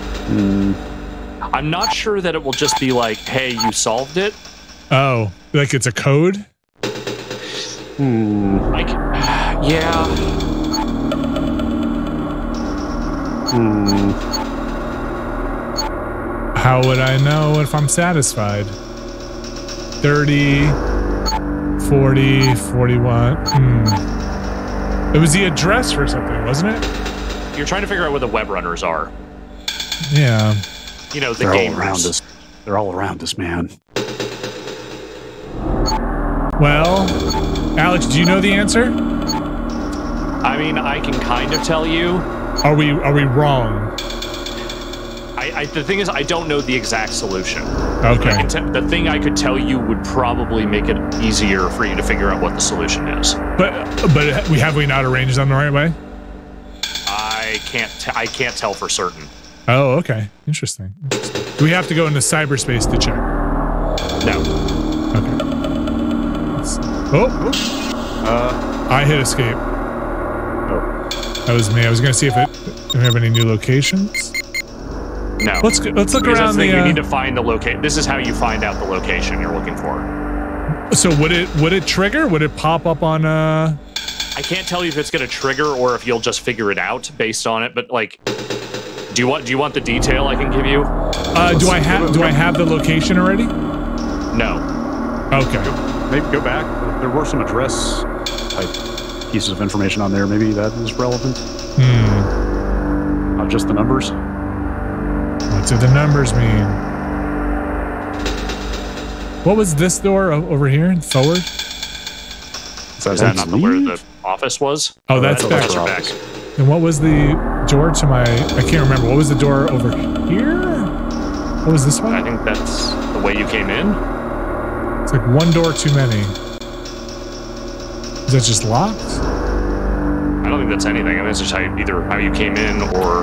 Speaker 3: I'm not sure that it will just be like, hey, you solved it.
Speaker 1: Oh, like it's a code?
Speaker 3: Yeah.
Speaker 1: How would I know if I'm satisfied? 30, 40, 41. It was the address for something, wasn't it?
Speaker 3: You're trying to figure out where the web runners are.
Speaker 1: Yeah.
Speaker 3: You know, the
Speaker 2: They're
Speaker 3: gamers.
Speaker 2: all around us. They're all around us, man.
Speaker 1: Well, Alex, do you know the answer?
Speaker 3: I mean, I can kind of tell you.
Speaker 1: Are we wrong?
Speaker 3: The thing is, I don't know the exact solution.
Speaker 1: Okay.
Speaker 3: The thing I could tell you would probably make it easier for you to figure out what the solution is.
Speaker 1: But have we not arranged them the right way?
Speaker 3: I can't tell for certain.
Speaker 1: Oh, okay. Interesting. Do we have to go into cyberspace to check?
Speaker 3: No.
Speaker 1: Okay. I hit escape.
Speaker 2: Oh.
Speaker 1: That was me. I was going to see if we have any new locations.
Speaker 3: No.
Speaker 1: Let's look around the.
Speaker 3: You need to find the location. This is how you find out the location you're looking for.
Speaker 1: So would it trigger? Would it pop up on?
Speaker 3: I can't tell you if it's going to trigger or if you'll just figure it out based on it. But like, do you want the detail I can give you?
Speaker 1: Do I have the location already?
Speaker 3: No.
Speaker 1: Okay.
Speaker 2: Maybe go back. There were some address type pieces of information on there. Maybe that is relevant. Not just the numbers.
Speaker 1: What do the numbers mean? What was this door over here? Forward?
Speaker 3: Is that not where the office was?
Speaker 1: Oh, that's back. And what was the door to my... I can't remember. What was the door over here? What was this one?
Speaker 3: I think that's the way you came in.
Speaker 1: It's like one door too many. Is that just locked?
Speaker 3: I don't think that's anything. I mean, it's just either how you came in or...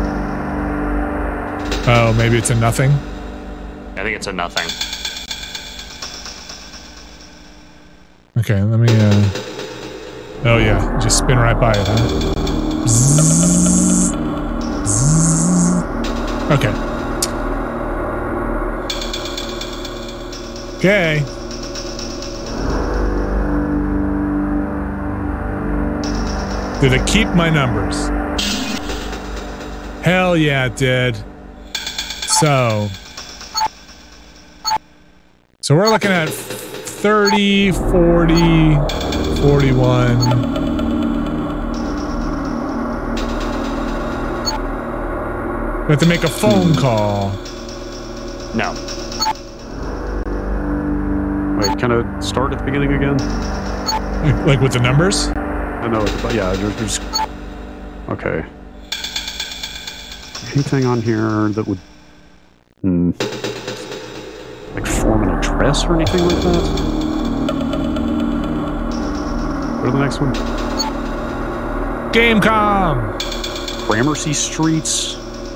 Speaker 1: Oh, maybe it's a nothing?
Speaker 3: I think it's a nothing.
Speaker 1: Okay, let me, Oh, yeah. Just spin right by it, huh? Bzzz. Bzzz. Okay. Okay. Did it keep my numbers? Hell yeah, it did. So we're looking at 30, 40, 41. We have to make a phone call.
Speaker 3: No.
Speaker 2: Wait, kind of start at the beginning again?
Speaker 1: Like with the numbers?
Speaker 2: I know, but yeah, there's... Okay. Anything on here that would... like form an address or anything like that? Go to the next one.
Speaker 1: Gamecom!
Speaker 2: Gramercy Streets.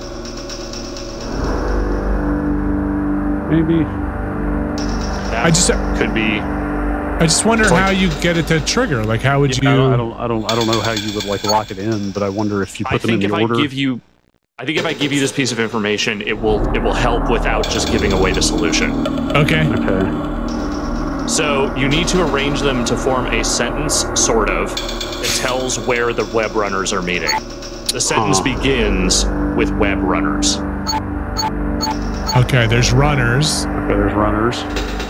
Speaker 2: Maybe.
Speaker 3: That could be.
Speaker 1: I just wonder how you get it to trigger. Like, how would you?
Speaker 2: I don't know how you would like lock it in, but I wonder if you put them in the order.
Speaker 3: I think if I give you this piece of information, it will help without just giving away the solution.
Speaker 1: Okay.
Speaker 2: Okay.
Speaker 3: So you need to arrange them to form a sentence, sort of, that tells where the web runners are meeting. The sentence begins with web runners.
Speaker 1: Okay, there's runners.
Speaker 2: Okay, there's runners.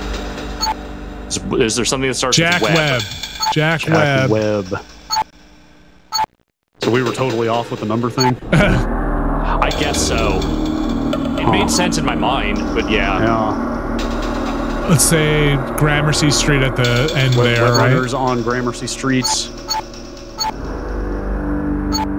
Speaker 3: Is there something that starts
Speaker 1: Jack
Speaker 3: with
Speaker 1: Webb? Jack Webb.
Speaker 2: So we were totally off with the number thing?
Speaker 3: I guess so. It made sense in my mind, but yeah.
Speaker 1: Let's say Gramercy Street at the end there, right?
Speaker 2: Runners on Gramercy Streets.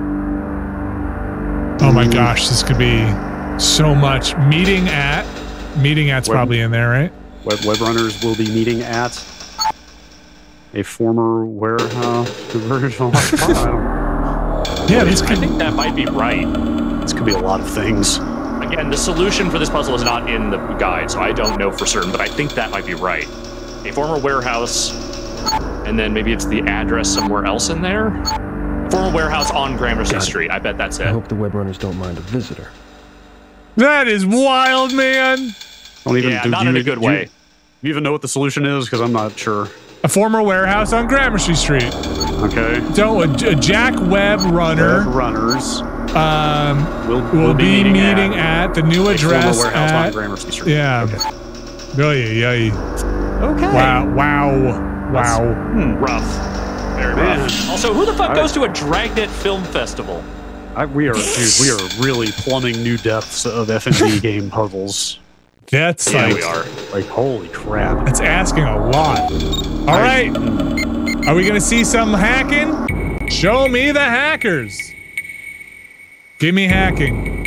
Speaker 1: Oh my gosh, this could be so much. Meeting at meeting at's probably in there, right?
Speaker 2: Web runners will be meeting at a former warehouse version.
Speaker 1: Yeah,
Speaker 3: I think that might be right.
Speaker 2: This could be a lot of things.
Speaker 3: Again, the solution for this puzzle is not in the guide, so I don't know for certain, but I think that might be right. A former warehouse, and then maybe it's the address somewhere else in there. Former warehouse on Gramercy Street. I bet that's it.
Speaker 6: I hope the web runners don't mind a visitor.
Speaker 1: That is wild, man.
Speaker 3: Not in a good way.
Speaker 2: You even know what the solution is? Because I'm not sure.
Speaker 1: A former warehouse on Gramercy Street.
Speaker 2: Okay.
Speaker 1: So a Jack Web runner.
Speaker 2: Web runners.
Speaker 1: Will be meeting at the new address
Speaker 2: former warehouse
Speaker 1: at
Speaker 2: on Gramercy Street.
Speaker 1: Yeah.
Speaker 2: Okay.
Speaker 3: Okay.
Speaker 1: Wow.
Speaker 3: Rough. Very rough. Also, who the fuck goes to a Dragnet Film Festival?
Speaker 2: We are really plumbing new depths of FMV game puzzles.
Speaker 1: That's
Speaker 3: we are.
Speaker 2: Like, holy crap.
Speaker 1: That's asking a lot. All right. Are we going to see some hacking? Show me the hackers. Give me hacking.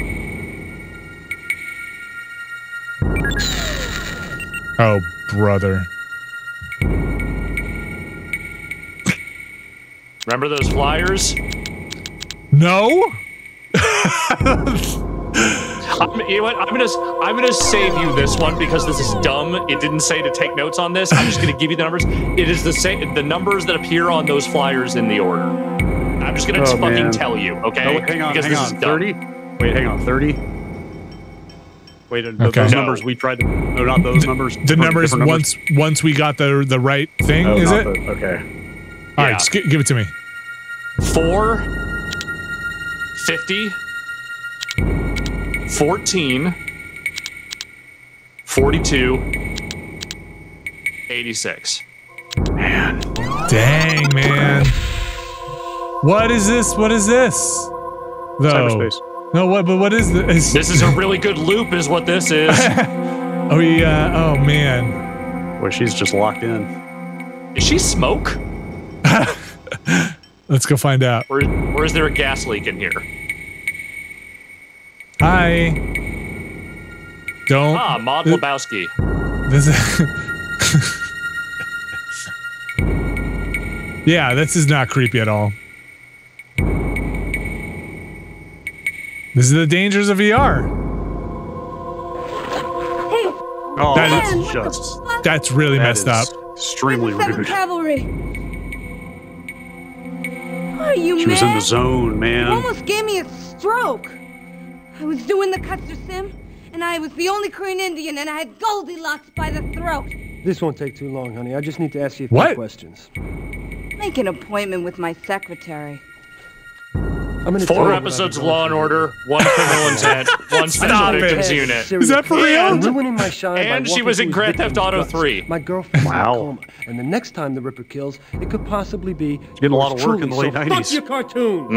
Speaker 1: Oh, brother.
Speaker 3: Remember those flyers?
Speaker 1: No.
Speaker 3: You know what? I'm gonna save you this one because this is dumb. It didn't say to take notes on this. I'm just gonna give you the numbers. It is the numbers that appear on those flyers in the order. I'm just gonna fucking tell you, okay?
Speaker 2: Oh, hang on.
Speaker 3: 30?
Speaker 2: Wait, hang on. 30? Wait, those numbers we tried to... No, not those numbers.
Speaker 1: The numbers once we got the right thing, is it?
Speaker 2: Okay.
Speaker 1: All right, just give it to me.
Speaker 3: 4, 50, 14, 42, 86.
Speaker 2: Man.
Speaker 1: Dang, man. What is this? What is this?
Speaker 2: Cyberspace.
Speaker 1: No, what is this?
Speaker 3: This is a really good loop is what this is.
Speaker 1: Oh, yeah. Oh, man.
Speaker 2: Boy, she's just locked in.
Speaker 3: Is she smoke?
Speaker 1: Let's go find out.
Speaker 3: Or is there a gas leak in here?
Speaker 1: Hi. Don't.
Speaker 3: Ah, Maud Lebowski.
Speaker 1: This is... Yeah, this is not creepy at all. This is the dangers of VR.
Speaker 8: Hey,
Speaker 2: Oh,
Speaker 1: that's really messed up.
Speaker 2: Extremely rude.
Speaker 8: Cavalry. Are you
Speaker 2: She was in the zone, man.
Speaker 8: You almost gave me a stroke. I was doing the Custer Sim, and I was the only Korean Indian, and I had Goldilocks by the throat.
Speaker 6: This won't take too long, honey. I just need to ask you a few questions.
Speaker 8: Make an appointment with my secretary.
Speaker 3: 4 episodes of Law and Order, 1 criminal intent, 1 special victims unit.
Speaker 1: Is that for real?
Speaker 6: Ruining my shine
Speaker 3: and she was in Grand Theft Auto 3.
Speaker 6: My girlfriend's in a coma, and the next time the Ripper kills, it could possibly be.
Speaker 2: Getting a lot of work in the late 90s.
Speaker 6: Fuck your cartoon.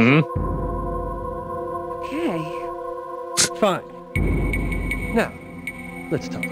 Speaker 8: Okay.
Speaker 6: Fine. Now, let's talk.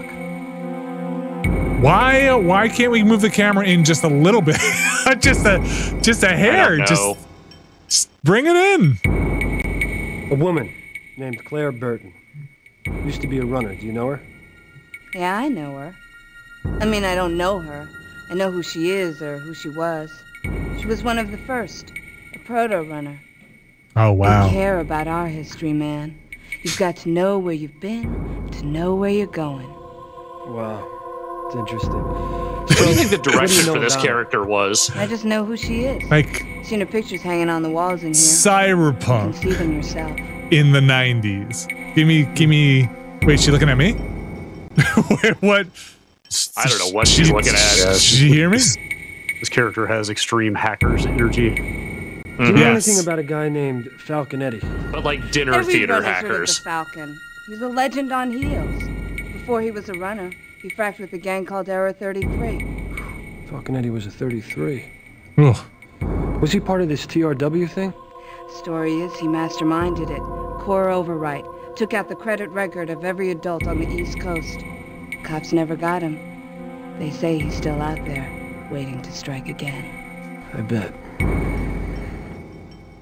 Speaker 1: Why can't we move the camera in just a little bit? just a hair. Just bring it in.
Speaker 6: A woman named Claire Burton. Used to be a runner. Do you know her?
Speaker 8: Yeah, I know her. I mean, I don't know her. I know who she is or who she was. She was one of the first, a proto-runner.
Speaker 1: Oh, wow.
Speaker 8: You care about our history, man. You've got to know where you've been to know where you're going.
Speaker 6: Wow. It's interesting.
Speaker 3: What do you think the direction for this character was?
Speaker 8: I just know who she is.
Speaker 1: Like...
Speaker 8: Seen her pictures hanging on the walls in here.
Speaker 1: Cyberpunk.
Speaker 8: You can see them yourself.
Speaker 1: In the 90s. Give me... Wait, she looking at me? Wait, what?
Speaker 3: I don't know what she's looking at.
Speaker 1: Did you hear me?
Speaker 2: This character has extreme hacker's energy.
Speaker 6: Do you know anything about a guy named Falconetti?
Speaker 3: But like dinner theater
Speaker 8: Everybody's
Speaker 3: hackers.
Speaker 8: heard of the Falcon. He's a legend on heels. Before he was a runner, he fracked with a gang called Error 33.
Speaker 6: Falconetti was a 33.
Speaker 1: Ugh.
Speaker 6: Was he part of this TRW thing?
Speaker 8: Story is he masterminded it. Core overwrite. Took out the credit record of every adult on the East Coast. Cops never got him. They say he's still out there, waiting to strike again.
Speaker 6: I bet.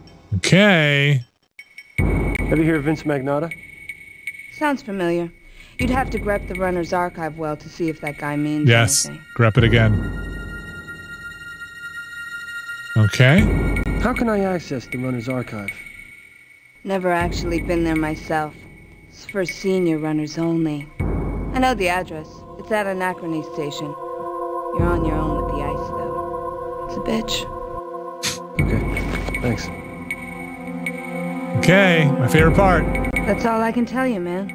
Speaker 1: Okay.
Speaker 6: Ever hear of Vince Magnata?
Speaker 8: Sounds familiar.
Speaker 18: You'd have to grep the runner's archive well to see if that guy means
Speaker 1: Yes,
Speaker 18: anything.
Speaker 1: grep it again. Okay.
Speaker 6: How can I access the runner's archive?
Speaker 18: Never actually been there myself. It's for senior runners only. I know the address. It's at Anachrony Station. You're on your own with the ice, though. It's a bitch.
Speaker 6: Okay, thanks.
Speaker 1: Okay, my favorite part.
Speaker 18: That's all I can tell you, man.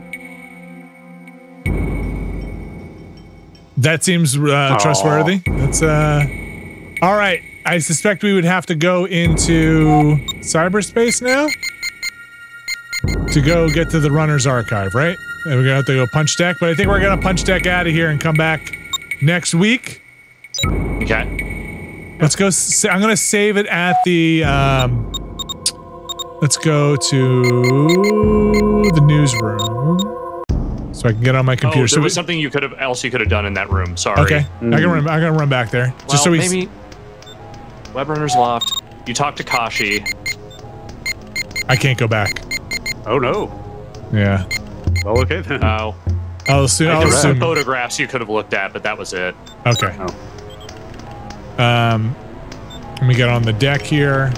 Speaker 1: That seems trustworthy. That's all right. I suspect we would have to go into cyberspace now to go get to the runner's archive, right? And we're gonna have to go punch deck, but I think we're gonna punch deck out of here and come back next week.
Speaker 3: Okay.
Speaker 1: Let's go. I'm gonna save it at the. Let's go to the newsroom so I can get on my computer.
Speaker 3: Oh,
Speaker 1: so
Speaker 3: there was something you could have done in that room. Sorry.
Speaker 1: Okay, I gotta run back there.
Speaker 3: Well,
Speaker 1: just so we
Speaker 3: maybe Web Runner's Loft. You talk to Kashi.
Speaker 1: I can't go back.
Speaker 2: Oh no.
Speaker 1: Yeah.
Speaker 2: Well, okay then.
Speaker 3: Oh.
Speaker 1: I'll assume.
Speaker 3: There were some photographs you could have looked at, but that was it.
Speaker 1: Okay. Let me get on the deck here.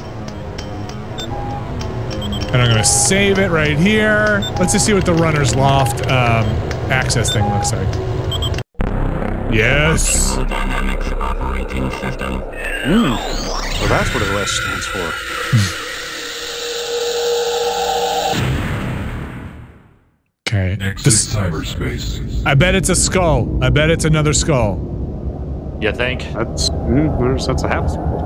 Speaker 1: And I'm gonna save it right here. Let's just see what the runner's loft access thing looks like. Yes.
Speaker 10: Dynamics operating system.
Speaker 2: Well, that's what OS stands for.
Speaker 1: Okay.
Speaker 10: Nexus cyberspace.
Speaker 1: I bet it's a skull. I bet it's another skull.
Speaker 3: You think?
Speaker 2: That's a half skull.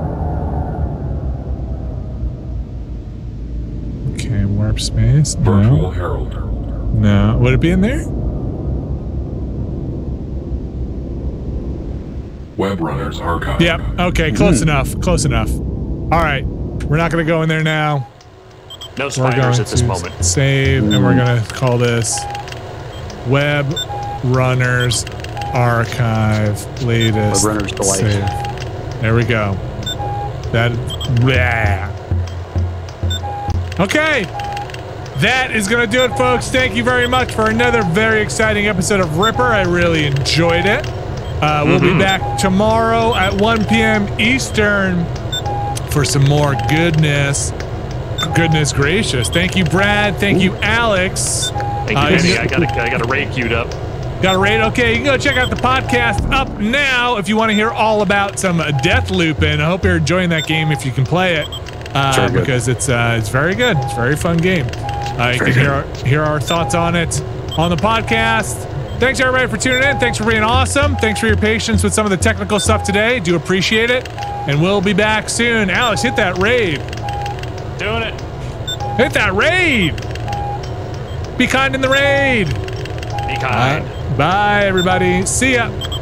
Speaker 1: Okay, warp space.
Speaker 10: Virtual Herald.
Speaker 1: No. Would it be in there?
Speaker 10: Web Runner's archive.
Speaker 1: Yep. Okay, close enough. Close enough. All right. We're not going to go in there now.
Speaker 3: No spiders at this moment.
Speaker 1: Save, and we're going to call this Web Runner's Archive latest.
Speaker 2: Web Runner's Delight.
Speaker 1: Save. There we go. That. Bleh. Okay. That is going to do it, folks. Thank you very much for another very exciting episode of Ripper. I really enjoyed it. We'll be back tomorrow at 1 p.m. Eastern for some more goodness. Goodness gracious. Thank you, Brad. Thank you, Alex.
Speaker 3: Thank you, Vinny. I got a raid queued up.
Speaker 1: Got a raid? Okay, you can go check out the podcast up now if you want to hear all about some Death Loopin'. I hope you're enjoying that game if you can play it. Because it's very good. It's a very fun game. You can hear our thoughts on it on the podcast. Thanks everybody for tuning in. Thanks for being awesome. Thanks for your patience with some of the technical stuff today. Do appreciate it. And we'll be back soon. Alex, hit that raid.
Speaker 3: Doing it.
Speaker 1: Hit that raid. Be kind in the raid.
Speaker 3: Be kind.
Speaker 1: Bye everybody. See ya.